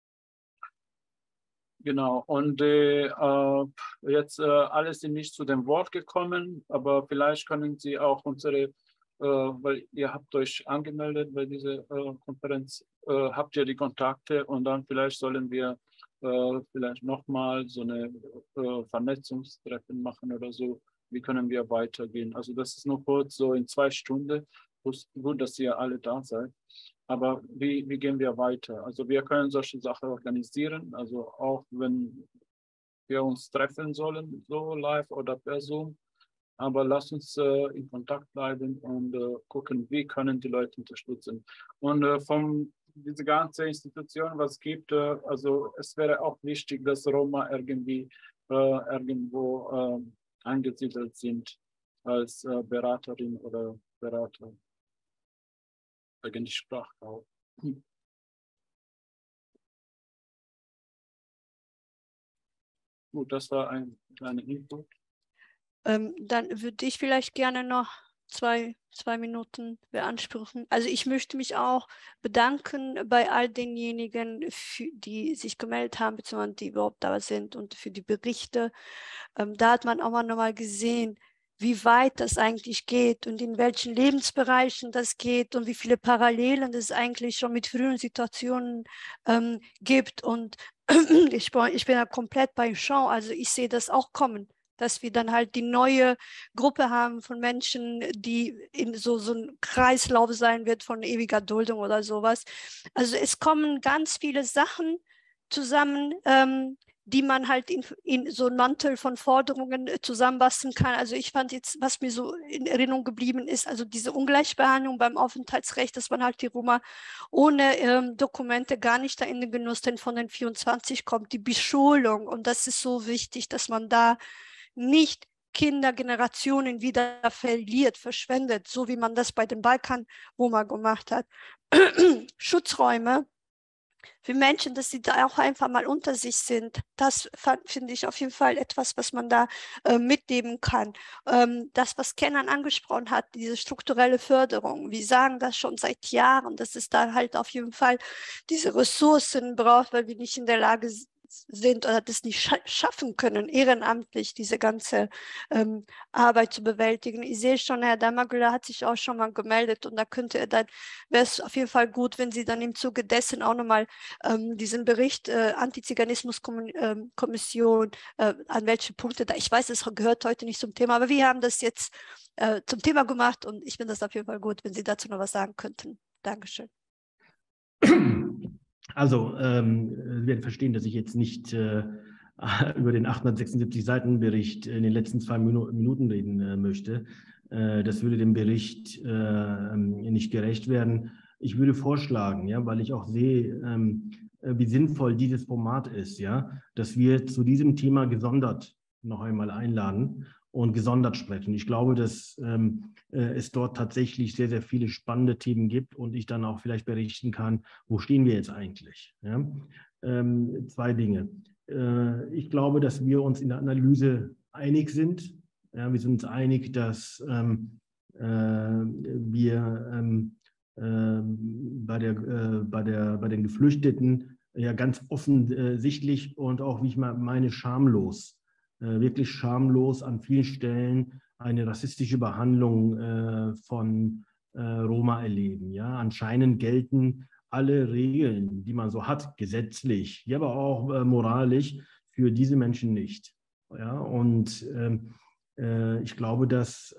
Genau, und jetzt alle sind nicht zu dem Wort gekommen, aber vielleicht können Sie auch unsere, weil ihr habt euch angemeldet bei dieser Konferenz, habt ihr die Kontakte und dann vielleicht sollen wir vielleicht nochmal so eine Vernetzungstreffen machen oder so. Wie können wir weitergehen? Also das ist nur kurz so in 2 Stunden. Gut, dass ihr alle da seid. Aber wie gehen wir weiter? Also wir können solche Sachen organisieren, also auch wenn wir uns treffen sollen, so live oder per Zoom. Aber lasst uns in Kontakt bleiben und gucken, wie können die Leute unterstützen. Und von dieser ganzen Institution, was es gibt, also es wäre auch wichtig, dass Roma irgendwie irgendwo angesiedelt sind als Beraterin oder Berater. Eigentlich Sprachraum. Gut, das war ein kleiner Input. Dann würde ich vielleicht gerne noch zwei Minuten beanspruchen. Also ich möchte mich auch bedanken bei all denjenigen, die sich gemeldet haben, beziehungsweise die überhaupt da sind und für die Berichte. Da hat man auch mal nochmal gesehen, wie weit das eigentlich geht und in welchen Lebensbereichen das geht und wie viele Parallelen es eigentlich schon mit früheren Situationen gibt. Und ich bin ja komplett bei Jean, also ich sehe das auch kommen, dass wir dann halt die neue Gruppe haben von Menschen, die in so ein Kreislauf sein wird von ewiger Duldung oder sowas. Also es kommen ganz viele Sachen zusammen, die man halt in so einen Mantel von Forderungen zusammenbasteln kann. Also ich fand jetzt, was mir so in Erinnerung geblieben ist, also diese Ungleichbehandlung beim Aufenthaltsrecht, dass man halt die Roma ohne Dokumente gar nicht da in den Genuss denn von den 24 kommt, die Beschulung. Und das ist so wichtig, dass man da nicht Kindergenerationen wieder verliert, verschwendet, so wie man das bei den Balkan-Roma gemacht hat. Schutzräume für Menschen, dass sie da auch einfach mal unter sich sind, das finde ich auf jeden Fall etwas, was man da mitnehmen kann. Das, was Kenan angesprochen hat, diese strukturelle Förderung, wir sagen das schon seit Jahren, dass es da halt auf jeden Fall diese Ressourcen braucht, weil wir nicht in der Lage sind oder das nicht schaffen können, ehrenamtlich diese ganze Arbeit zu bewältigen. Ich sehe schon, Herr Damagula hat sich auch schon mal gemeldet und da wäre es auf jeden Fall gut, wenn Sie dann im Zuge dessen auch nochmal diesen Bericht Antiziganismus-Kommission, an welche Punkte da, ich weiß, es gehört heute nicht zum Thema, aber wir haben das jetzt zum Thema gemacht und ich finde das auf jeden Fall gut, wenn Sie dazu noch was sagen könnten. Dankeschön. Also, Sie werden verstehen, dass ich jetzt nicht über den 876 Seiten Bericht in den letzten 2 Minuten reden möchte. Das würde dem Bericht nicht gerecht werden. Ich würde vorschlagen, ja, weil ich auch sehe, wie sinnvoll dieses Format ist, ja, dass wir zu diesem Thema gesondert noch einmal einladen und gesondert sprechen. Ich glaube, dass es dort tatsächlich sehr, sehr viele spannende Themen gibt und ich dann auch vielleicht berichten kann, wo stehen wir jetzt eigentlich. Ja? 2 Dinge. Ich glaube, dass wir uns in der Analyse einig sind. Ja, wir sind uns einig, dass wir bei den Geflüchteten ja ganz offensichtlich und auch, wie ich meine, schamlos, wirklich schamlos an vielen Stellen eine rassistische Behandlung von Roma erleben. Ja? Anscheinend gelten alle Regeln, die man so hat, gesetzlich, ja, aber auch moralisch, für diese Menschen nicht. Ja? Und ich glaube, dass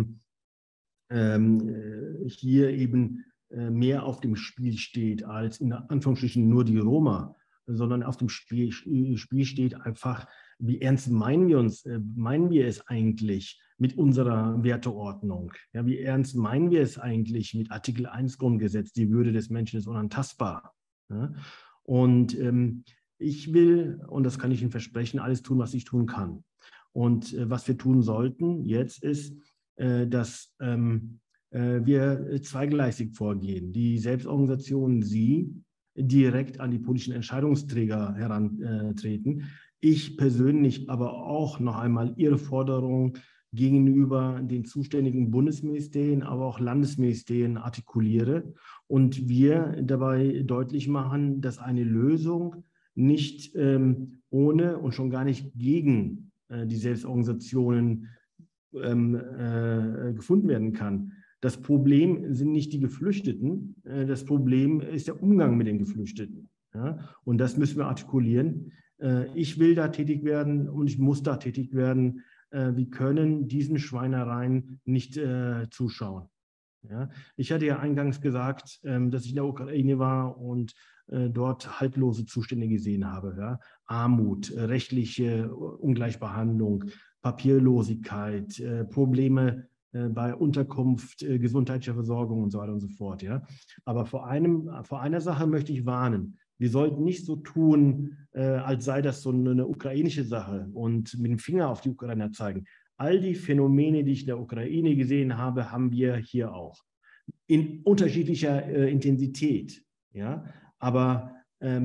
hier eben mehr auf dem Spiel steht, als in Anführungsstrichen nur die Roma, sondern auf dem Spiel steht einfach, wie ernst meinen wir es eigentlich mit unserer Werteordnung? Ja, wie ernst meinen wir es eigentlich mit Artikel 1 Grundgesetz, die Würde des Menschen ist unantastbar? Ja? Und Ich will, und das kann ich Ihnen versprechen, alles tun, was ich tun kann. Und was wir tun sollten jetzt ist, dass wir zweigleisig vorgehen. Die Selbstorganisationen, Sie, direkt an die politischen Entscheidungsträger herantreten. Ich persönlich aber auch noch einmal Ihre Forderung gegenüber den zuständigen Bundesministerien, aber auch Landesministerien artikuliere und wir dabei deutlich machen, dass eine Lösung nicht ohne und schon gar nicht gegen die Selbstorganisationen gefunden werden kann. Das Problem sind nicht die Geflüchteten, das Problem ist der Umgang mit den Geflüchteten. Ja? Und das müssen wir artikulieren. Ich will da tätig werden und ich muss da tätig werden. Wir können diesen Schweinereien nicht zuschauen. Ja? Ich hatte ja eingangs gesagt, dass ich in der Ukraine war und dort haltlose Zustände gesehen habe. Ja? Armut, rechtliche Ungleichbehandlung, Papierlosigkeit, Probleme bei Unterkunft, gesundheitlicher Versorgung und so weiter und so fort. Ja? Aber vor einer Sache möchte ich warnen. Wir sollten nicht so tun, als sei das so eine ukrainische Sache und mit dem Finger auf die Ukrainer zeigen. All die Phänomene, die ich in der Ukraine gesehen habe, haben wir hier auch. In unterschiedlicher Intensität. Ja? Aber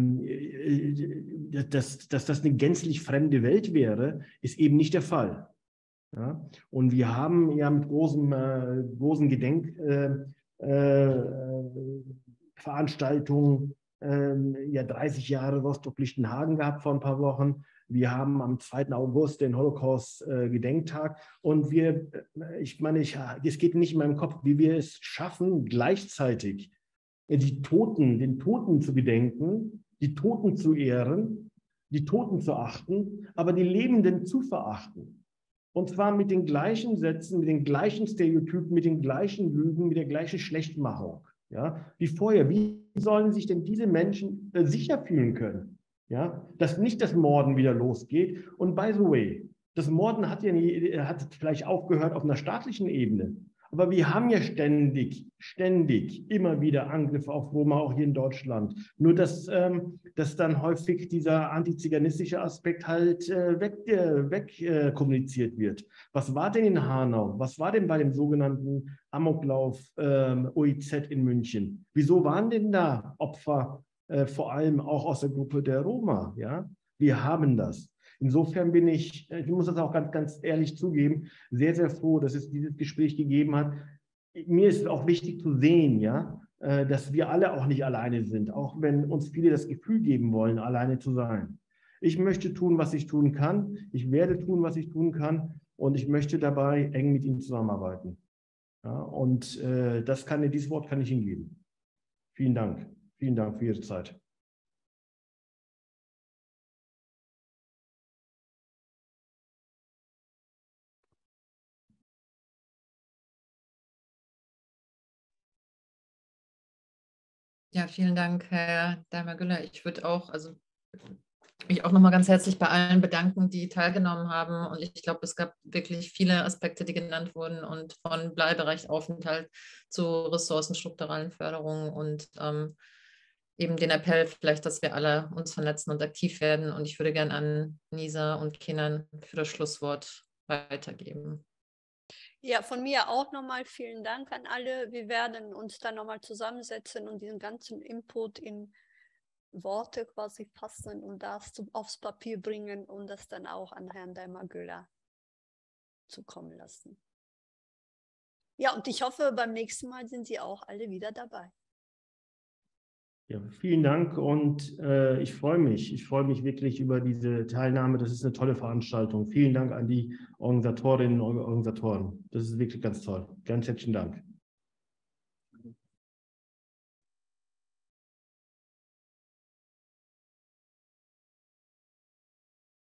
dass das eine gänzlich fremde Welt wäre, ist eben nicht der Fall. Ja? Und wir haben ja mit großen Gedenkveranstaltungen ja 30 Jahre Rostock-Lichtenhagen gehabt vor ein paar Wochen. Wir haben am 2. August den Holocaust-Gedenktag. Und es geht nicht in meinem Kopf, wie wir es schaffen, gleichzeitig den Toten zu gedenken, die Toten zu ehren, die Toten zu achten, aber die Lebenden zu verachten. Und zwar mit den gleichen Sätzen, mit den gleichen Stereotypen, mit den gleichen Lügen, mit der gleichen Schlechtmachung. Ja, wie vorher. Wie sollen sich denn diese Menschen sicher fühlen können? Ja, dass nicht das Morden wieder losgeht. Und by the way, das Morden hat vielleicht aufgehört auf einer staatlichen Ebene. Aber wir haben ja ständig immer wieder Angriffe auf Roma, auch hier in Deutschland. Nur, dass dann häufig dieser antiziganistische Aspekt halt kommuniziert wird. Was war denn in Hanau? Was war denn bei dem sogenannten Amoklauf OIZ in München? Wieso waren denn da Opfer, vor allem auch aus der Gruppe der Roma? Ja? Wir haben das. Insofern bin ich muss das auch ganz, ganz ehrlich zugeben, sehr, sehr froh, dass es dieses Gespräch gegeben hat. Mir ist auch wichtig zu sehen, ja, dass wir alle auch nicht alleine sind, auch wenn uns viele das Gefühl geben wollen, alleine zu sein. Ich möchte tun, was ich tun kann. Ich werde tun, was ich tun kann. Und ich möchte dabei eng mit Ihnen zusammenarbeiten. Ja, und dieses Wort kann ich Ihnen geben. Vielen Dank. Vielen Dank für Ihre Zeit. Ja, vielen Dank, Herr Daimler-Güller. Ich würde mich auch nochmal ganz herzlich bei allen bedanken, die teilgenommen haben. Und ich glaube, es gab wirklich viele Aspekte, die genannt wurden und von Bleiberecht, Aufenthalt zu ressourcenstrukturellen Förderungen und eben den Appell vielleicht, dass wir alle uns vernetzen und aktiv werden. Und ich würde gerne an Nisa und Kenan für das Schlusswort weitergeben. Ja, von mir auch nochmal vielen Dank an alle. Wir werden uns dann nochmal zusammensetzen und diesen ganzen Input in Worte quasi fassen und das aufs Papier bringen und das dann auch an Herrn Daimler-Güller zukommen lassen. Ja, und ich hoffe, beim nächsten Mal sind Sie auch alle wieder dabei. Ja, vielen Dank und ich freue mich. Ich freue mich wirklich über diese Teilnahme. Das ist eine tolle Veranstaltung. Vielen Dank an die Organisatorinnen und Organisatoren. Das ist wirklich ganz toll. Ganz herzlichen Dank.